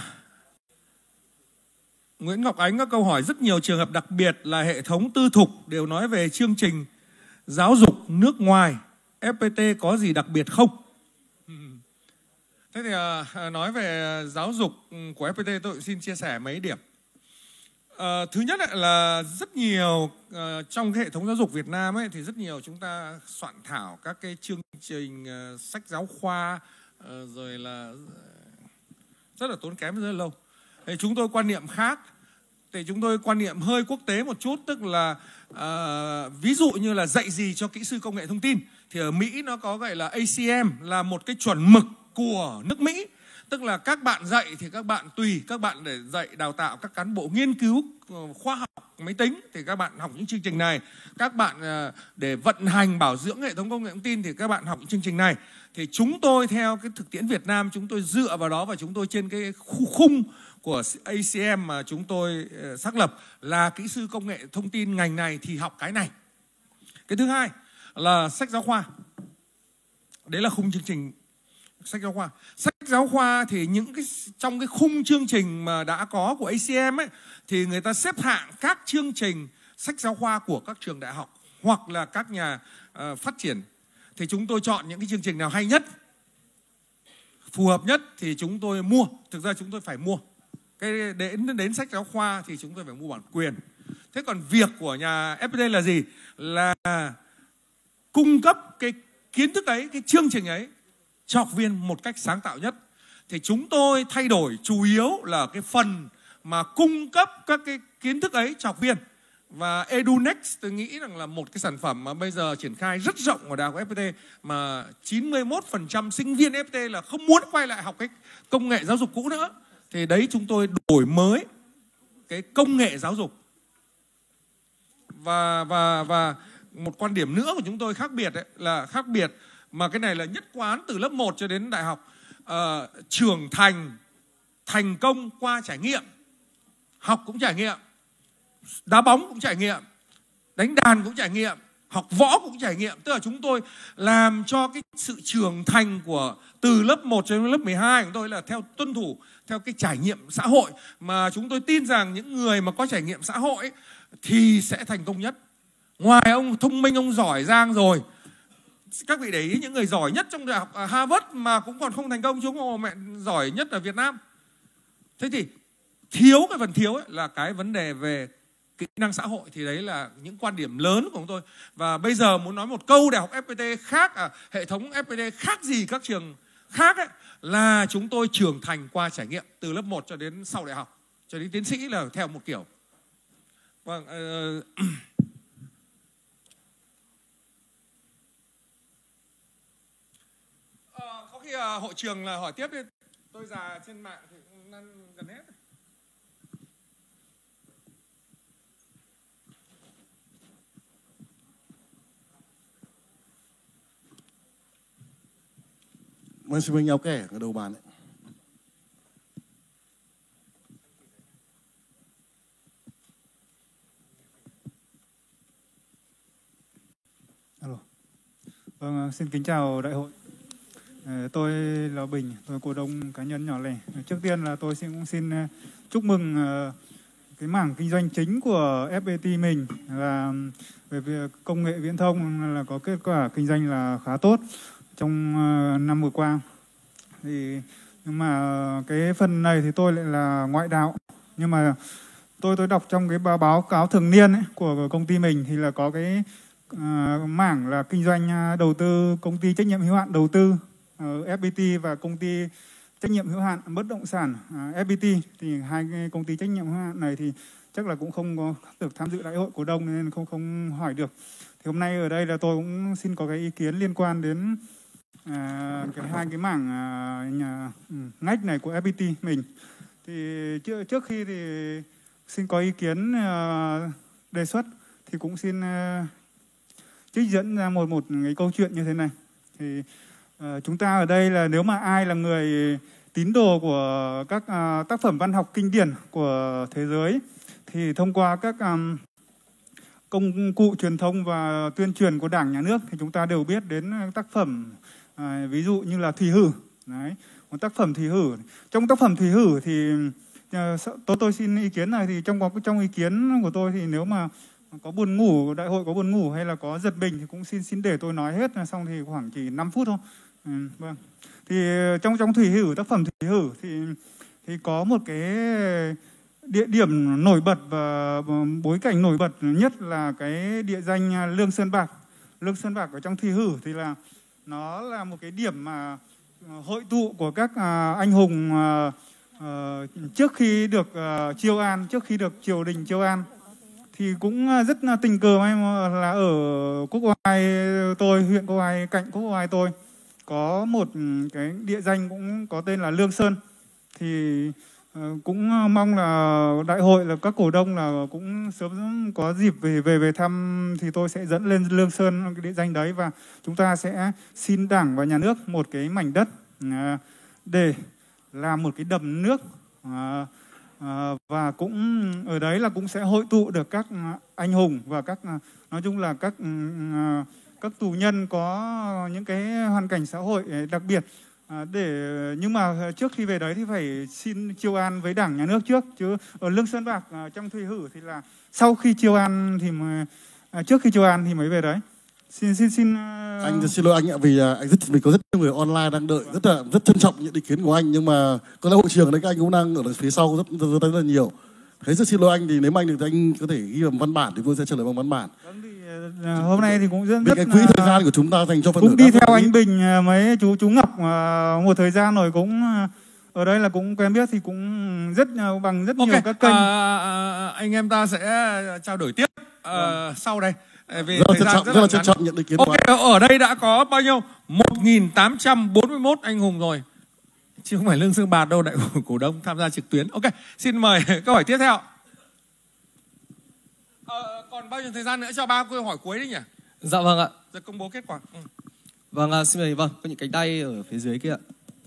Nguyễn Ngọc Ánh có câu hỏi: rất nhiều trường hợp, đặc biệt là hệ thống tư thục đều nói về chương trình giáo dục nước ngoài, FPT có gì đặc biệt không? Thế thì nói về giáo dục của FPT tôi xin chia sẻ mấy điểm. Thứ nhất là rất nhiều trong cái hệ thống giáo dục Việt Nam ấy, thì rất nhiều chúng ta soạn thảo các cái chương trình sách giáo khoa rồi là rất là tốn kém, rất là lâu. Thì chúng tôi quan niệm khác. Thì chúng tôi quan niệm hơi quốc tế một chút, tức là ví dụ như là dạy gì cho kỹ sư công nghệ thông tin thì ở Mỹ nó có gọi là ACM, là một cái chuẩn mực của nước Mỹ. Tức là các bạn dạy thì các bạn tùy các bạn để dạy đào tạo các cán bộ nghiên cứu khoa học máy tính thì các bạn học những chương trình này. Các bạn để vận hành bảo dưỡng hệ thống công nghệ thông tin thì các bạn học những chương trình này. Thì chúng tôi theo cái thực tiễn Việt Nam, chúng tôi dựa vào đó và chúng tôi trên cái khung của ACM mà chúng tôi xác lập là kỹ sư công nghệ thông tin ngành này thì học cái này. Cái thứ hai là sách giáo khoa. Đấy là khung chương trình sách giáo khoa. Sách giáo khoa thì trong cái khung chương trình mà đã có của ACM ấy, thì người ta xếp hạng các chương trình sách giáo khoa của các trường đại học hoặc là các nhà phát triển. Thì chúng tôi chọn những cái chương trình nào hay nhất, phù hợp nhất thì chúng tôi mua. Thực ra chúng tôi phải mua. Cái đến sách giáo khoa thì chúng tôi phải mua bản quyền. Thế còn việc của nhà FPT là gì? Là cung cấp cái kiến thức ấy, cái chương trình ấy cho học viên một cách sáng tạo nhất. Thì chúng tôi thay đổi chủ yếu là cái phần mà cung cấp các cái kiến thức ấy cho học viên. Và EduNext tôi nghĩ rằng là một cái sản phẩm mà bây giờ triển khai rất rộng ở Đại học FPT, mà 91% sinh viên FPT là không muốn quay lại học cái công nghệ giáo dục cũ nữa. Thì đấy chúng tôi đổi mới cái công nghệ giáo dục. Và một quan điểm nữa của chúng tôi khác biệt ấy, là khác biệt mà cái này là nhất quán từ lớp 1 cho đến đại học. Trưởng thành công qua trải nghiệm. Học cũng trải nghiệm, đá bóng cũng trải nghiệm, đánh đàn cũng trải nghiệm, học võ cũng trải nghiệm. Tức là chúng tôi làm cho cái sự trưởng thành của từ lớp 1 cho đến lớp 12 của tôi là tuân thủ theo cái trải nghiệm xã hội. Mà chúng tôi tin rằng những người mà có trải nghiệm xã hội ấy, thì sẽ thành công nhất. Ngoài ông thông minh, ông giỏi giang rồi, các vị để ý những người giỏi nhất trong đại học Harvard mà cũng còn không thành công, chứ không mẹ giỏi nhất ở Việt Nam. Thế thì thiếu cái phần thiếu ấy là cái vấn đề về kỹ năng xã hội. Thì đấy là những quan điểm lớn của chúng tôi. Và bây giờ muốn nói một câu, đại học FPT khác, hệ thống FPT khác gì các trường khác ấy, là chúng tôi trưởng thành qua trải nghiệm từ lớp 1 cho đến sau đại học, cho đến tiến sĩ là theo một kiểu. Vâng, có khi hội trường là hỏi tiếp đi. Tôi già trên mạng thì cũng ăn gần hết. Xin anh áo kẻ ở đầu bàn ấy. Alo. Vâng, xin kính chào đại hội. Tôi là Bình, tôi cổ đông cá nhân nhỏ lẻ. Trước tiên là tôi cũng xin chúc mừng cái mảng kinh doanh chính của FPT mình là về việc công nghệ viễn thông là có kết quả kinh doanh là khá tốt trong năm vừa qua. Nhưng mà cái phần này thì tôi lại là ngoại đạo. Nhưng mà tôi đọc trong cái báo cáo thường niên ấy, của công ty mình thì là có cái mảng là kinh doanh đầu tư, công ty trách nhiệm hữu hạn đầu tư FPT và công ty trách nhiệm hữu hạn bất động sản FPT. Thì hai cái công ty trách nhiệm hữu hạn này thì chắc là cũng không có được tham dự đại hội cổ đông nên không hỏi được. Thì hôm nay ở đây là tôi cũng xin có cái ý kiến liên quan đến hai cái mảng ngách này của FPT mình. Thì trước khi thì xin có ý kiến đề xuất thì cũng xin trích dẫn ra một cái câu chuyện như thế này. Thì chúng ta ở đây là nếu mà ai là người tín đồ của các tác phẩm văn học kinh điển của thế giới thì thông qua các công cụ truyền thông và tuyên truyền của Đảng, Nhà nước thì chúng ta đều biết đến tác phẩm ví dụ như là Thủy Hử. Đấy, một tác phẩm Thủy Hử. Trong tác phẩm Thủy Hử thì tôi xin ý kiến này, thì trong ý kiến của tôi thì nếu mà có buồn ngủ, đại hội có buồn ngủ hay là có giật mình thì cũng xin để tôi nói hết, xong thì khoảng chỉ 5 phút thôi. Vâng. Thì trong Thủy Hử, tác phẩm Thủy Hử thì có một cái địa điểm nổi bật và bối cảnh nổi bật nhất là cái địa danh Lương Sơn Bạc. Lương Sơn Bạc ở trong Thủy Hử thì là nó là một cái điểm mà hội tụ của các anh hùng trước khi được chiêu an, trước khi được triều đình chiêu an. Thì cũng rất tình cờ là ở Quốc Oai tôi, huyện Quốc Oai, cạnh Quốc Oai tôi có một cái địa danh cũng có tên là Lương Sơn. Thì cũng mong là đại hội là các cổ đông là cũng sớm có dịp về thăm thì tôi sẽ dẫn lên Lương Sơn, cái địa danh đấy, và chúng ta sẽ xin Đảng và Nhà nước một cái mảnh đất để làm một cái đầm nước, và cũng ở đấy là cũng sẽ hội tụ được các anh hùng và các nói chung là các tù nhân có những cái hoàn cảnh xã hội đặc biệt. Nhưng mà trước khi về đấy thì phải xin chiêu an với Đảng, Nhà nước trước, chứ ở Lương Sơn Bạc trong Thủy Hử thì là sau khi chiêu an thì trước khi chiêu an thì mới về đấy. Xin Anh xin lỗi anh ạ, vì mình có rất nhiều người online đang đợi, rất trân trọng những ý kiến của anh, nhưng mà có lẽ hội trường đấy các anh cũng đang ở phía sau rất là nhiều. Thế rất xin lỗi anh, thì nếu mà anh được thì anh có thể ghi bằng văn bản thì tôi sẽ trả lời bằng văn bản. Hôm nay thì cũng rất cái quỹ thời gian của chúng ta dành cho phần cũng đi theo anh Bình mấy chú Ngọc một thời gian rồi, cũng ở đây là cũng quen biết thì cũng bằng rất nhiều các kênh. Anh em ta sẽ trao đổi tiếp sau đây. Vì rất là trân trọng những ý kiến của anh. Ở đây đã có bao nhiêu? 1.841 anh hùng rồi, chứ không phải Lương Sơn Bạc đâu, đại hội cổ đông tham gia trực tuyến. Ok, xin mời câu hỏi tiếp theo. Còn bao nhiêu thời gian nữa cho 3 câu hỏi cuối đấy nhỉ? Dạ vâng ạ. Giờ công bố kết quả. Vâng, xin mời. Vâng, có những cánh tay ở phía dưới kia ạ.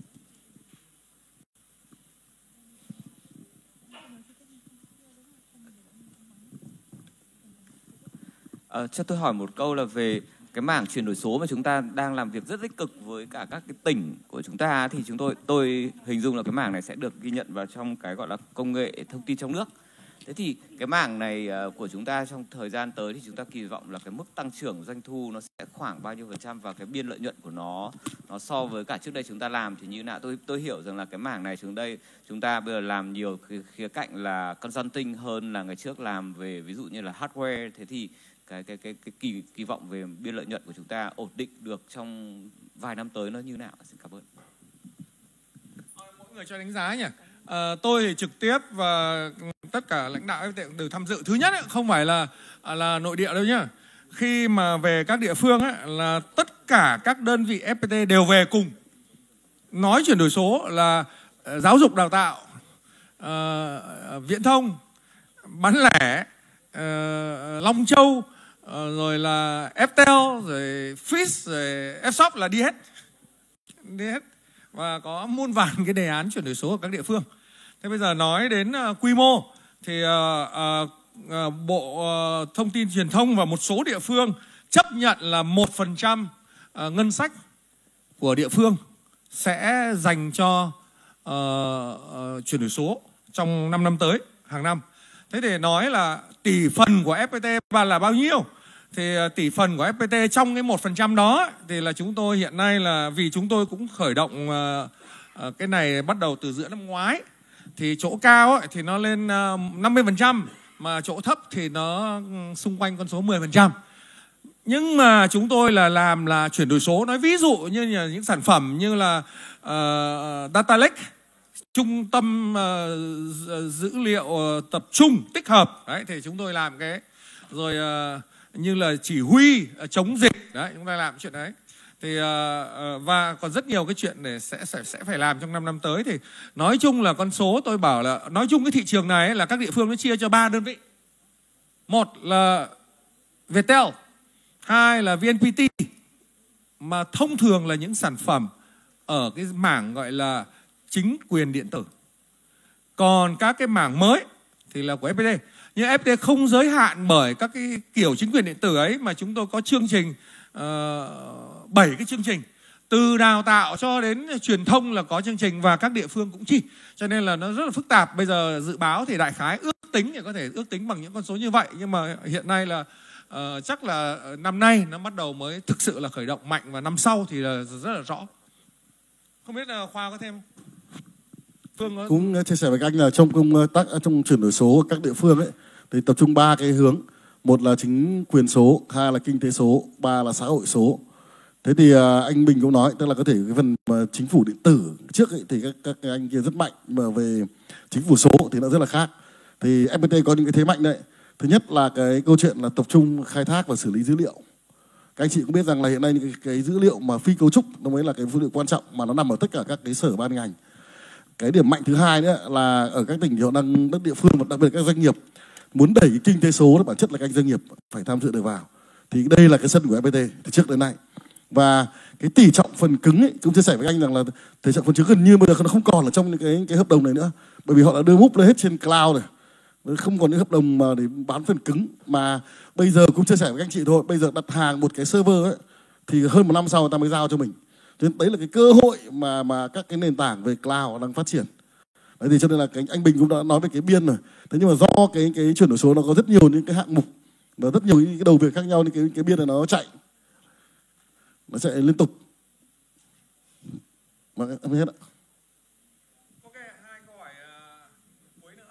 Cho tôi hỏi một câu là về cái mảng chuyển đổi số mà chúng ta đang làm việc rất tích cực với cả các cái tỉnh của chúng ta, thì tôi hình dung là cái mảng này sẽ được ghi nhận vào trong cái gọi là công nghệ thông tin trong nước. Thế thì cái mảng này của chúng ta trong thời gian tới thì chúng ta kỳ vọng là cái mức tăng trưởng doanh thu nó sẽ khoảng bao nhiêu %, và cái biên lợi nhuận của nó so với cả trước đây chúng ta làm thì như nào? Tôi hiểu rằng là cái mảng này chúng ta bây giờ làm nhiều khía cạnh là consulting hơn là ngày trước làm về ví dụ như là hardware. Thế thì cái kỳ vọng về biên lợi nhuận của chúng ta ổn định được trong vài năm tới nó như nào? Xin cảm ơn. Mỗi người cho đánh giá nhỉ. Tôi thì trực tiếp và tất cả lãnh đạo FPT đều tham dự. Thứ nhất ấy, không phải là nội địa đâu nhá. Khi mà về các địa phương ấy, là tất cả các đơn vị FPT đều về cùng. Nói chuyển đổi số là giáo dục đào tạo, viễn thông, bán lẻ, Long Châu, rồi là Ftel, rồi Fish, rồi Fshop là đi hết. Và có muôn vàn cái đề án chuyển đổi số ở các địa phương. Thế bây giờ nói đến quy mô thì Bộ Thông tin Truyền thông và một số địa phương chấp nhận là 1% ngân sách của địa phương sẽ dành cho chuyển đổi số trong 5 năm tới, hàng năm. Thế để nói là tỷ phần của FPT là bao nhiêu? Thì tỷ phần của FPT trong cái 1% đó thì là chúng tôi hiện nay là vì chúng tôi cũng khởi động cái này bắt đầu từ giữa năm ngoái. Thì chỗ cao ấy, thì nó lên 50%, mà chỗ thấp thì nó xung quanh con số 10%. Nhưng mà chúng tôi là làm là chuyển đổi số. Nói ví dụ như là những sản phẩm như là Data Lake, trung tâm dữ liệu tập trung tích hợp. Đấy, thì chúng tôi làm cái. Rồi như là chỉ huy chống dịch. Đấy, chúng ta làm chuyện đấy. Thì và còn rất nhiều cái chuyện để sẽ phải làm trong 5 năm tới. Thì nói chung là con số tôi bảo là nói chung cái thị trường này là các địa phương nó chia cho 3 đơn vị. Một là Viettel, hai là VNPT, mà thông thường là những sản phẩm ở cái mảng gọi là chính quyền điện tử. Còn các cái mảng mới thì là của FPT. Nhưng FPT không giới hạn bởi các cái kiểu chính quyền điện tử ấy, mà chúng tôi có chương trình 7 cái chương trình. Từ đào tạo cho đến truyền thông là có chương trình, và các địa phương cũng chi. Cho nên là nó rất là phức tạp. Bây giờ dự báo thì đại khái ước tính thì có thể ước tính bằng những con số như vậy. Nhưng mà hiện nay là chắc là năm nay nó bắt đầu mới thực sự là khởi động mạnh, và năm sau thì là rất là rõ. Không biết là Khoa có thêm không? Phương có... Cũng chia sẻ với các anh là trong công tác trong chuyển đổi số các địa phương ấy thì tập trung 3 cái hướng. Một là chính quyền số, hai là kinh tế số, ba là xã hội số. Thế thì anh Bình cũng nói, tức là có thể cái phần mà chính phủ điện tử trước ấy, thì các anh kia rất mạnh, mà về chính phủ số thì nó rất là khác. Thì FPT có những cái thế mạnh đấy. Thứ nhất là cái câu chuyện là tập trung khai thác và xử lý dữ liệu. Các anh chị cũng biết rằng là hiện nay những cái dữ liệu mà phi cấu trúc nó mới là cái dữ liệu quan trọng, mà nó nằm ở tất cả các cái sở ban ngành. Cái điểm mạnh thứ hai nữa là ở các tỉnh họ đang đất địa phương, và đặc biệt các doanh nghiệp muốn đẩy cái kinh tế số, bản chất là các doanh nghiệp phải tham dự được vào. Thì đây là cái sân của FPT từ trước đến nay. Và cái tỷ trọng phần cứng ấy, cũng chia sẻ với anh rằng là tỷ trọng phần cứng gần như bây giờ nó không còn ở trong những cái hợp đồng này nữa, bởi vì họ đã đưa múc lên hết trên cloud rồi, không còn những hợp đồng mà để bán phần cứng. Mà bây giờ cũng chia sẻ với anh chị thôi, bây giờ đặt hàng một cái server ấy, thì hơn 1 năm sau người ta mới giao cho mình. Cho nên đấy là cái cơ hội mà các cái nền tảng về cloud đang phát triển. Đấy, thì cho nên là anh Bình cũng đã nói về cái biên rồi. Thế nhưng mà do cái chuyển đổi số nó có rất nhiều những cái hạng mục và rất nhiều những cái đầu việc khác nhau, nên cái biên này nó chạy liên tục. Vâng, em hết ạ. Ok, 2 câu hỏi cuối nữa.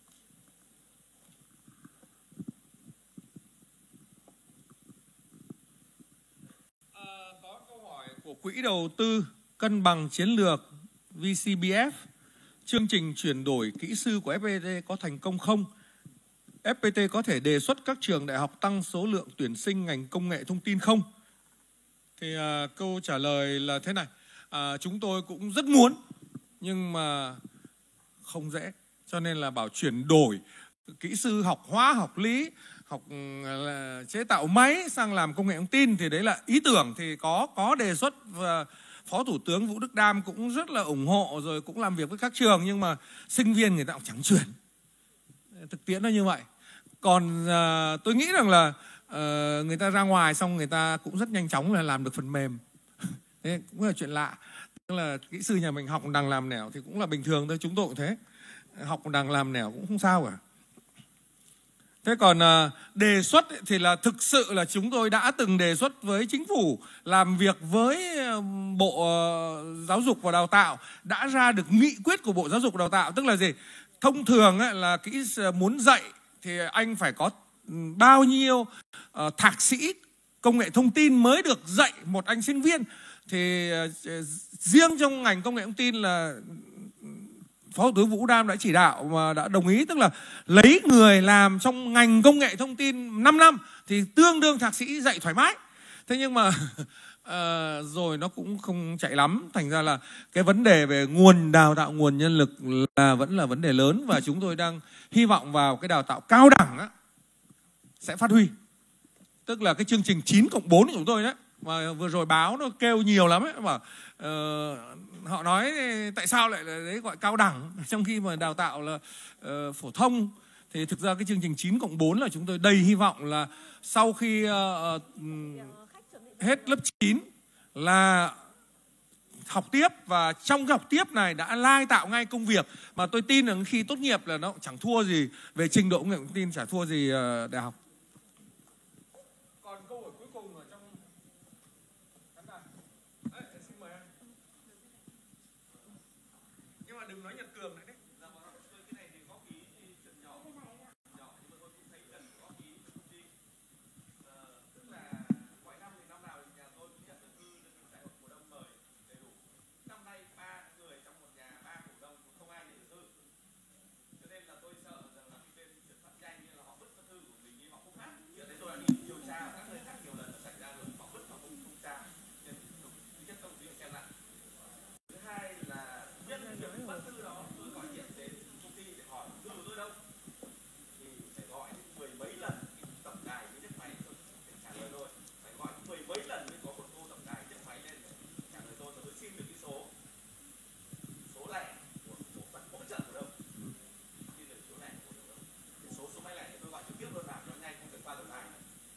Có câu hỏi của Quỹ đầu tư cân bằng chiến lược VCBF. Chương trình chuyển đổi kỹ sư của FPT có thành công không? FPT có thể đề xuất các trường đại học tăng số lượng tuyển sinh ngành công nghệ thông tin không? Thì câu trả lời là thế này. Chúng tôi cũng rất muốn, nhưng mà không dễ. Cho nên là bảo chuyển đổi kỹ sư học hóa, học lý, học chế tạo máy sang làm công nghệ thông tin, thì đấy là ý tưởng thì có đề xuất, và Phó Thủ tướng Vũ Đức Đam cũng rất là ủng hộ, rồi cũng làm việc với các trường, nhưng mà sinh viên người ta cũng chẳng chuyển. Thực tiễn nó như vậy. Còn tôi nghĩ rằng là người ta ra ngoài xong người ta cũng rất nhanh chóng là làm được phần mềm. Thế cũng là chuyện lạ. Tức là kỹ sư nhà mình học đằng làm nẻo thì cũng là bình thường thôi, chúng tôi cũng thế. Học đằng làm nẻo cũng không sao cả. Thế còn đề xuất thì là thực sự là chúng tôi đã từng đề xuất với chính phủ, làm việc với Bộ Giáo dục và Đào tạo, đã ra được nghị quyết của Bộ Giáo dục và Đào tạo. Tức là gì? Thông thường ấy, là muốn dạy thì anh phải có bao nhiêu thạc sĩ công nghệ thông tin mới được dạy một anh sinh viên. Thì riêng trong ngành công nghệ thông tin là Phó Thủ tướng Vũ Đam đã chỉ đạo và đã đồng ý, tức là lấy người làm trong ngành công nghệ thông tin 5 năm thì tương đương thạc sĩ dạy thoải mái. Thế nhưng mà rồi nó cũng không chạy lắm. Thành ra là cái vấn đề về nguồn đào tạo nguồn nhân lực vẫn là vấn đề lớn, và chúng tôi đang hy vọng vào cái đào tạo cao đẳng á, sẽ phát huy. Tức là cái chương trình 9+4 của chúng tôi đấy, mà vừa rồi báo nó kêu nhiều lắm ấy, mà họ nói tại sao lại là đấy gọi cao đẳng trong khi mà đào tạo là phổ thông. Thì thực ra cái chương trình 9+4 là chúng tôi đầy hy vọng là sau khi hết lớp 9 là học tiếp, và trong cái học tiếp này đã lai tạo ngay công việc, mà tôi tin rằng khi tốt nghiệp là nó cũng chẳng thua gì về trình độ công nghệ thông tin, chẳng thua gì đại học. Còn câu hỏi cuối cùng ở trong khán giả. Đấy, xin mời em. Nhưng mà đừng nói Nhật Cường nữa đấy. Cái này thì góp ý thì chuyện nhỏ, nhưng mà tôi cũng thấy cần góp ý của công ty. Tức là mỗi năm thì năm nào nhà tôi cũng nhận được thư đại hội cổ đông mời đầy đủ. Năm nay 3 người trong một nhà, 3 cổ đông không ai nhận được thư. Cho nên là tôi sợ rằng là khi bên chuyển phát nhanh như là họ vứt cái thư của mình nhưng họ không phát. Chuyện đấy tôi đã đi điều tra ở các nơi khác nhiều lần đã xảy ra rồi, họ vứt họ không tra. Nên thứ nhất công ty phải xem lại. Thứ hai là nhân việc vứt thư đó tôi gọi điện đến công ty để hỏi thư của tôi đâu, thì phải gọi đến 10 mấy lần tổng đài với chiếc máy tôi để trả lời tôi, phải gọi 10 mấy lần mới có một cô tổng đài chiếc máy lên để trả lời tôi, và tôi xin được cái số lẻ của bộ phận hỗ trợ cổ đông, xin được số lẻ của cổ đông, cái số máy lẻ thì tôi gọi trực tiếp luôn vào cho nhanh, không phải qua tổng đài.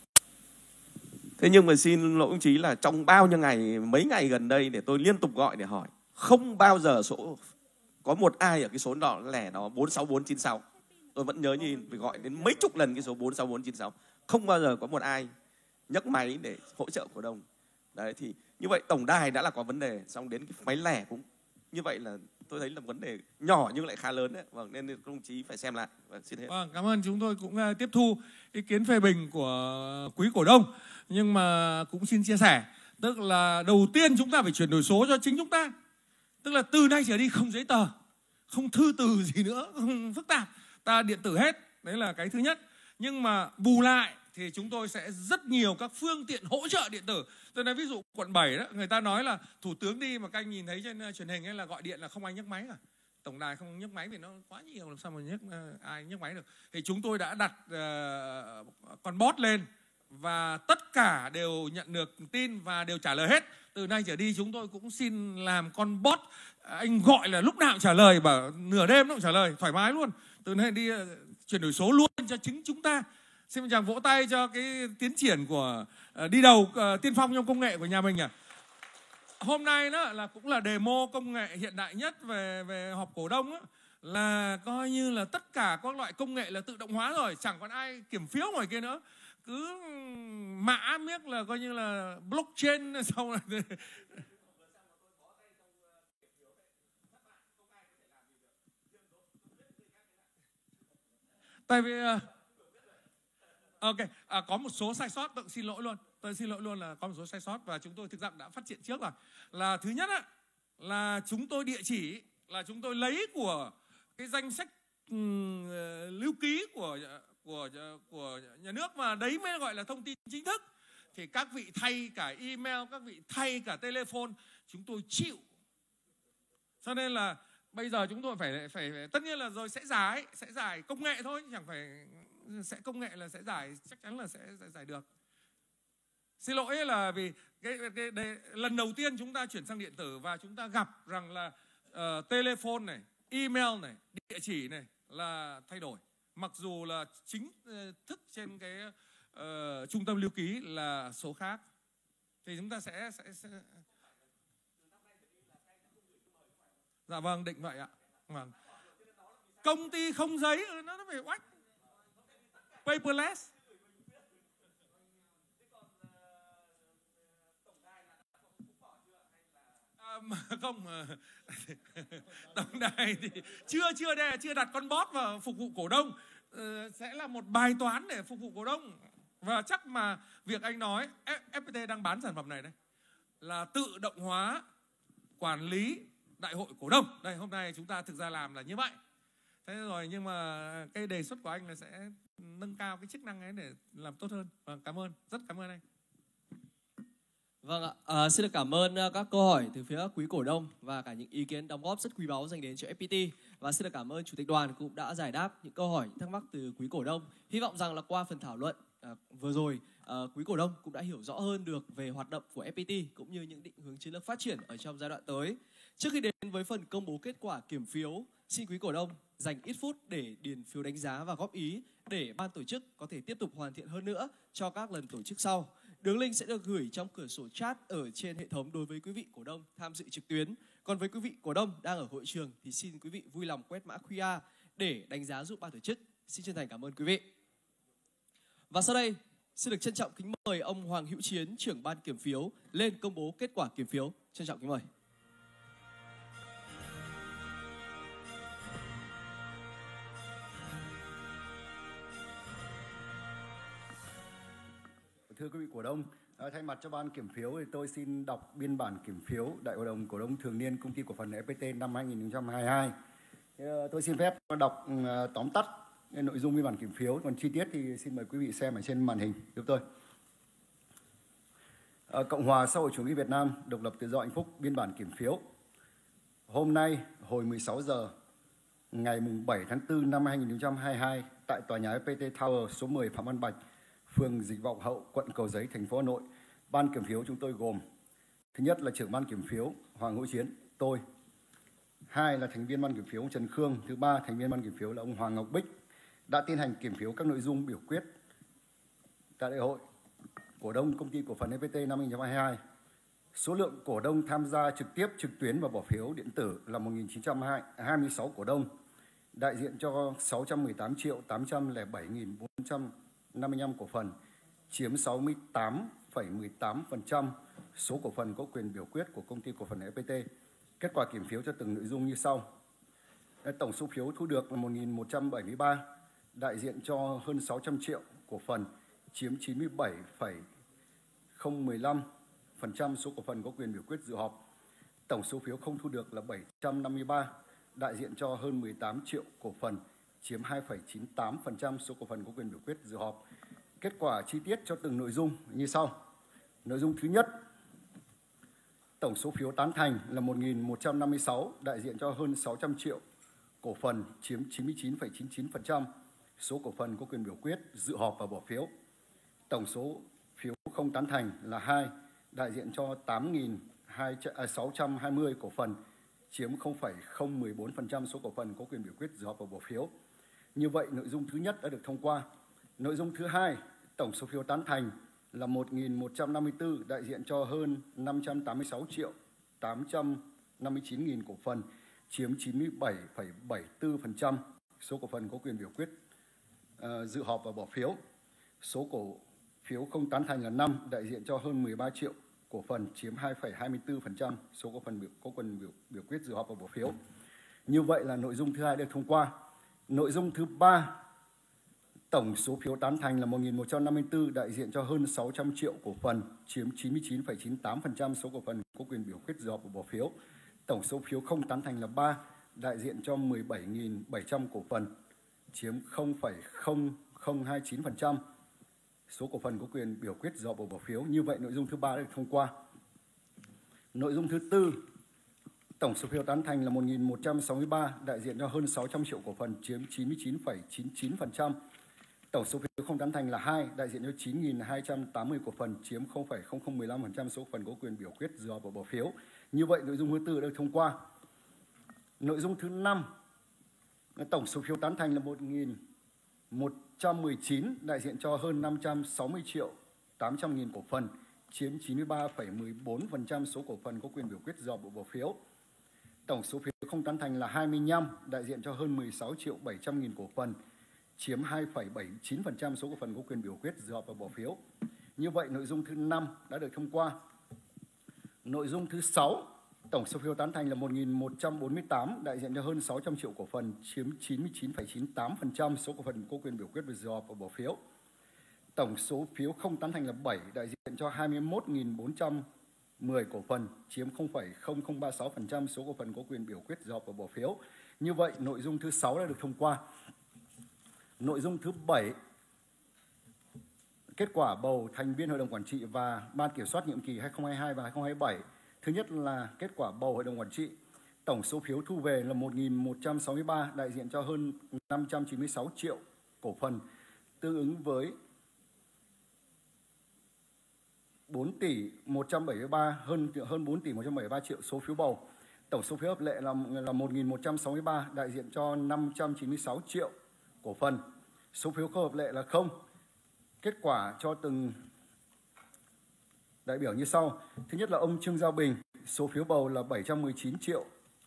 Thế nhưng mà xin lỗi ông chí là trong bao nhiêu ngày, mấy ngày gần đây để tôi liên tục gọi để hỏi, không bao giờ có một ai ở cái số đó lẻ đó 46496. Tôi vẫn nhớ như phải gọi đến mấy chục lần cái số 46496. Không bao giờ có một ai nhấc máy để hỗ trợ cổ đông. Đấy, thì như vậy tổng đài đã là có vấn đề, xong đến cái máy lẻ cũng như vậy, là tôi thấy là vấn đề nhỏ nhưng lại khá lớn đấy. Vâng, nên công chí phải xem lại. Vâng, xin hết. Vâng, cảm ơn. Chúng tôi cũng tiếp thu ý kiến phê bình của quý cổ đông, nhưng mà cũng xin chia sẻ, tức là đầu tiên chúng ta phải chuyển đổi số cho chính chúng ta. Tức là từ nay trở đi không giấy tờ, không thư từ gì nữa, không phức tạp, ta điện tử hết. Đấy là cái thứ nhất. Nhưng mà bù lại thì chúng tôi sẽ rất nhiều các phương tiện hỗ trợ điện tử. Tôi nói ví dụ quận 7 đó, người ta nói là thủ tướng đi mà các anh nhìn thấy trên truyền hình ấy là gọi điện là không ai nhấc máy cả. Tổng đài không nhấc máy vì nó quá nhiều, làm sao mà ai nhấc máy được. Thì chúng tôi đã đặt con bot lên và tất cả đều nhận được tin và đều trả lời hết. Từ nay trở đi chúng tôi cũng xin làm con bot, anh gọi là lúc nào cũng trả lời, bảo nửa đêm nó cũng trả lời thoải mái luôn. Từ nay đi chuyển đổi số luôn cho chính chúng ta. Xin một tràng vỗ tay cho cái tiến triển của đi đầu tiên phong trong công nghệ của nhà mình nhỉ. Hôm nay đó là cũng là demo công nghệ hiện đại nhất về họp cổ đông á, là coi như là tất cả các loại công nghệ là tự động hóa rồi, chẳng còn ai kiểm phiếu ngoài kia nữa, cứ mã miếc là coi như là blockchain xong rồi. Tại vì ok, có một số sai sót, tôi xin lỗi luôn. Tôi xin lỗi luôn là có một số sai sót, và chúng tôi thực ra đã phát triển trước rồi. Là thứ nhất á, là chúng tôi địa chỉ là chúng tôi lấy của cái danh sách lưu ký của nhà nước, mà đấy mới gọi là thông tin chính thức. Thì các vị thay cả email, các vị thay cả telephone, chúng tôi chịu. Cho nên là bây giờ chúng tôi phải tất nhiên là rồi sẽ giải công nghệ thôi, chẳng phải sẽ công nghệ là sẽ giải, chắc chắn là sẽ giải được. Xin lỗi là vì lần đầu tiên chúng ta chuyển sang điện tử và chúng ta gặp rằng là telephone này, email này, địa chỉ này là thay đổi. Mặc dù là chính thức trên cái trung tâm lưu ký là số khác. Thì chúng ta sẽ... Dạ vâng, định vậy ạ. Vâng. Công ty không giấy nó phải oách. Paperless. Không, tổng đài thì chưa đặt con bot vào phục vụ cổ đông. Sẽ là một bài toán để phục vụ cổ đông. Và chắc mà việc anh nói FPT đang bán sản phẩm này đây là tự động hóa quản lý đại hội cổ đông. Đây, hôm nay chúng ta thực ra làm là như vậy. Thế rồi, nhưng mà cái đề xuất của anh là sẽ nâng cao cái chức năng ấy để làm tốt hơn. Và cảm ơn, rất cảm ơn anh. Vâng ạ, xin được cảm ơn các câu hỏi từ phía quý cổ đông và cả những ý kiến đóng góp rất quý báu dành đến cho FPT. Và xin được cảm ơn Chủ tịch đoàn cũng đã giải đáp những câu hỏi, những thắc mắc từ quý cổ đông. Hy vọng rằng là qua phần thảo luận vừa rồi, quý cổ đông cũng đã hiểu rõ hơn được về hoạt động của FPT cũng như những định hướng chiến lược phát triển ở trong giai đoạn tới. Trước khi đến với phần công bố kết quả kiểm phiếu, xin quý cổ đông dành ít phút để điền phiếu đánh giá và góp ý để ban tổ chức có thể tiếp tục hoàn thiện hơn nữa cho các lần tổ chức sau. Đường link sẽ được gửi trong cửa sổ chat ở trên hệ thống đối với quý vị cổ đông tham dự trực tuyến. Còn với quý vị cổ đông đang ở hội trường thì xin quý vị vui lòng quét mã QR để đánh giá giúp ban tổ chức. Xin chân thành cảm ơn quý vị. Và sau đây, xin được trân trọng kính mời ông Hoàng Hữu Chiến, trưởng ban kiểm phiếu lên công bố kết quả kiểm phiếu. Trân trọng kính mời. Thưa quý vị cổ đông, thay mặt cho ban kiểm phiếu thì tôi xin đọc biên bản kiểm phiếu Đại hội đồng cổ đông thường niên Công ty cổ phần FPT năm 2022. Tôi xin phép đọc tóm tắt nội dung biên bản kiểm phiếu, còn chi tiết thì xin mời quý vị xem ở trên màn hình giúp tôi. Cộng hòa xã hội chủ nghĩa Việt Nam, độc lập tự do hạnh phúc, biên bản kiểm phiếu. Hôm nay hồi 16 giờ ngày 7 tháng 4 năm 2022 tại tòa nhà FPT Tower số 10 Phạm Văn Bạch, phường Dịch Vọng Hậu, quận Cầu Giấy, thành phố Hà Nội. Ban kiểm phiếu chúng tôi gồm: thứ nhất là trưởng ban kiểm phiếu Hoàng Hữu Chiến, tôi. Hai là thành viên ban kiểm phiếu ông Trần Khương. Thứ ba, thành viên ban kiểm phiếu là ông Hoàng Ngọc Bích đã tiến hành kiểm phiếu các nội dung biểu quyết tại đại hội cổ đông Công ty cổ phần FPT năm 2022. Số lượng cổ đông tham gia trực tiếp, trực tuyến và bỏ phiếu điện tử là 1.926 cổ đông, đại diện cho 618.807.455 cổ phần, chiếm 68,18% số cổ phần có quyền biểu quyết của Công ty cổ phần FPT. Kết quả kiểm phiếu cho từng nội dung như sau. Tổng số phiếu thu được là 1.173, đại diện cho hơn 600 triệu cổ phần, chiếm 97,015% số cổ phần có quyền biểu quyết dự họp. Tổng số phiếu không thu được là 753, đại diện cho hơn 18 triệu cổ phần, chiếm 2,98% số cổ phần có quyền biểu quyết dự họp. Kết quả chi tiết cho từng nội dung như sau. Nội dung thứ nhất, tổng số phiếu tán thành là 1.156, đại diện cho hơn 600 triệu cổ phần, chiếm 99,99% số cổ phần có quyền biểu quyết dự họp và bỏ phiếu. Tổng số phiếu không tán thành là 2, đại diện cho 8.620 cổ phần, chiếm 0,014% số cổ phần có quyền biểu quyết dự họp và bỏ phiếu. Như vậy, nội dung thứ nhất đã được thông qua. Nội dung thứ hai, tổng số phiếu tán thành là 1.154, đại diện cho hơn 586 triệu 859.000 cổ phần, chiếm 97,74% số cổ phần có quyền biểu quyết dự họp và bỏ phiếu. Số cổ phiếu không tán thành là 5, đại diện cho hơn 13 triệu cổ phần, chiếm 2,24% số cổ phần có quyền biểu quyết dự họp và bỏ phiếu. Như vậy là nội dung thứ hai được thông qua. Nội dung thứ ba, tổng số phiếu tán thành là 1.154, đại diện cho hơn 600 triệu cổ phần, chiếm 99,98% số cổ phần có quyền biểu quyết dự họp và bỏ phiếu. Tổng số phiếu không tán thành là 3, đại diện cho 17.700 cổ phần, chiếm 0,0029% số cổ phần có quyền biểu quyết dự họp và bỏ phiếu. Như vậy nội dung thứ ba được thông qua. Nội dung thứ tư, tổng số phiếu tán thành là 1.163, đại diện cho hơn 600 triệu cổ phần, chiếm 99,99%. Tổng số phiếu không tán thành là 2, đại diện cho 9.280 cổ phần, chiếm 0,0015% số cổ phần có quyền biểu quyết dự họp và bỏ phiếu. Như vậy nội dung thứ tư được thông qua. Nội dung thứ 5, tổng số phiếu tán thành là 1.119, đại diện cho hơn 560 triệu 800.000 cổ phần, chiếm 93,14% số cổ phần có quyền biểu quyết dự họp và bỏ phiếu. Tổng số phiếu không tán thành là 25, đại diện cho hơn 16 triệu 700.000 cổ phần, chiếm 2,79% số cổ phần có quyền biểu quyết dự họp và bỏ phiếu. Như vậy nội dung thứ 5 đã được thông qua. Nội dung thứ 6, tổng số phiếu tán thành là 1.148, đại diện cho hơn 600 triệu cổ phần, chiếm 99,98% số cổ phần có quyền biểu quyết về dự họp và bỏ phiếu. Tổng số phiếu không tán thành là 7, đại diện cho 21.410 cổ phần, chiếm 0,0036% số cổ phần có quyền biểu quyết dự họp và bỏ phiếu. Như vậy nội dung thứ 6 đã được thông qua. Nội dung thứ 7, Kết quả bầu thành viên Hội đồng Quản trị và Ban Kiểm soát nhiệm kỳ 2022 và 2027. Thứ nhất là kết quả bầu Hội đồng Quản trị. Tổng số phiếu thu về là 1.163, đại diện cho hơn 596 triệu cổ phần, tương ứng với 4 tỷ 173, hơn 4 tỷ 173 triệu số phiếu bầu. Tổng số phiếu hợp lệ là 1.163, đại diện cho 596 triệu cổ phần. Số phiếu không hợp lệ là 0. Kết quả cho từng đại biểu như sau. Thứ nhất là ông Trương Gia Bình, số phiếu bầu là 719 triệu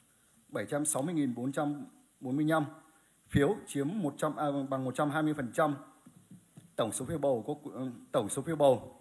760.445 phiếu, chiếm bằng 120% tổng số phiếu bầu.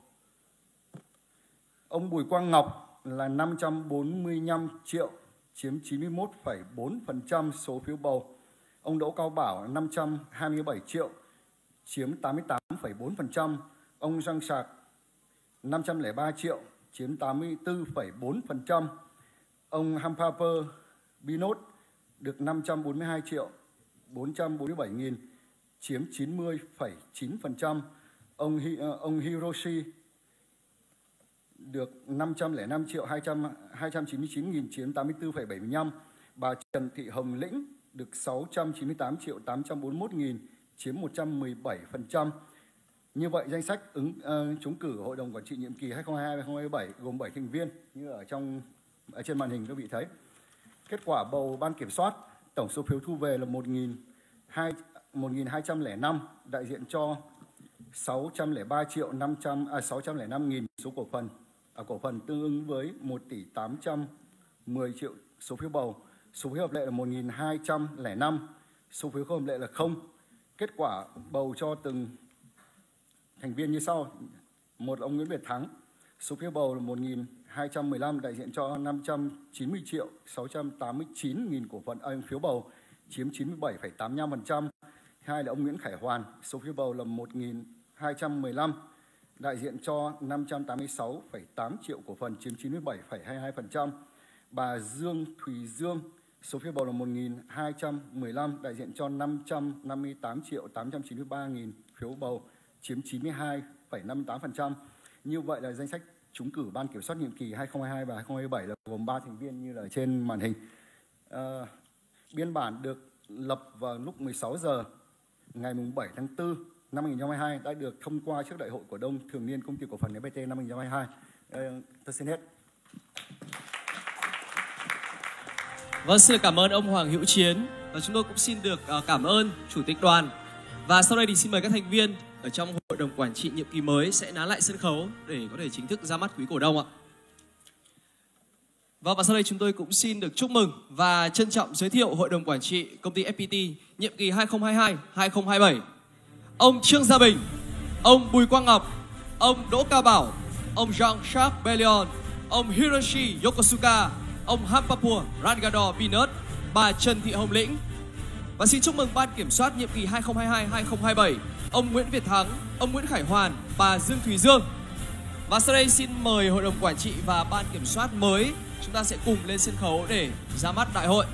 Ông Bùi Quang Ngọc là 545 triệu, chiếm 91,4% số phiếu bầu. Ông Đỗ Cao Bảo 527 triệu, chiếm 88,4%. Ông Giang Sạc 503 triệu, chiếm 84,4%. Ông Hampaper Binot được 542 triệu 447 nghìn, chiếm 90,9%. Ông Hiroshi được 505 triệu 299 nghìn, chiếm 84,75%. Bà Trần Thị Hồng Lĩnh được 698 triệu 841 nghìn, chiếm 117%. Như vậy, danh sách trúng cử Hội đồng Quản trị nhiệm kỳ 2022-2027 gồm 7 thành viên như ở trên màn hình các vị thấy. Kết quả bầu Ban Kiểm soát, tổng số phiếu thu về là 1.205, đại diện cho 603 triệu 605 nghìn số cổ phần, tương ứng với 1 tỷ 810 triệu số phiếu bầu. Số phiếu hợp lệ là 1.205, số phiếu không hợp lệ là 0. Kết quả bầu cho từng thành viên như sau. Một, ông Nguyễn Việt Thắng, số phiếu bầu là 1.215, đại diện cho 590 triệu 689 nghìn cổ phần phiếu bầu, chiếm 97,85%. Hai là ông Nguyễn Khải Hoàn, số phiếu bầu là 1.215, đại diện cho 586,8 triệu cổ phần, chiếm 97,22%. Bà Dương Thùy Dương, số phiếu bầu là 1.215, đại diện cho 558 triệu 893 nghìn phiếu bầu, chiếm 92,58%. Như vậy là danh sách trúng cử Ban Kiểm soát nhiệm kỳ 2022 và 2027 là gồm 3 thành viên như là trên màn hình. Biên bản được lập vào lúc 16 giờ ngày 7 tháng 4 năm 2022 đã được thông qua trước Đại hội cổ đông thường niên Công ty Cổ phần FPT năm 2022. Tôi xin hết. Vâng, xin cảm ơn ông Hoàng Hữu Chiến, và chúng tôi cũng xin được cảm ơn Chủ tịch đoàn. Và sau đây thì xin mời các thành viên ở trong Hội đồng Quản trị nhiệm kỳ mới sẽ nán lại sân khấu để có thể chính thức ra mắt quý cổ đông ạ. Và sau đây chúng tôi cũng xin được chúc mừng và trân trọng giới thiệu Hội đồng Quản trị Công ty FPT nhiệm kỳ 2022-2027. Ông Trương Gia Bình, ông Bùi Quang Ngọc, ông Đỗ Cao Bảo, ông Jean-Jacques Bellion, ông Hiroshi Yokosuka, ông Hampapur Radgador Binot, bà Trần Thị Hồng Lĩnh. Và xin chúc mừng Ban Kiểm soát nhiệm kỳ 2022-2027, ông Nguyễn Việt Thắng, ông Nguyễn Khải Hoàn, bà Dương Thùy Dương. Và sau đây xin mời Hội đồng Quản trị và Ban Kiểm soát mới, chúng ta sẽ cùng lên sân khấu để ra mắt đại hội.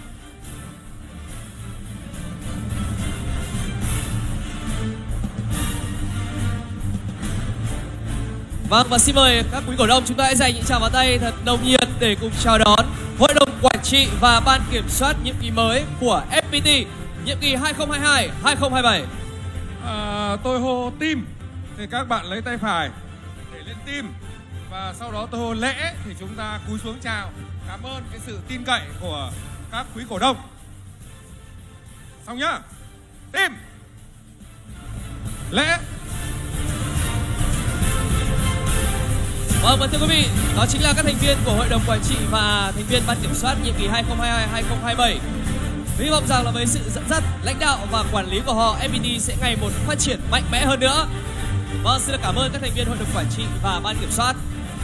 Vâng, và xin mời các quý cổ đông chúng ta hãy dành những tràng pháo tay thật nồng nhiệt để cùng chào đón Hội đồng Quản trị và Ban Kiểm soát nhiệm kỳ mới của FPT nhiệm kỳ 2022-2027. Tôi hô team thì các bạn lấy tay phải để lên team, và sau đó tôi hô lễ thì chúng ta cúi xuống chào, cảm ơn cái sự tin cậy của các quý cổ đông. Xong nhá. Team, lễ. Vâng, và thưa quý vị, đó chính là các thành viên của Hội đồng Quản trị và thành viên Ban Kiểm soát nhiệm kỳ 2022-2027. Hy vọng rằng là với sự dẫn dắt, lãnh đạo và quản lý của họ, FPT sẽ ngày một phát triển mạnh mẽ hơn nữa. Vâng, xin được cảm ơn các thành viên Hội đồng Quản trị và Ban Kiểm soát.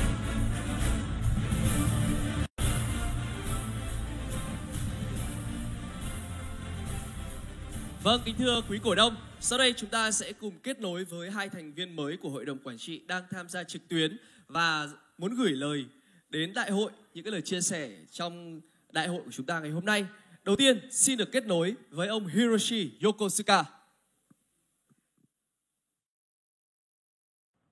Vâng, kính thưa quý cổ đông, sau đây chúng ta sẽ cùng kết nối với hai thành viên mới của Hội đồng Quản trị đang tham gia trực tuyến và muốn gửi lời đến đại hội, những cái lời chia sẻ trong đại hội của chúng ta ngày hôm nay. Đầu tiên, xin được kết nối với ông Hiroshi Yokosuka.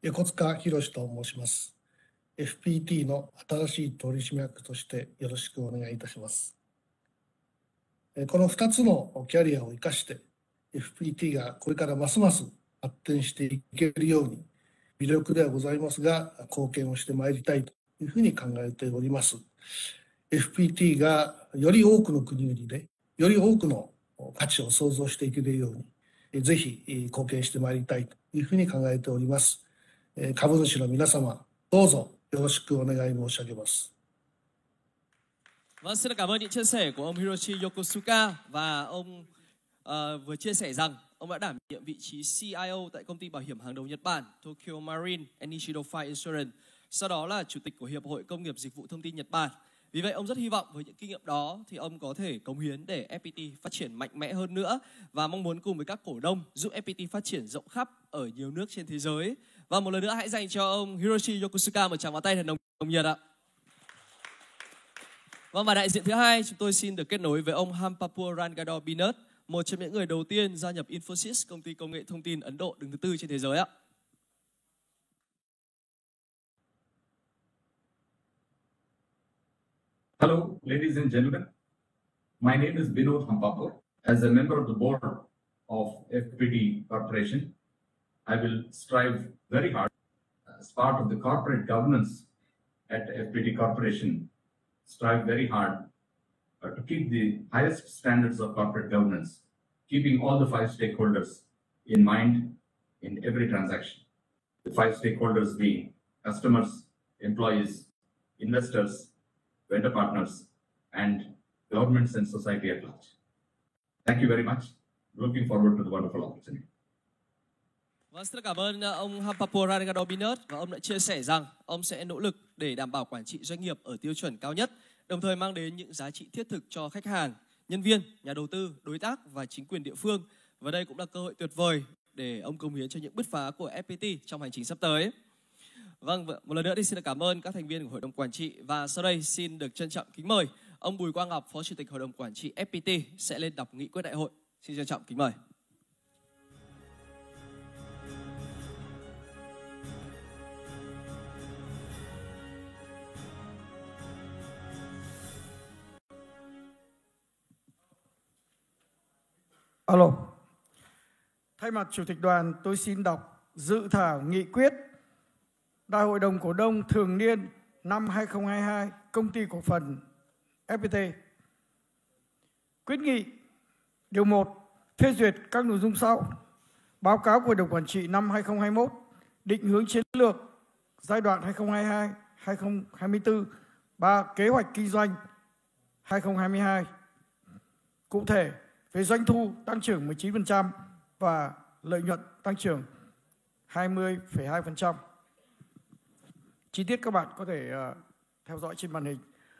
横塚博と申します。FPT の新しい取締役としてよろしくお願いいたします。この2つのキャリアを生かして、FPT がこれからますます発展していけるように、微力ではございますが、貢献をしてまいりたいというふうに考えております。FPT がより多くの国々で、より多くの価値を創造していけるように、ぜひ貢献してまいりたいというふうに考えております。株主の皆様、どうぞよろしくお願い申し上げます。 Vâng, xin cảm ơn những chia sẻ của ông Hiroshi Yokosuka và ông vừa chia sẻ rằng ông đã đảm nhiệm vị trí CIO tại công ty bảo hiểm hàng đầu Nhật Bản Tokyo Marine and Nichido Fire Insurance. Sau đó là chủ tịch của Hiệp hội Công nghiệp Dịch vụ Thông tin Nhật Bản. Vì vậy ông rất hy vọng với những kinh nghiệm đó thì ông có thể cống hiến để FPT phát triển mạnh mẽ hơn nữa và mong muốn cùng với các cổ đông giúp FPT phát triển rộng khắp ở nhiều nước trên thế giới. Và một lần nữa hãy dành cho ông Hiroshi Yokosuka một tràng pháo tay thật nồng nhiệt ạ. Vâng, và đại diện thứ hai chúng tôi xin được kết nối với ông Hampapur Rangador Binod, một trong những người đầu tiên gia nhập Infosys, công ty công nghệ thông tin Ấn Độ đứng thứ 4 trên thế giới ạ. Hello, ladies and gentlemen. My name is Binod Hampapur. As a member of the board of FPT Corporation, I will strive very hard as part of the corporate governance at FPT Corporation, strive very hard to keep the highest standards of corporate governance, keeping all the 5 stakeholders in mind in every transaction. The 5 stakeholders being customers, employees, investors, vendor partners, and governments and society at large. Thank you very much. Looking forward to the wonderful opportunity. Vâng, rất cảm ơn ông Hampapur Rangador Binod và ông đã chia sẻ rằng ông sẽ nỗ lực để đảm bảo quản trị doanh nghiệp ở tiêu chuẩn cao nhất, đồng thời mang đến những giá trị thiết thực cho khách hàng, nhân viên, nhà đầu tư, đối tác và chính quyền địa phương. Và đây cũng là cơ hội tuyệt vời để ông cống hiến cho những bứt phá của FPT trong hành trình sắp tới. Vâng, một lần nữa thì xin được cảm ơn các thành viên của Hội đồng Quản trị và sau đây xin được trân trọng kính mời ông Bùi Quang Ngọc, Phó Chủ tịch Hội đồng Quản trị FPT sẽ lên đọc nghị quyết đại hội. Xin trân trọng kính mời. Alo. Thay mặt Chủ tịch đoàn, tôi xin đọc dự thảo nghị quyết Đại hội đồng cổ đông thường niên năm 2022 Công ty cổ phần FPT. Quyết nghị điều 1 phê duyệt các nội dung sau: báo cáo của Hội đồng Quản trị năm 2021, định hướng chiến lược giai đoạn 2022-2024, 3 kế hoạch kinh doanh 2022. Cụ thể, về doanh thu tăng trưởng 19% và lợi nhuận tăng trưởng 20,2%. Chi tiết các bạn có thể theo dõi trên màn hình.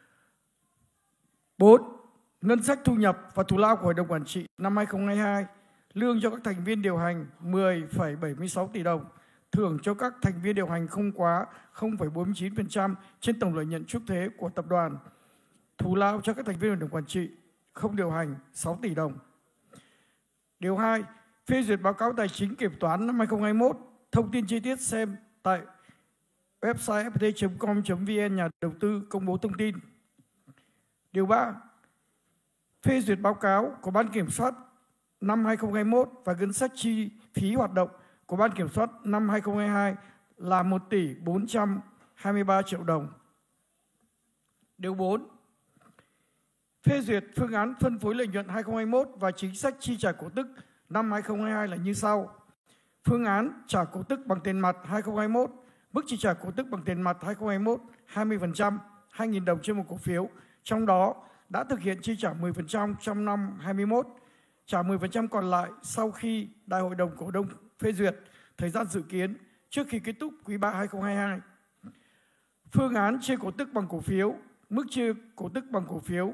4. Ngân sách thu nhập và thù lao của Hội đồng Quản trị năm 2022, lương cho các thành viên điều hành 10,76 tỷ đồng, thưởng cho các thành viên điều hành không quá 0,49% trên tổng lợi nhuận trước thuế của tập đoàn, thù lao cho các thành viên Hội đồng Quản trị không điều hành 6 tỷ đồng. Điều 2. Phê duyệt báo cáo tài chính kiểm toán năm 2021, thông tin chi tiết xem tại website fpt.com.vn nhà đầu tư công bố thông tin. Điều 3. Phê duyệt báo cáo của Ban Kiểm soát năm 2021 và ngân sách chi phí hoạt động của Ban Kiểm soát năm 2022 là 1 tỷ 423 triệu đồng. Điều 4. Phê duyệt phương án phân phối lợi nhuận 2021 và chính sách chi trả cổ tức năm 2022 là như sau. Phương án trả cổ tức bằng tiền mặt 2021, mức chi trả cổ tức bằng tiền mặt 2021 20%, 2.000 đồng trên một cổ phiếu, trong đó đã thực hiện chi trả 10% trong năm 2021, trả 10% còn lại sau khi Đại hội đồng cổ đông phê duyệt, thời gian dự kiến trước khi kết thúc quý 3 2022. Phương án chia cổ tức bằng cổ phiếu, mức chia cổ tức bằng cổ phiếu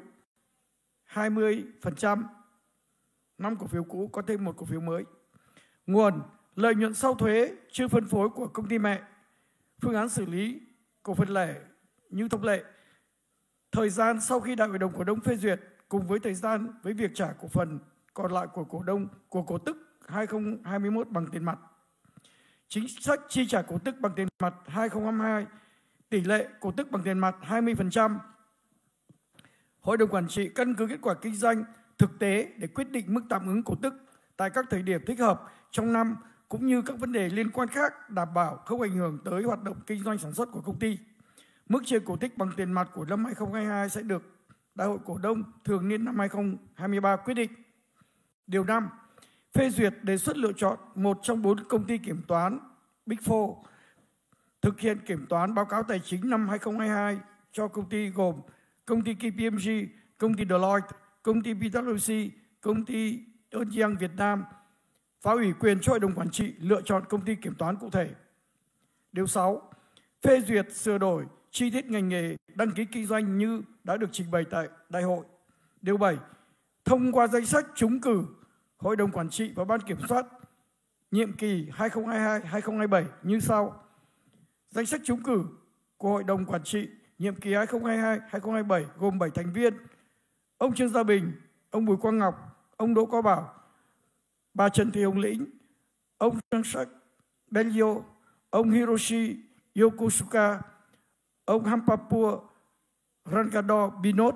20%, 5 cổ phiếu cũ có thêm 1 cổ phiếu mới. Nguồn lợi nhuận sau thuế chưa phân phối của công ty mẹ. Phương án xử lý cổ phần lẻ như thông lệ. Thời gian sau khi Đại hội đồng cổ đông phê duyệt cùng với thời gian với việc trả cổ phần còn lại của cổ đông của cổ tức 2021 bằng tiền mặt. chính sách chi trả cổ tức bằng tiền mặt 2022, tỷ lệ cổ tức bằng tiền mặt 20%. Hội đồng quản trị căn cứ kết quả kinh doanh thực tế để quyết định mức tạm ứng cổ tức tại các thời điểm thích hợp trong năm, cũng như các vấn đề liên quan khác đảm bảo không ảnh hưởng tới hoạt động kinh doanh sản xuất của công ty. Mức chia cổ tức bằng tiền mặt của năm 2022 sẽ được Đại hội cổ đông thường niên năm 2023 quyết định. Điều 5. Phê duyệt đề xuất lựa chọn một trong 4 công ty kiểm toán Big Four thực hiện kiểm toán báo cáo tài chính năm 2022 cho công ty gồm công ty KPMG, công ty Deloitte, công ty PwC, công ty Ernst Young Việt Nam và ủy quyền cho Hội đồng Quản trị lựa chọn công ty kiểm toán cụ thể. Điều 6. Phê duyệt sửa đổi chi tiết ngành nghề đăng ký kinh doanh như đã được trình bày tại đại hội. Điều 7. Thông qua danh sách trúng cử Hội đồng Quản trị và Ban Kiểm soát nhiệm kỳ 2022-2027 như sau. Danh sách trúng cử của Hội đồng Quản trị nhiệm kỳ 2022-2027 gồm 7 thành viên: ông Trương Gia Bình, ông Bùi Quang Ngọc, ông Đỗ Cao Bảo, bà Trần Thị Hồng Lĩnh, ông Jean-Jacques Bellio, ông Hiroshi Yokosuka, ông Hampapur Rangador Binod.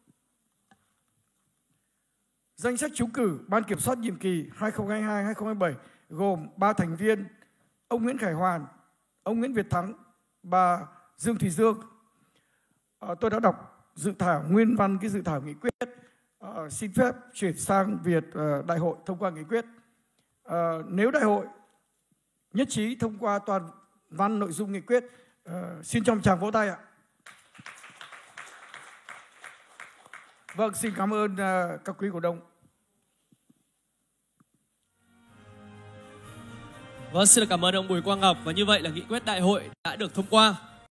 Danh sách trúng cử Ban Kiểm soát nhiệm kỳ 2022-2027 gồm 3 thành viên: ông Nguyễn Khải Hoàn, ông Nguyễn Việt Thắng, bà Dương Thùy Dương. Tôi đã đọc dự thảo nguyên văn cái dự thảo nghị quyết. Xin phép chuyển sang việc đại hội thông qua nghị quyết. Nếu đại hội nhất trí thông qua toàn văn nội dung nghị quyết, xin trong tràng vỗ tay ạ. Vâng, xin cảm ơn các quý cổ đông. Vâng, xin cảm ơn ông Bùi Quang Ngọc, và như vậy là nghị quyết đại hội đã được thông qua.